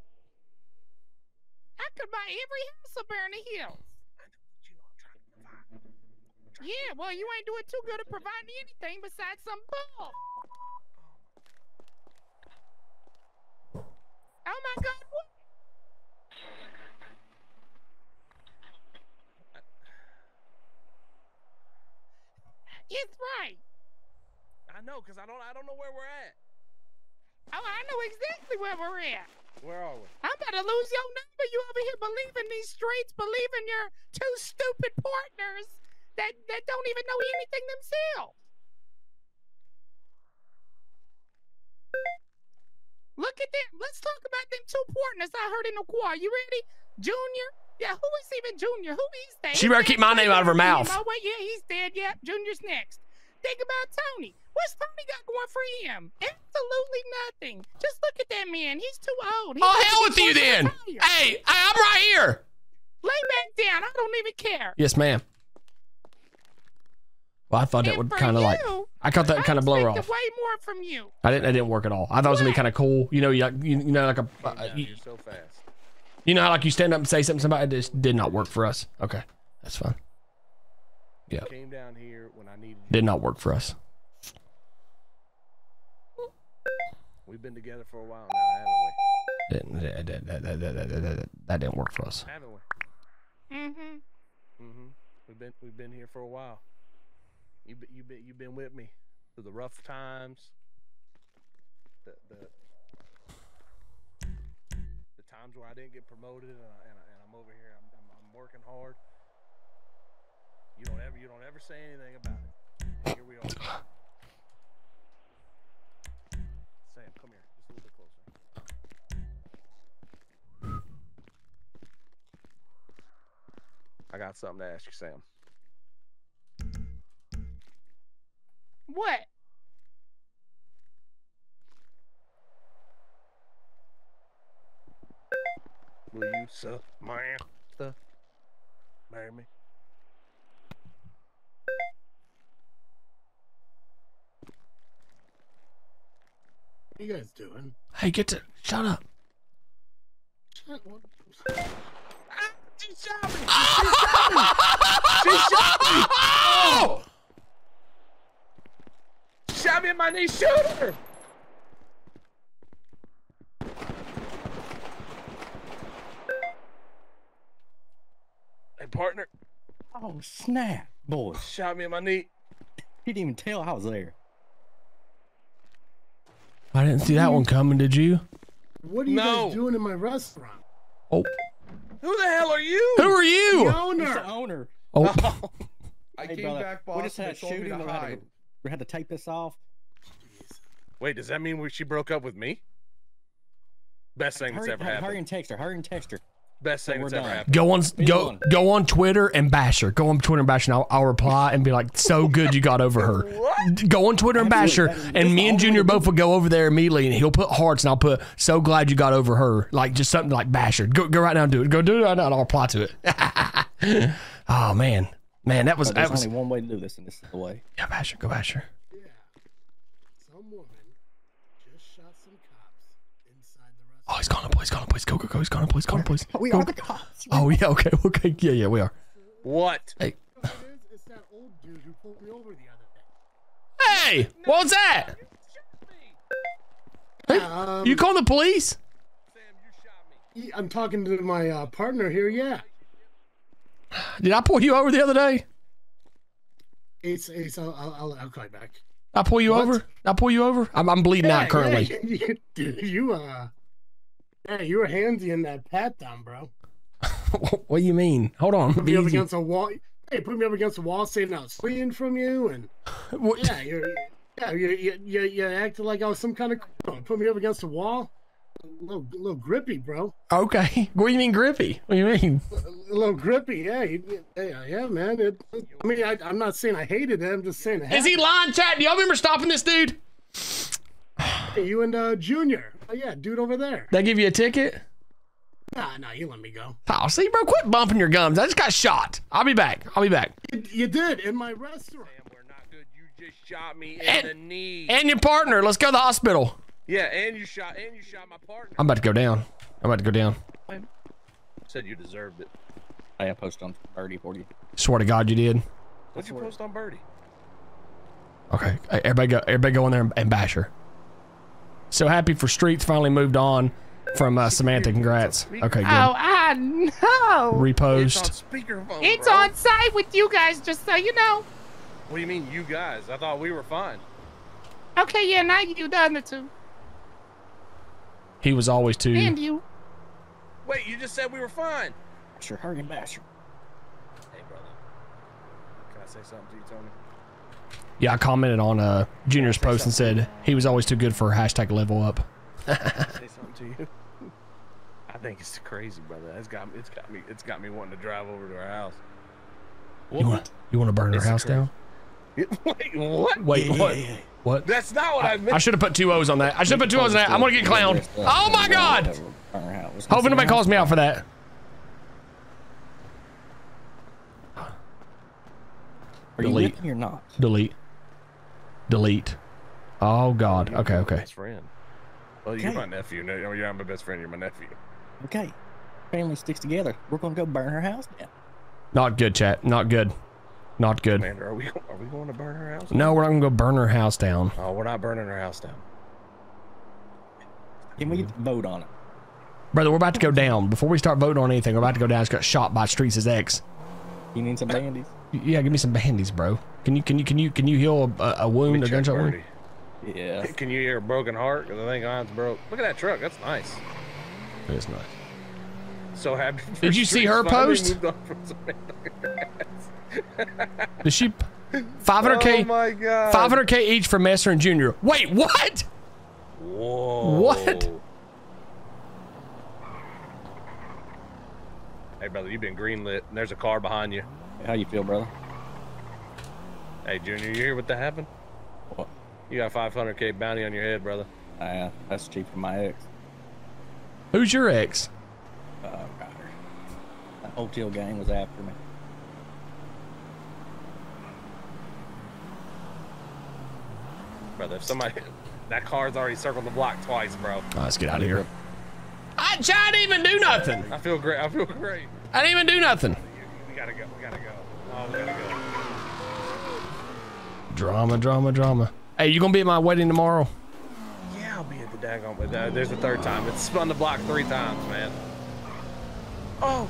I could buy every house up there in the hills. Yeah, well, you ain't doing too good at providing anything besides some bull. Oh my God, what? It's right. I know, cause I don't I don't know where we're at. Oh, I know exactly where we're at. Where are we? I'm about to lose your number. You over here believing these streets, believing your two stupid partners that, that don't even know anything themselves. Look at them. Let's talk about them two partners I heard in the choir. You ready? Junior? Yeah, who is even Junior? Who is that? She better keep my name out of her mouth. Oh, wait, yeah, he's dead. Yeah, Junior's next. Think about Tony. What's Tony got going for him? Absolutely nothing. Just look at that man. He's too old. He Oh, needs hell to with be you forced to then. retire. Hey, I'm right here. Lay back down. I don't even care. Yes, ma'am. Well, I thought that would for kind of like, you, I thought that kind of blow her expected off. way more from you. I didn't, that didn't work at all. I thought it was gonna be kind of cool. You know, you, you, you know, like a, uh, you, You're so fast. you know how like you stand up and say something to somebody. It just did not work for us. Okay, that's fine. Yeah, Came down here when I needed you. did not work for us. We've been together for a while now, haven't we? Didn't, that, that, that, that, that, that, that didn't work for us. Haven't we? Mm-hmm. Mm-hmm. We've been we've been here for a while. You be, you been you've been with me through the rough times. The the the times where I didn't get promoted and, I, and, I, and I'm over here. I'm, I'm I'm working hard. You don't ever you don't ever say anything about it. Here we are. Sam, come here, just a little bit closer. I got something to ask you, Sam. What? Will you, Samantha, marry me? What are you guys doing? Hey, get to shut up. Shut what? She shot me! She shot me! Oh! She shot me in my knee. Shoot her! Hey, partner. Oh, snap, boy. Shot me in my knee. He didn't even tell I was there. I didn't see that one coming. Did you? What are you No. guys doing in my restaurant? Oh, Who the hell are you? who are you? The owner. He's the owner. Oh, I Hey, came brother, back, boss. we just and had they told me shooting. to We had to, hide. we had to tape this off. Wait, does that mean we, she broke up with me? Best thing that's Hurry, ever hurry happened. and text her. Hurry and text her. Best thing we're that's ever done. happened. go on, Be go on. go on Twitter and bash her. Go on Twitter and bash her. And I'll, I'll reply and be like, "So good you got over her." What? Go on Twitter and bash her, Absolutely. and That's me the and only Junior way to both will go over there immediately, and he'll put hearts, and I'll put "So glad you got over her," like just something like bash her. Go go right now and do it. Go do it right now, and I'll reply to it. Oh man, man, that was But that there's was. only one way to do this, and this is the way. Yeah, bash her. Go bash her. Yeah. Some woman just shot some cops inside the restaurant. Oh, he's calling the police. Calling the police. Go go go. He's calling the police. Calling the police. We Go. are the cops. Oh yeah. Okay. Okay. Yeah. Yeah. We are. What? Hey. It is, it's that old dude who pulled me over the other day. Hey. What was that? Hey, Um, you calling the police? he- I'm talking to my uh, partner here. Yeah. Did I pull you over the other day? Ace, Ace, I'll, I'll, I'll call you back. I'll pull you What? over. I'll pull you over. I'm, I'm bleeding Yeah, out currently. yeah, you, dude, you, uh, yeah, you were handsy in that pat down, bro. What do you mean? Hold on. Put Be me up easy. against a wall. Hey, put me up against the wall, saving out fleeing from you, and yeah, you're, yeah, you, you, you, you acted like I was some kind of. Put me up against the wall. A little, a little grippy, bro. Okay. What do you mean grippy? What do you mean? A little grippy, yeah, you- yeah, yeah, man. It, I mean, I, I'm not saying I hated it. I'm just saying. It Is he lying, chat? Do y'all remember stopping this dude? Hey, you and uh, Junior. Oh yeah, dude over there. They give you a ticket? Nah, nah, you let me go. Oh, see, bro, quit bumping your gums. I just got shot. I'll be back. I'll be back. You, you did in my restaurant. You just shot me in And- the knee. And your partner. Let's go to the hospital. Yeah, and you shot and you shot my partner. I'm about to go down. I'm about to go down. Said you deserved it. I post on Birdie for you. Swear to God you did. What'd you post on Birdie? Okay. Hey, everybody go everybody go in there and, and bash her. So happy for Streets finally moved on from uh, Samantha. Congrats. Okay, good. Oh, I know. Repost. Speakerphone. It's bro. on site with you guys, just so you know. What do you mean, you guys? I thought we were fine. Okay, yeah, now you the other two. He was always too. And you. Wait, you just said we were fine. Sure, hurry and bash her. Hey, brother. Can I say something to you, Tony? Yeah, I commented on uh, Junior's post and said he was always too good for hashtag level up. Say something to you. I think it's crazy, brother. It's got it's got me it's got me wanting to drive over to our house. You want you want to burn her It's house crazy. down? Wait, what? Wait, what? What? That's not what I, meant. I should have put two O's on that. I should have put two O's on that. I'm gonna get clowned. Oh my God! Hoping nobody calls me out for that. Are you Delete. with me or not? Delete. Delete. Oh God. Okay. Okay. Best friend. Well, you're Okay. my nephew. No, you're not my best friend. You're my nephew. Okay. Family sticks together. We're gonna go burn her house down. Not good, chat. Not good. Not good. Commander, are we are we going to burn her house? No, we're not gonna go burn her house down. Oh, we're not burning her house down. Can we get to vote on it? Brother, we're about to go down. Before we start voting on anything, we're about to go down. Just got shot by Streets' ex. You need some bandies? Yeah, give me some bandies, bro. Can you can you can you can you heal a, a wound, a gunshot wound? Yeah. Can you hear a broken heart? Because I think mine's broke. Look at that truck. That's nice. It is nice. So happy. for Did you see Streets her finally post? moved on from Samantha. Did she? five hundred K. Oh my God. five hundred K each for Messer and Junior. Wait, what? Whoa. What? Hey, brother, you've been greenlit. And there's a car behind you. How you feel, brother? Hey, Junior, you hear what that happened? What? You got five hundred K bounty on your head, brother. Uh, that's cheap for my ex. Who's your ex? Uh, Ryder. That hotel gang was after me. Brother, if somebody... That car's already circled the block twice, bro. Oh, let's get out of here. I, I didn't even do nothing. I feel great. I feel great. I didn't even do nothing. We gotta go. We gotta go. Oh, we gotta go. Drama, drama, drama. Hey, you gonna be at my wedding tomorrow? Yeah, I'll be at the daggone... But uh, there's the third time. It's spun the block three times, man. Oh.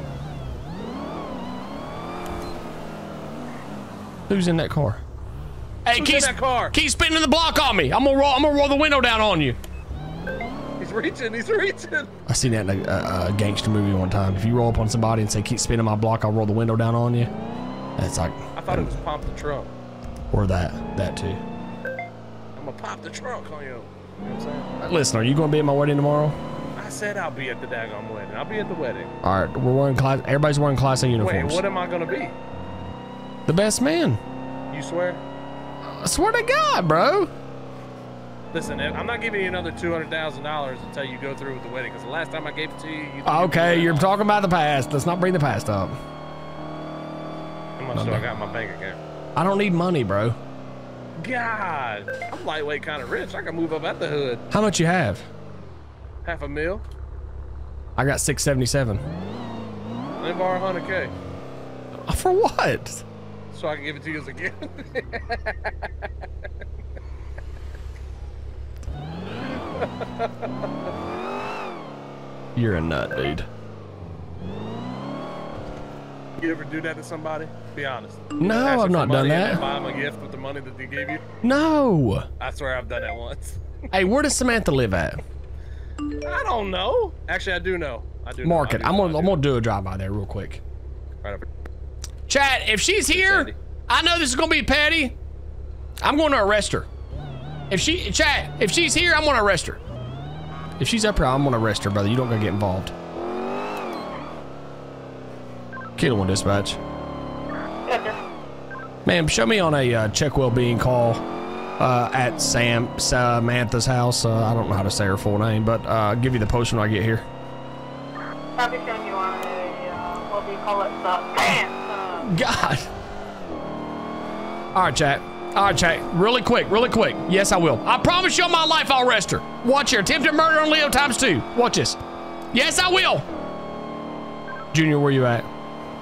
Who's in that car? Hey, Who's keep, in that car? keep spinning the block on me. I'm gonna roll. I'm gonna roll the window down on you. He's reaching. He's reaching. I seen that in a, a, a gangster movie one time. If you roll up on somebody and say, "Keep spinning my block," I'll roll the window down on you. That's like. I thought it was pump the trunk. Or that. That too. I'm gonna pop the trunk on you. You know what I'm saying? Listen, are you gonna be at my wedding tomorrow? I said I'll be at the daggone wedding. I'll be at the wedding. All right, we're wearing class. Everybody's wearing class A uniforms. Wait, what am I gonna be? The best man. You swear? I swear to God, bro. Listen, I'm not giving you another two hundred thousand dollars until you go through with the wedding. Because the last time I gave it to you, you Okay, you're talking about the past. Let's not bring the past up. How much do I got in my bank account? I don't need money, bro. God, I'm lightweight, kind of rich. I can move up at the hood. How much you have? Half a mil. I got six seventy-seven. Let me borrow one hundred K. For what? So I can give it to you as a gift. You're a nut, dude. You ever do that to somebody? Be honest. No, Ask I've them not for done money and that. then buy them a gift with the money that they gave you? No. I swear I've done that once. Hey, where does Samantha live at? I don't know. Actually, I do know. I do Mark know. it. I'm gonna I'm gonna do a drive by there real quick. Right over. Chat, if she's here, I know this is gonna be petty. I'm going to arrest her. If she, chat, if she's here, I'm gonna arrest her. If she's up here, I'm gonna arrest her, brother. You don't gotta get involved. Kilo one dispatch. Ma'am, show me on a uh, check well-being call uh, at Sam Samantha's house. Uh, I don't know how to say her full name, but uh, I'll give you the post when I get here. I'll be showing you on a, uh, what do you call it, the pants. God. All right, chat. All right, chat. Really quick, really quick. Yes, I will. I promise you on my life I'll arrest her. Watch here. Attempted murder on Leo times two. Watch this. Yes, I will. Junior, where you at?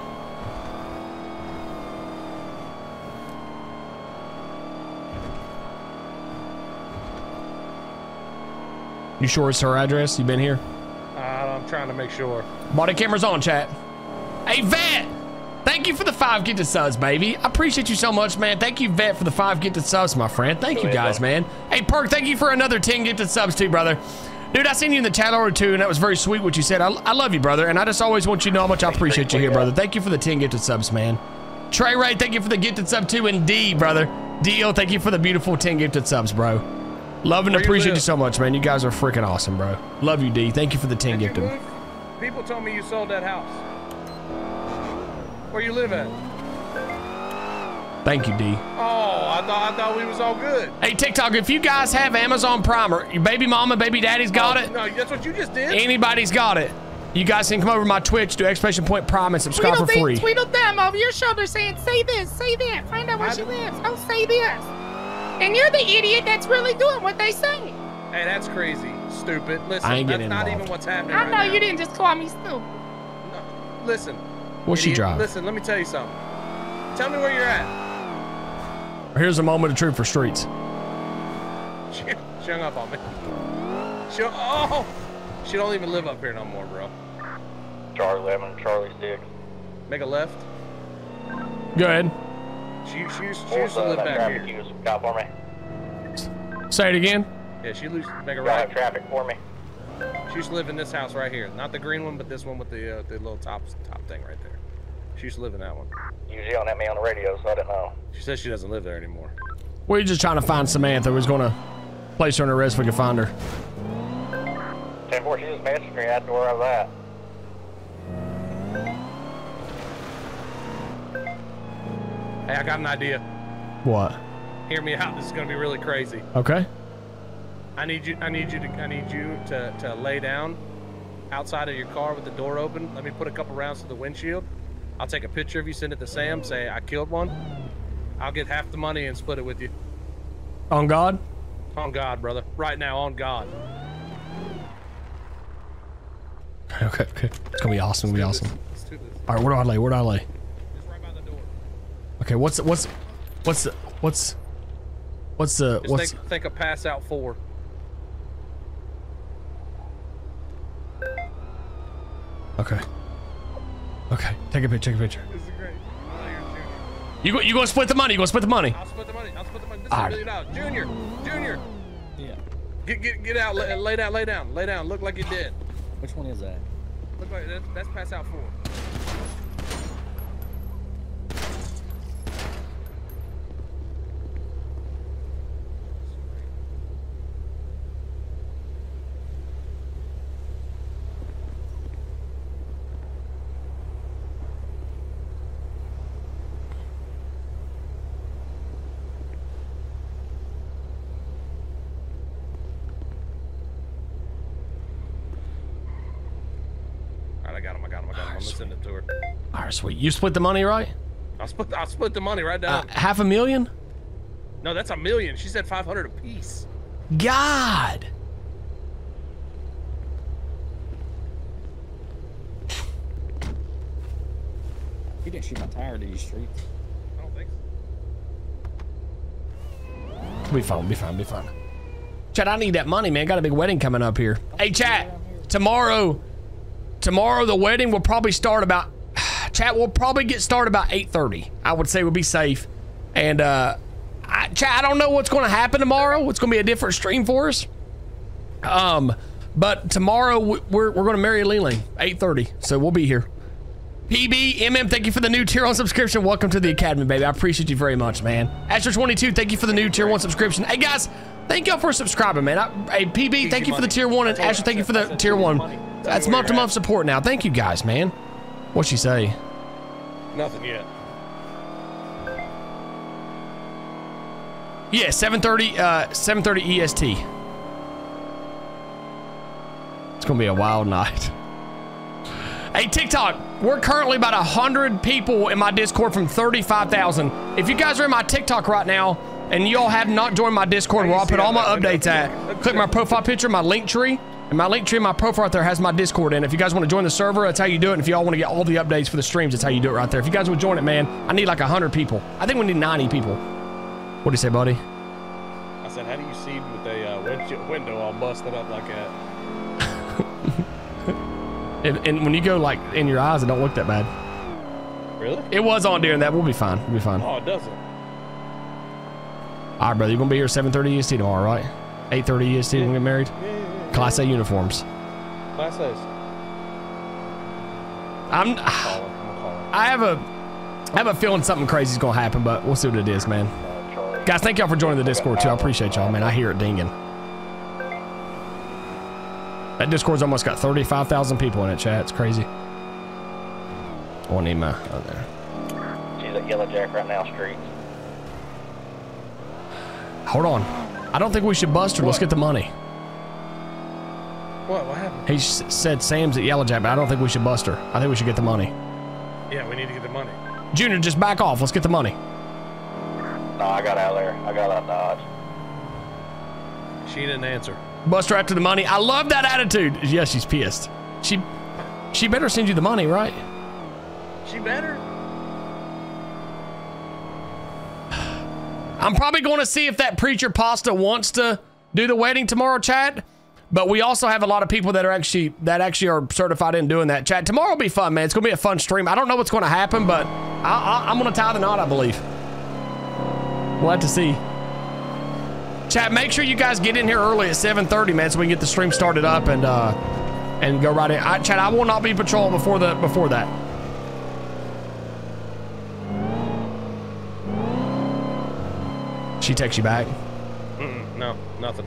You sure it's her address? You been here? Uh, I'm trying to make sure. Body camera's on, chat. Hey, Vet! Thank you for the five gifted subs, baby. I appreciate you so much, man. Thank you, Vet, for the five gifted subs, my friend. Thank you, guys, man. Hey, Perk, thank you for another ten gifted subs, too, brother. Dude, I seen you in the chat or two, and that was very sweet what you said. I, I love you, brother, and I just always want you to know how much I appreciate you here, brother. Thank you for the ten gifted subs, man. Trey Ray, thank you for the gifted sub, too, and D, brother. Dio, thank you for the beautiful ten gifted subs, bro. Love and Where you appreciate you, live? so much, man. You guys are freaking awesome, bro. Love you, D. Thank you for the ten Did you gifted. move? People told me you sold that house. Where you live at? Thank you, D. Oh, I thought I thought we was all good. Hey, TikTok, if you guys have Amazon Prime or your baby mama, baby daddy's got it. No, that's what you just did. Anybody's got it. You guys can come over to my Twitch, do exclamation point Prime, and subscribe for Tweedle free. dee, tweedle them over your shoulder saying, say this, say that, find out where she lives. Oh, say this. And you're the idiot that's really doing what they say. Hey, that's crazy. Stupid. Listen, I ain't that's getting not involved. even what's happening I right know now. you didn't just call me stupid. Listen. What's she idiot. drive? Listen, let me tell you something. Tell me where you're at. Here's a moment of truth for streets. She, she hung up on me. She, oh, she don't even live up here no more, bro. Charlie eleven, Charlie six. Make a left. Go ahead. She, she, used, she used to live back here. Use cop for me. Say it again. Yeah, she used make a Y'all right. have traffic for me. She used to live in this house right here. Not the green one, but this one with the uh, the little top top thing right there. She used to live in that one. You was yelling at me on the radio, so I didn't know. She says she doesn't live there anymore. We're just trying to find Samantha. We was going to place her in arrest if we could find her. ten four, she just messaged me after where I was at. Hey, I got an idea. What? Hear me out. This is gonna be really crazy. Okay. I need you. I need you to. I need you to to lay down outside of your car with the door open. Let me put a couple rounds to the windshield. I'll take a picture of you, send it to Sam. Say I killed one. I'll get half the money and split it with you. On God? On God, brother. Right now, on God. Okay, okay. It's gonna be awesome. It's gonna be awesome. Let's do this. All right, where do I lay? Where do I lay? Just right by the door. Okay, what's what's what's the what's what's the Just what's think, think of pass out four. okay? Okay, take a picture. Take a picture. This is great. You go. You gonna split the money? You gonna split the money? I'll split the money. I'll split the money. This All is a right. million dollars. Junior, Junior. Yeah. Get get get out. Lay, lay down. Lay down. Lay down. Look like you're dead. Which one is that? Look like that's, that's pass out four. All right, I got him. I got him. I got him. I'm gonna send it to her. All right, sweet. You split the money, right? I'll split. I'll split the money right down. Uh, half a million? No, that's a million. She said five hundred apiece. God. You didn't shoot my tire, did you, Street? I don't think so. Be fine. Be fine. Be fine. Chad, I need that money, man. Got a big wedding coming up here. Hey, chat. Tomorrow, tomorrow the wedding will probably start about chat, we'll probably get started about eight thirty. I would say we'll be safe. And, uh, I, chat, I don't know what's going to happen tomorrow. It's going to be a different stream for us. Um, but tomorrow we're, we're going to marry Leland, eight thirty. So we'll be here. P B, M M, thank you for the new tier one subscription. Welcome to the Academy, baby. I appreciate you very much, man. Astro twenty-two, thank you for the new tier one subscription. Hey, guys, thank y'all for subscribing, man. I, hey, P B, thank you for the tier one. And Astro, thank you for the tier one. That's month-to-month support now. Thank you, guys, man. What'd she say? Nothing yet. Yeah, seven thirty, uh, seven thirty E S T. It's gonna be a wild night. Hey, TikTok, we're currently about one hundred people in my Discord from thirty-five thousand. If you guys are in my TikTok right now and y'all have not joined my Discord where I'll put all my updates at, click my profile picture, my link tree, and my link tree in my profile right there has my Discord in. If you guys want to join the server, that's how you do it. And if y'all want to get all the updates for the streams, that's how you do it right there. If you guys would join it, man, I need like one hundred people. I think we need ninety people. What do you say, buddy? I said, how do you see with a uh, windshield window all busted up like that? And, and when you go like in your eyes, it don't look that bad. Really? It was on during that. We'll be fine. We'll be fine. Oh, it doesn't. All right, brother. You're gonna be here seven thirty E S T tomorrow, right? eight thirty E S T. Yeah. When we get married. Yeah, yeah, yeah. Class A uniforms. Class A's. I'm. I have a. I have a feeling something crazy is gonna happen, but we'll see what it is, man. Guys, thank y'all for joining the Discord too. I appreciate y'all, man. I hear it dinging. That Discord's almost got thirty-five thousand people in it, chat. It's crazy. I won't need my on there. She's at Yellow Jack right now, streets. Hold on. I don't think we should bust her. What? Let's get the money. What? What happened? He said Sam's at Yellow Jack, but I don't think we should bust her. I think we should get the money. Yeah, we need to get the money. Junior, just back off. Let's get the money. No, I got out there. I got out Dodge. She didn't answer. Bust her after the money. I love that attitude. Yeah, she's pissed. She she better send you the money, right? She better. I'm probably going to see if that preacher pasta wants to do the wedding tomorrow, Chad. But we also have a lot of people that are actually that actually are certified in doing that. Chad, tomorrow will be fun, man. It's going to be a fun stream. I don't know what's going to happen, but I, I, I'm going to tie the knot, I believe. We'll have to see. Chat, make sure you guys get in here early at seven thirty, man, so we can get the stream started up and uh, and go right in. I, Chat, I will not be patrol before the before that. She texts you back? Mm-mm, no, nothing.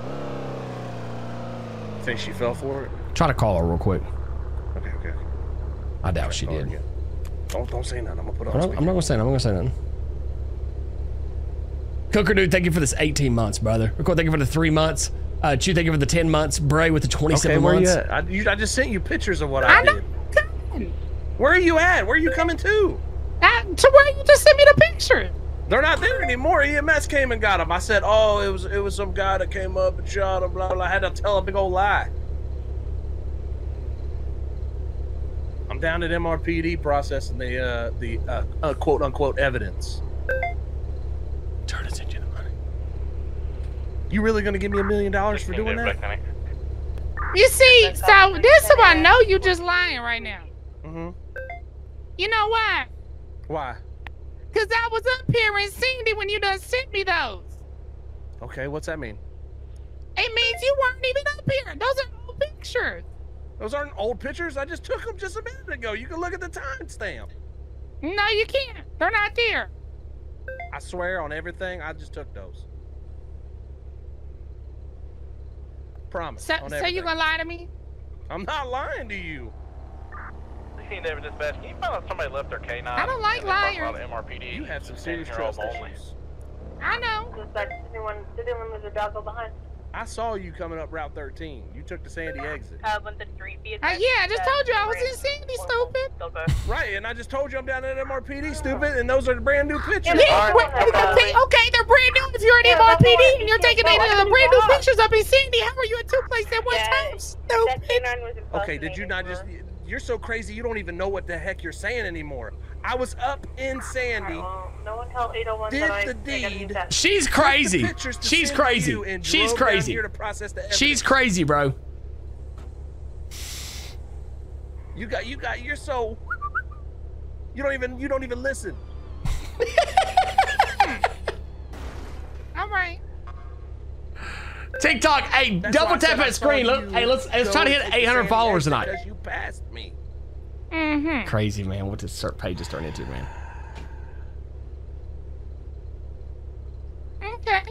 Think she fell for it? Try to call her real quick. Okay, okay. I doubt she did. Don't don't say nothing. I'm gonna put on. I'm not, I'm not gonna say nothing. I'm gonna say nothing. Cooker dude, thank you for this eighteen months, brother. Record, thank you for the three months. Uh, Chew, thank you for the ten months. Bray with the twenty-seven okay, where months. You at? I, you, I just sent you pictures of what I, I did. Know. Where are you at? Where are you coming to? Uh, to where you just sent me the picture. They're not there anymore. E M S came and got them. I said, oh, it was it was some guy that came up and shot him, blah, blah. I had to tell a big old lie. I'm down at M R P D processing the uh, the uh, uh, quote unquote evidence. Turn it into the money. You really gonna give me a million dollars for doing that? You see, so this is why I know you just lying right now. Mm-hmm. You know why? Why? Cause I was up here and seen it when you done sent me those. Okay, what's that mean? It means you weren't even up here. Those are old pictures. Those aren't old pictures. I just took them just a minute ago. You can look at the timestamp. No, you can't. They're not there. I swear on everything, I just took those. Promise. So, so you gonna lie to me? I'm not lying to you. Never dispatch. Can you find out somebody left their K nine? I don't like liars. M R P D. You have some serious trust issues. I know. I saw you coming up Route thirteen. You took the Sandy exit. Uh, when the street uh, yeah, I just told you I was in Sandy, stupid. Right, and I just told you I'm down at M R P D, stupid, and those are the brand new pictures. Yeah, right. okay, okay, they're brand new. If you're at M R P D and you're taking the brand new pictures up in Sandy, how are you at two places at one time? Stupid. Okay, did you not just... You're so crazy you don't even know what the heck you're saying anymore. I was up in Sandy. No one tell eight oh one did the deed. She's crazy. She's crazy. She's crazy. She's crazy, bro. You got you got you're so You don't even you don't even listen. All right. TikTok, hey, That's double why I tap said I that screen. saw Look, you hey, let's let's try to go hit take eight hundred the followers same tonight. Because you passed me. Mm-hmm. Crazy, man. What this cert page has turned into, man. Okay.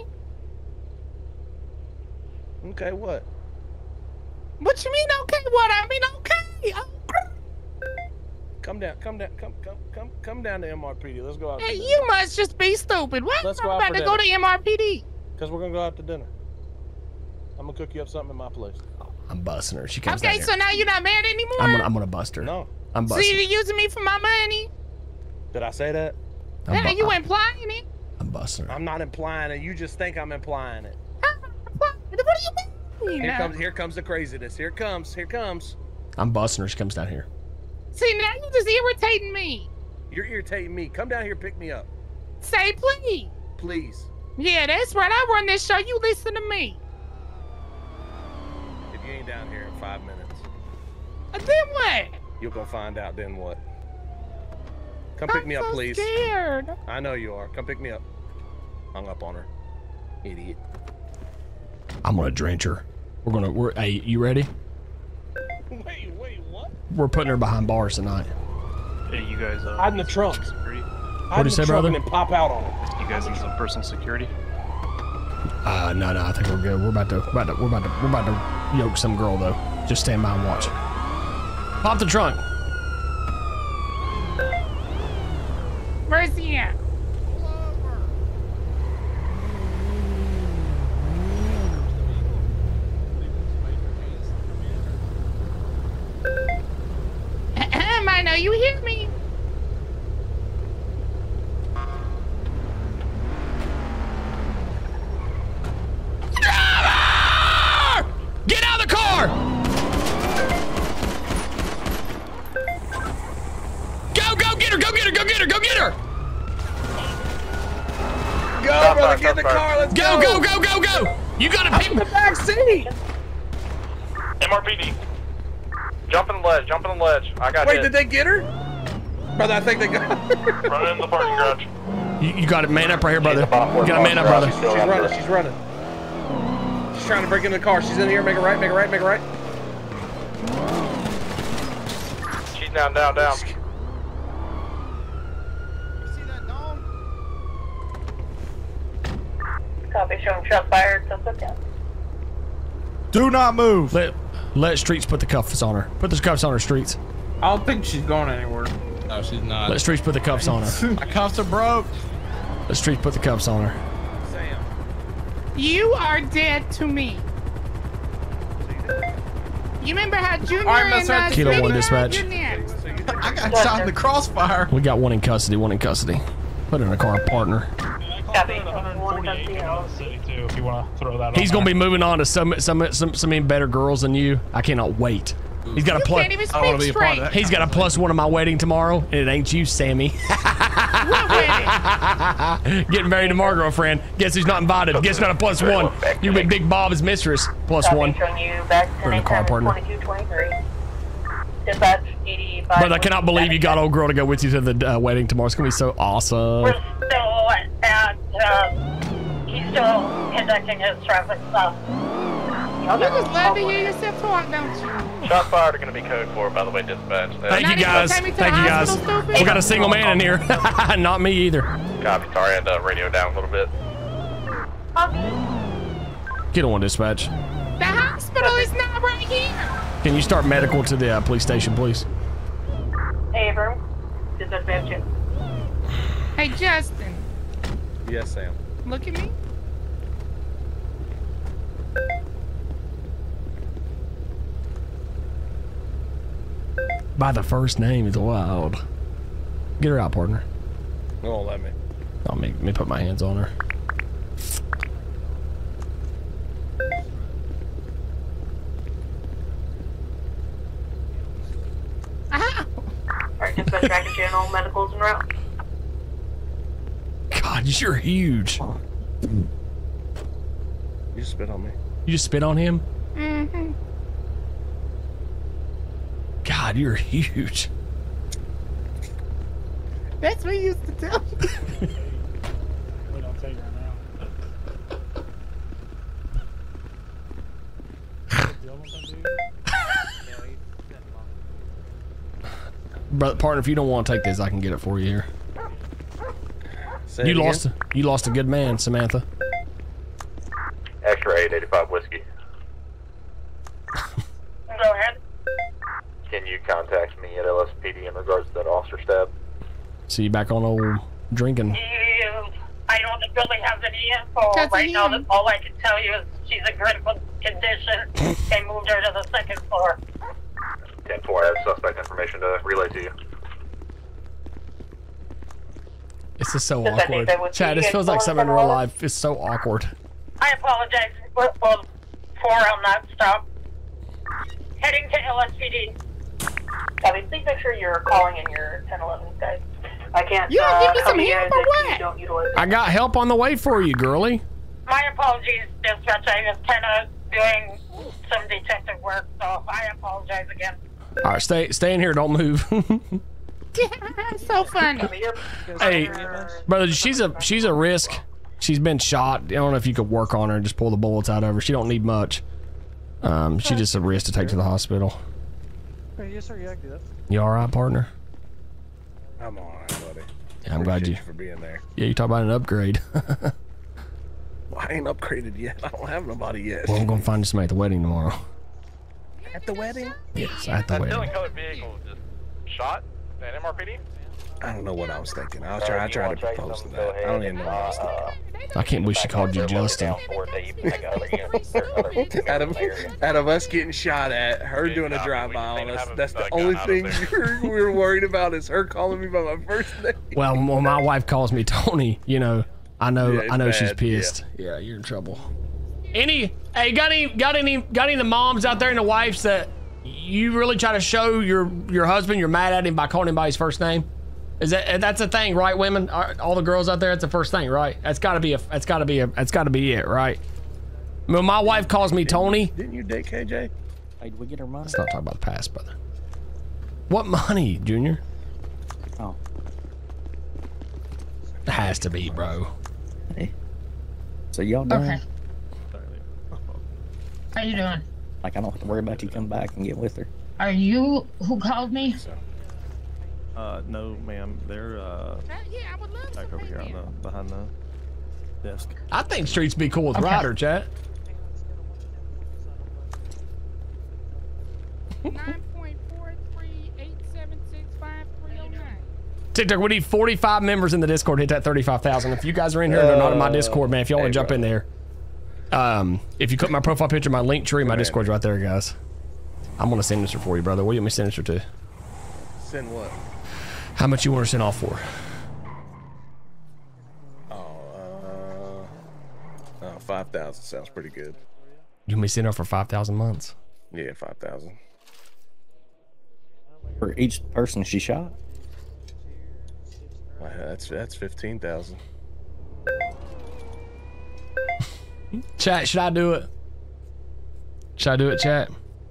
Okay, what? What you mean, okay? What? I mean, okay. Oh, Come down, come down, come come come come down to M R P D. Let's go out. hey, you must just be stupid. What? Let's I'm go out about for to go dinner. to M R P D. Because we're gonna go out to dinner. I'm gonna cook you up something in my place. I'm busting her. She comes Okay, down so here. now you're not mad anymore? I'm gonna I'm gonna bust her. No. I'm So busting. you're using me for my money? Did I say that? I'm, Yeah, bu- you I'm, implying it. I'm busting her. I'm not implying it. You just think I'm implying it. What do you mean? Here now? comes here comes the craziness. Here it comes. Here it comes. I'm busting her. She comes down here. See, now you just irritating me. You're irritating me. Come down here, pick me up, Say please. please. Yeah, that's right. I run this show. You listen to me. If you ain't down here in five minutes, Uh, Then what? you'll go find out. Then what? Come pick I'm me up, so please. scared. I know you are. Come pick me up. Hung up on her. Idiot. I'm gonna drench her. We're gonna. We're. Hey, you ready? Wait, wait, what? We're putting her behind bars tonight. Hey, you guys. Uh, Hide in the trunk. Security? What'd you say, brother? And then pop out on her. You guys need some personal security? Uh, no, no. I think we're good. We're about to. We're about to. We're about to. We're about to yoke some girl though. Just stand by and watch. Pop the trunk. Where's he at? I know you hear me. Driver! Get out of the car! Go, go, get her, go get her, go get her, go get her! Go, brother, get in the car. Let's Go, go. go, go, go, go! You gotta pick the back seat. M R P D. Jump in the ledge. Jump in the ledge. I got Wait, hit. did they get her? Brother, I think they got her. Run in the parking garage. You, you got it, man up right here, brother. You got a man up, brother. She's, she's running. She's running. She's trying to break into the car. She's in here. Make it right. Make it right. Make it right. She's down, down, down. Copy, showing shot fired. Suspect down. Do not move. Let let Streets put the cuffs on her. Put the cuffs on her, Streets. I don't think she's going anywhere. No, she's not. Let Streets put the cuffs on her. My cuffs are broke. Let Streets put the cuffs on her. You are dead to me. You remember how Junior All right, and Mister uh, Kilo Smitty one died? dispatch. You're next. I got shot in the crossfire. We got one in custody, one in custody. Put her in a car, partner. Copy. If you want to throw that He's gonna be moving on to some some some some even better girls than you. I cannot wait. He's got a You plus. can't even I don't want speak to be a part of straight. that. He's got a plus one of my wedding tomorrow, and it ain't you, Sammy. What wedding? Getting married tomorrow, girlfriend. Guess who's not invited? Guess not a plus one. You be Big Bob's mistress. Plus Copy, one. showing you back We're in the car, partner. twenty-two twenty-three. Dispatch eighty-five. Brother, I cannot believe you got old girl to go with you to the uh, wedding tomorrow. It's gonna be so awesome. We're still at, um, he's still conducting his traffic stop. You just love to hear yourself talk, don't you? Shots fired are going to be code four, by the way, dispatch. Thank you guys. Take me to Thank the you guys. hospital, stupid. We got a single man in here. Not me either. Copy. Sorry, I had to radio down a little bit. Get on dispatch. The hospital is not right here. Can you start medical to the uh, police station, please? Hey, Avram. Dispatch you. Hey, Justin, Yes, Sam. look at me. By the first name is wild. Get her out, partner. Oh, let me. I'll make me put my hands on her. Ow. Alright, dispatch back to general medicals en route. God, you're huge. You just spit on me. You just spit on him? Mm-hmm. God, you're huge. That's what he used to tell me. We don't take her now. Brother, partner, if you don't want to take this, I can get it for you here. Say You it lost. A, you lost a good man, Samantha. Extra eight eighty-five whiskey. Go ahead. Can you contact me at L S P D in regards to that officer stab? See you back on old drinking. You, I don't really have any info That's right now. him. All I can tell you is she's in critical condition. They moved her to the second floor. ten four, I have suspect information to relay to you. This is so Does that mean awkward. that would Chad, be this a feels like call something in for real all? life. It's so awkward. I apologize for, for, for on that stop. Heading to L S P D. Gabby, please make sure you're calling in your ten eleven guys. I can't. You don't uh, give me help some you help guys or if what? you don't utilize it. I got help on the way for you, girly. My apologies, dispatch. I was kind of doing some detective work, so I apologize again. All right, stay stay in here. Don't move. So funny. Hey, brother, she's a she's a risk. She's been shot. I don't know if you could work on her and just pull the bullets out of her. She don't need much. Um, she's just a risk to take to the hospital. Hey, yes, sir. Yeah, I can do that. You all right, partner? I'm all right, buddy. Yeah, I'm glad you. Appreciate you for being there. Yeah, you talk about an upgrade. Well, I ain't upgraded yet. I don't have nobody yet. Well, I'm gonna find you somebody at the wedding tomorrow. At the wedding? Yes, at the That wedding. stealing colored vehicle just shot at M R P D? I don't know what I was thinking. I was trying. I tried to propose to that. I don't even know what I was thinking. I can't believe she called you Justin. out of out of us getting shot at, her doing a drive-by on us. That's the only thing we were worried about is her calling me by my first name. Well, when my wife calls me Tony, you know, I know, Yeah, it's I know she's bad, pissed. Yeah. you're in trouble. Any, hey, got any, got any, got any of the moms out there and the wives that you really try to show your your husband you're mad at him by calling him by his first name? Is that that's a thing, right, women? All the girls out there, it's the first thing, right? That's got to be a, that's got to be a, that's got to be it, right? When my wife calls me Tony, Didn't you date K J? Hey, did we get her money? let's not talk about the past, brother. What money, Junior? Oh. It has to be, bro. Hey. So y'all done? Okay. How you doing? Like, I don't have to worry about you coming back and get with her. Are you who called me? Uh, no, ma'am. They're uh, yeah, I would love back over here on the behind the desk. I think Streets be cool with Okay. Ryder, chat. nine point four three eight seven six five three oh nine. TikTok, we need forty-five members in the Discord. Hit that thirty-five thousand. If you guys are in here and they're not in my Discord, man, if y'all want to jump in there, um, if you click my profile picture, my link tree, my Discord's right there, guys. I'm gonna send this for you, brother. What do you want me to send this to? Send what? How much you want to send off for? Oh, uh, uh five thousand sounds pretty good. You want me to send off for five thousand months? Yeah, five thousand. For each person she shot? Wow, that's that's fifteen thousand. Chat, should I do it? Should I do it, chat?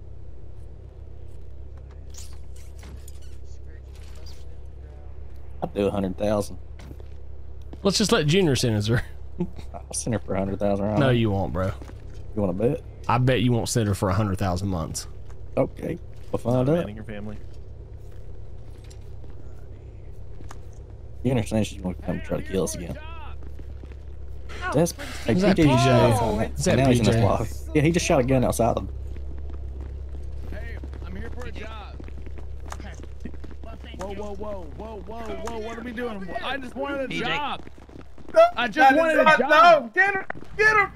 I'd do a hundred thousand. Let's just let Junior send us her. I'll send her for a hundred thousand. Right? No, you won't, bro. You want to bet? I bet you won't send her for a hundred thousand months. Okay, we'll find out. Manning your family. You understand she's going to come try to kill us again. That's, hey, Is that P J? P J? Now Is that he's in P J? this block. Yeah, he just shot a gun outside of him. I'm here for a job. Whoa, whoa, whoa, whoa, whoa, whoa! What are we doing? I just wanted a P J. job. I just wanted a job. No, get her, get her.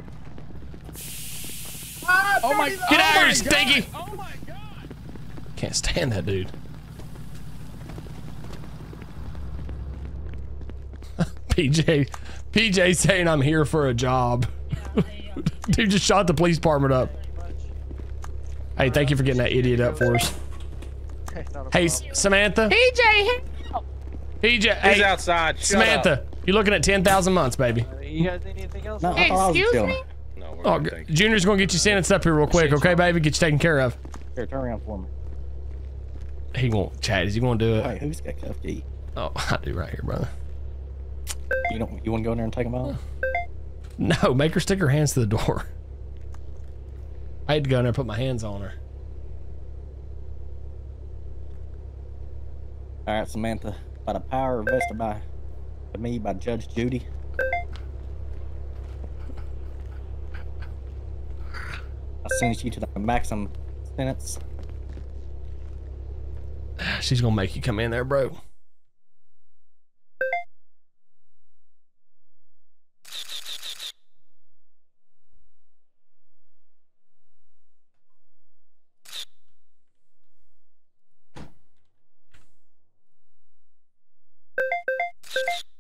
Oh my! Get oh out of my here, Stinky! God. Oh my God! Can't stand that dude. P J, P J saying I'm here for a job. Dude just shot the police department up. Hey, thank you for getting that idiot up for us. Hey, Samantha. P J, help. P J, He's hey, outside. Shut Samantha, up. you're looking at ten thousand months, baby. You guys need anything else? No, I thought I was Excuse chilling. me? No, we're Oh, good, g- thank you. Junior's gonna get you sentenced up here real quick, okay, baby? Get you taken care of. Here, turn around for me. He won't, Chad, is he gonna do it? Hey, who's got cuff key? Oh, I do right here, brother. You don't. You want to go in there and take them out? No, make her stick her hands to the door. I had to go in there and put my hands on her. All right, Samantha. By the power vested by to me by Judge Judy. I sentence you to the maximum sentence. She's gonna make you come in there, bro. You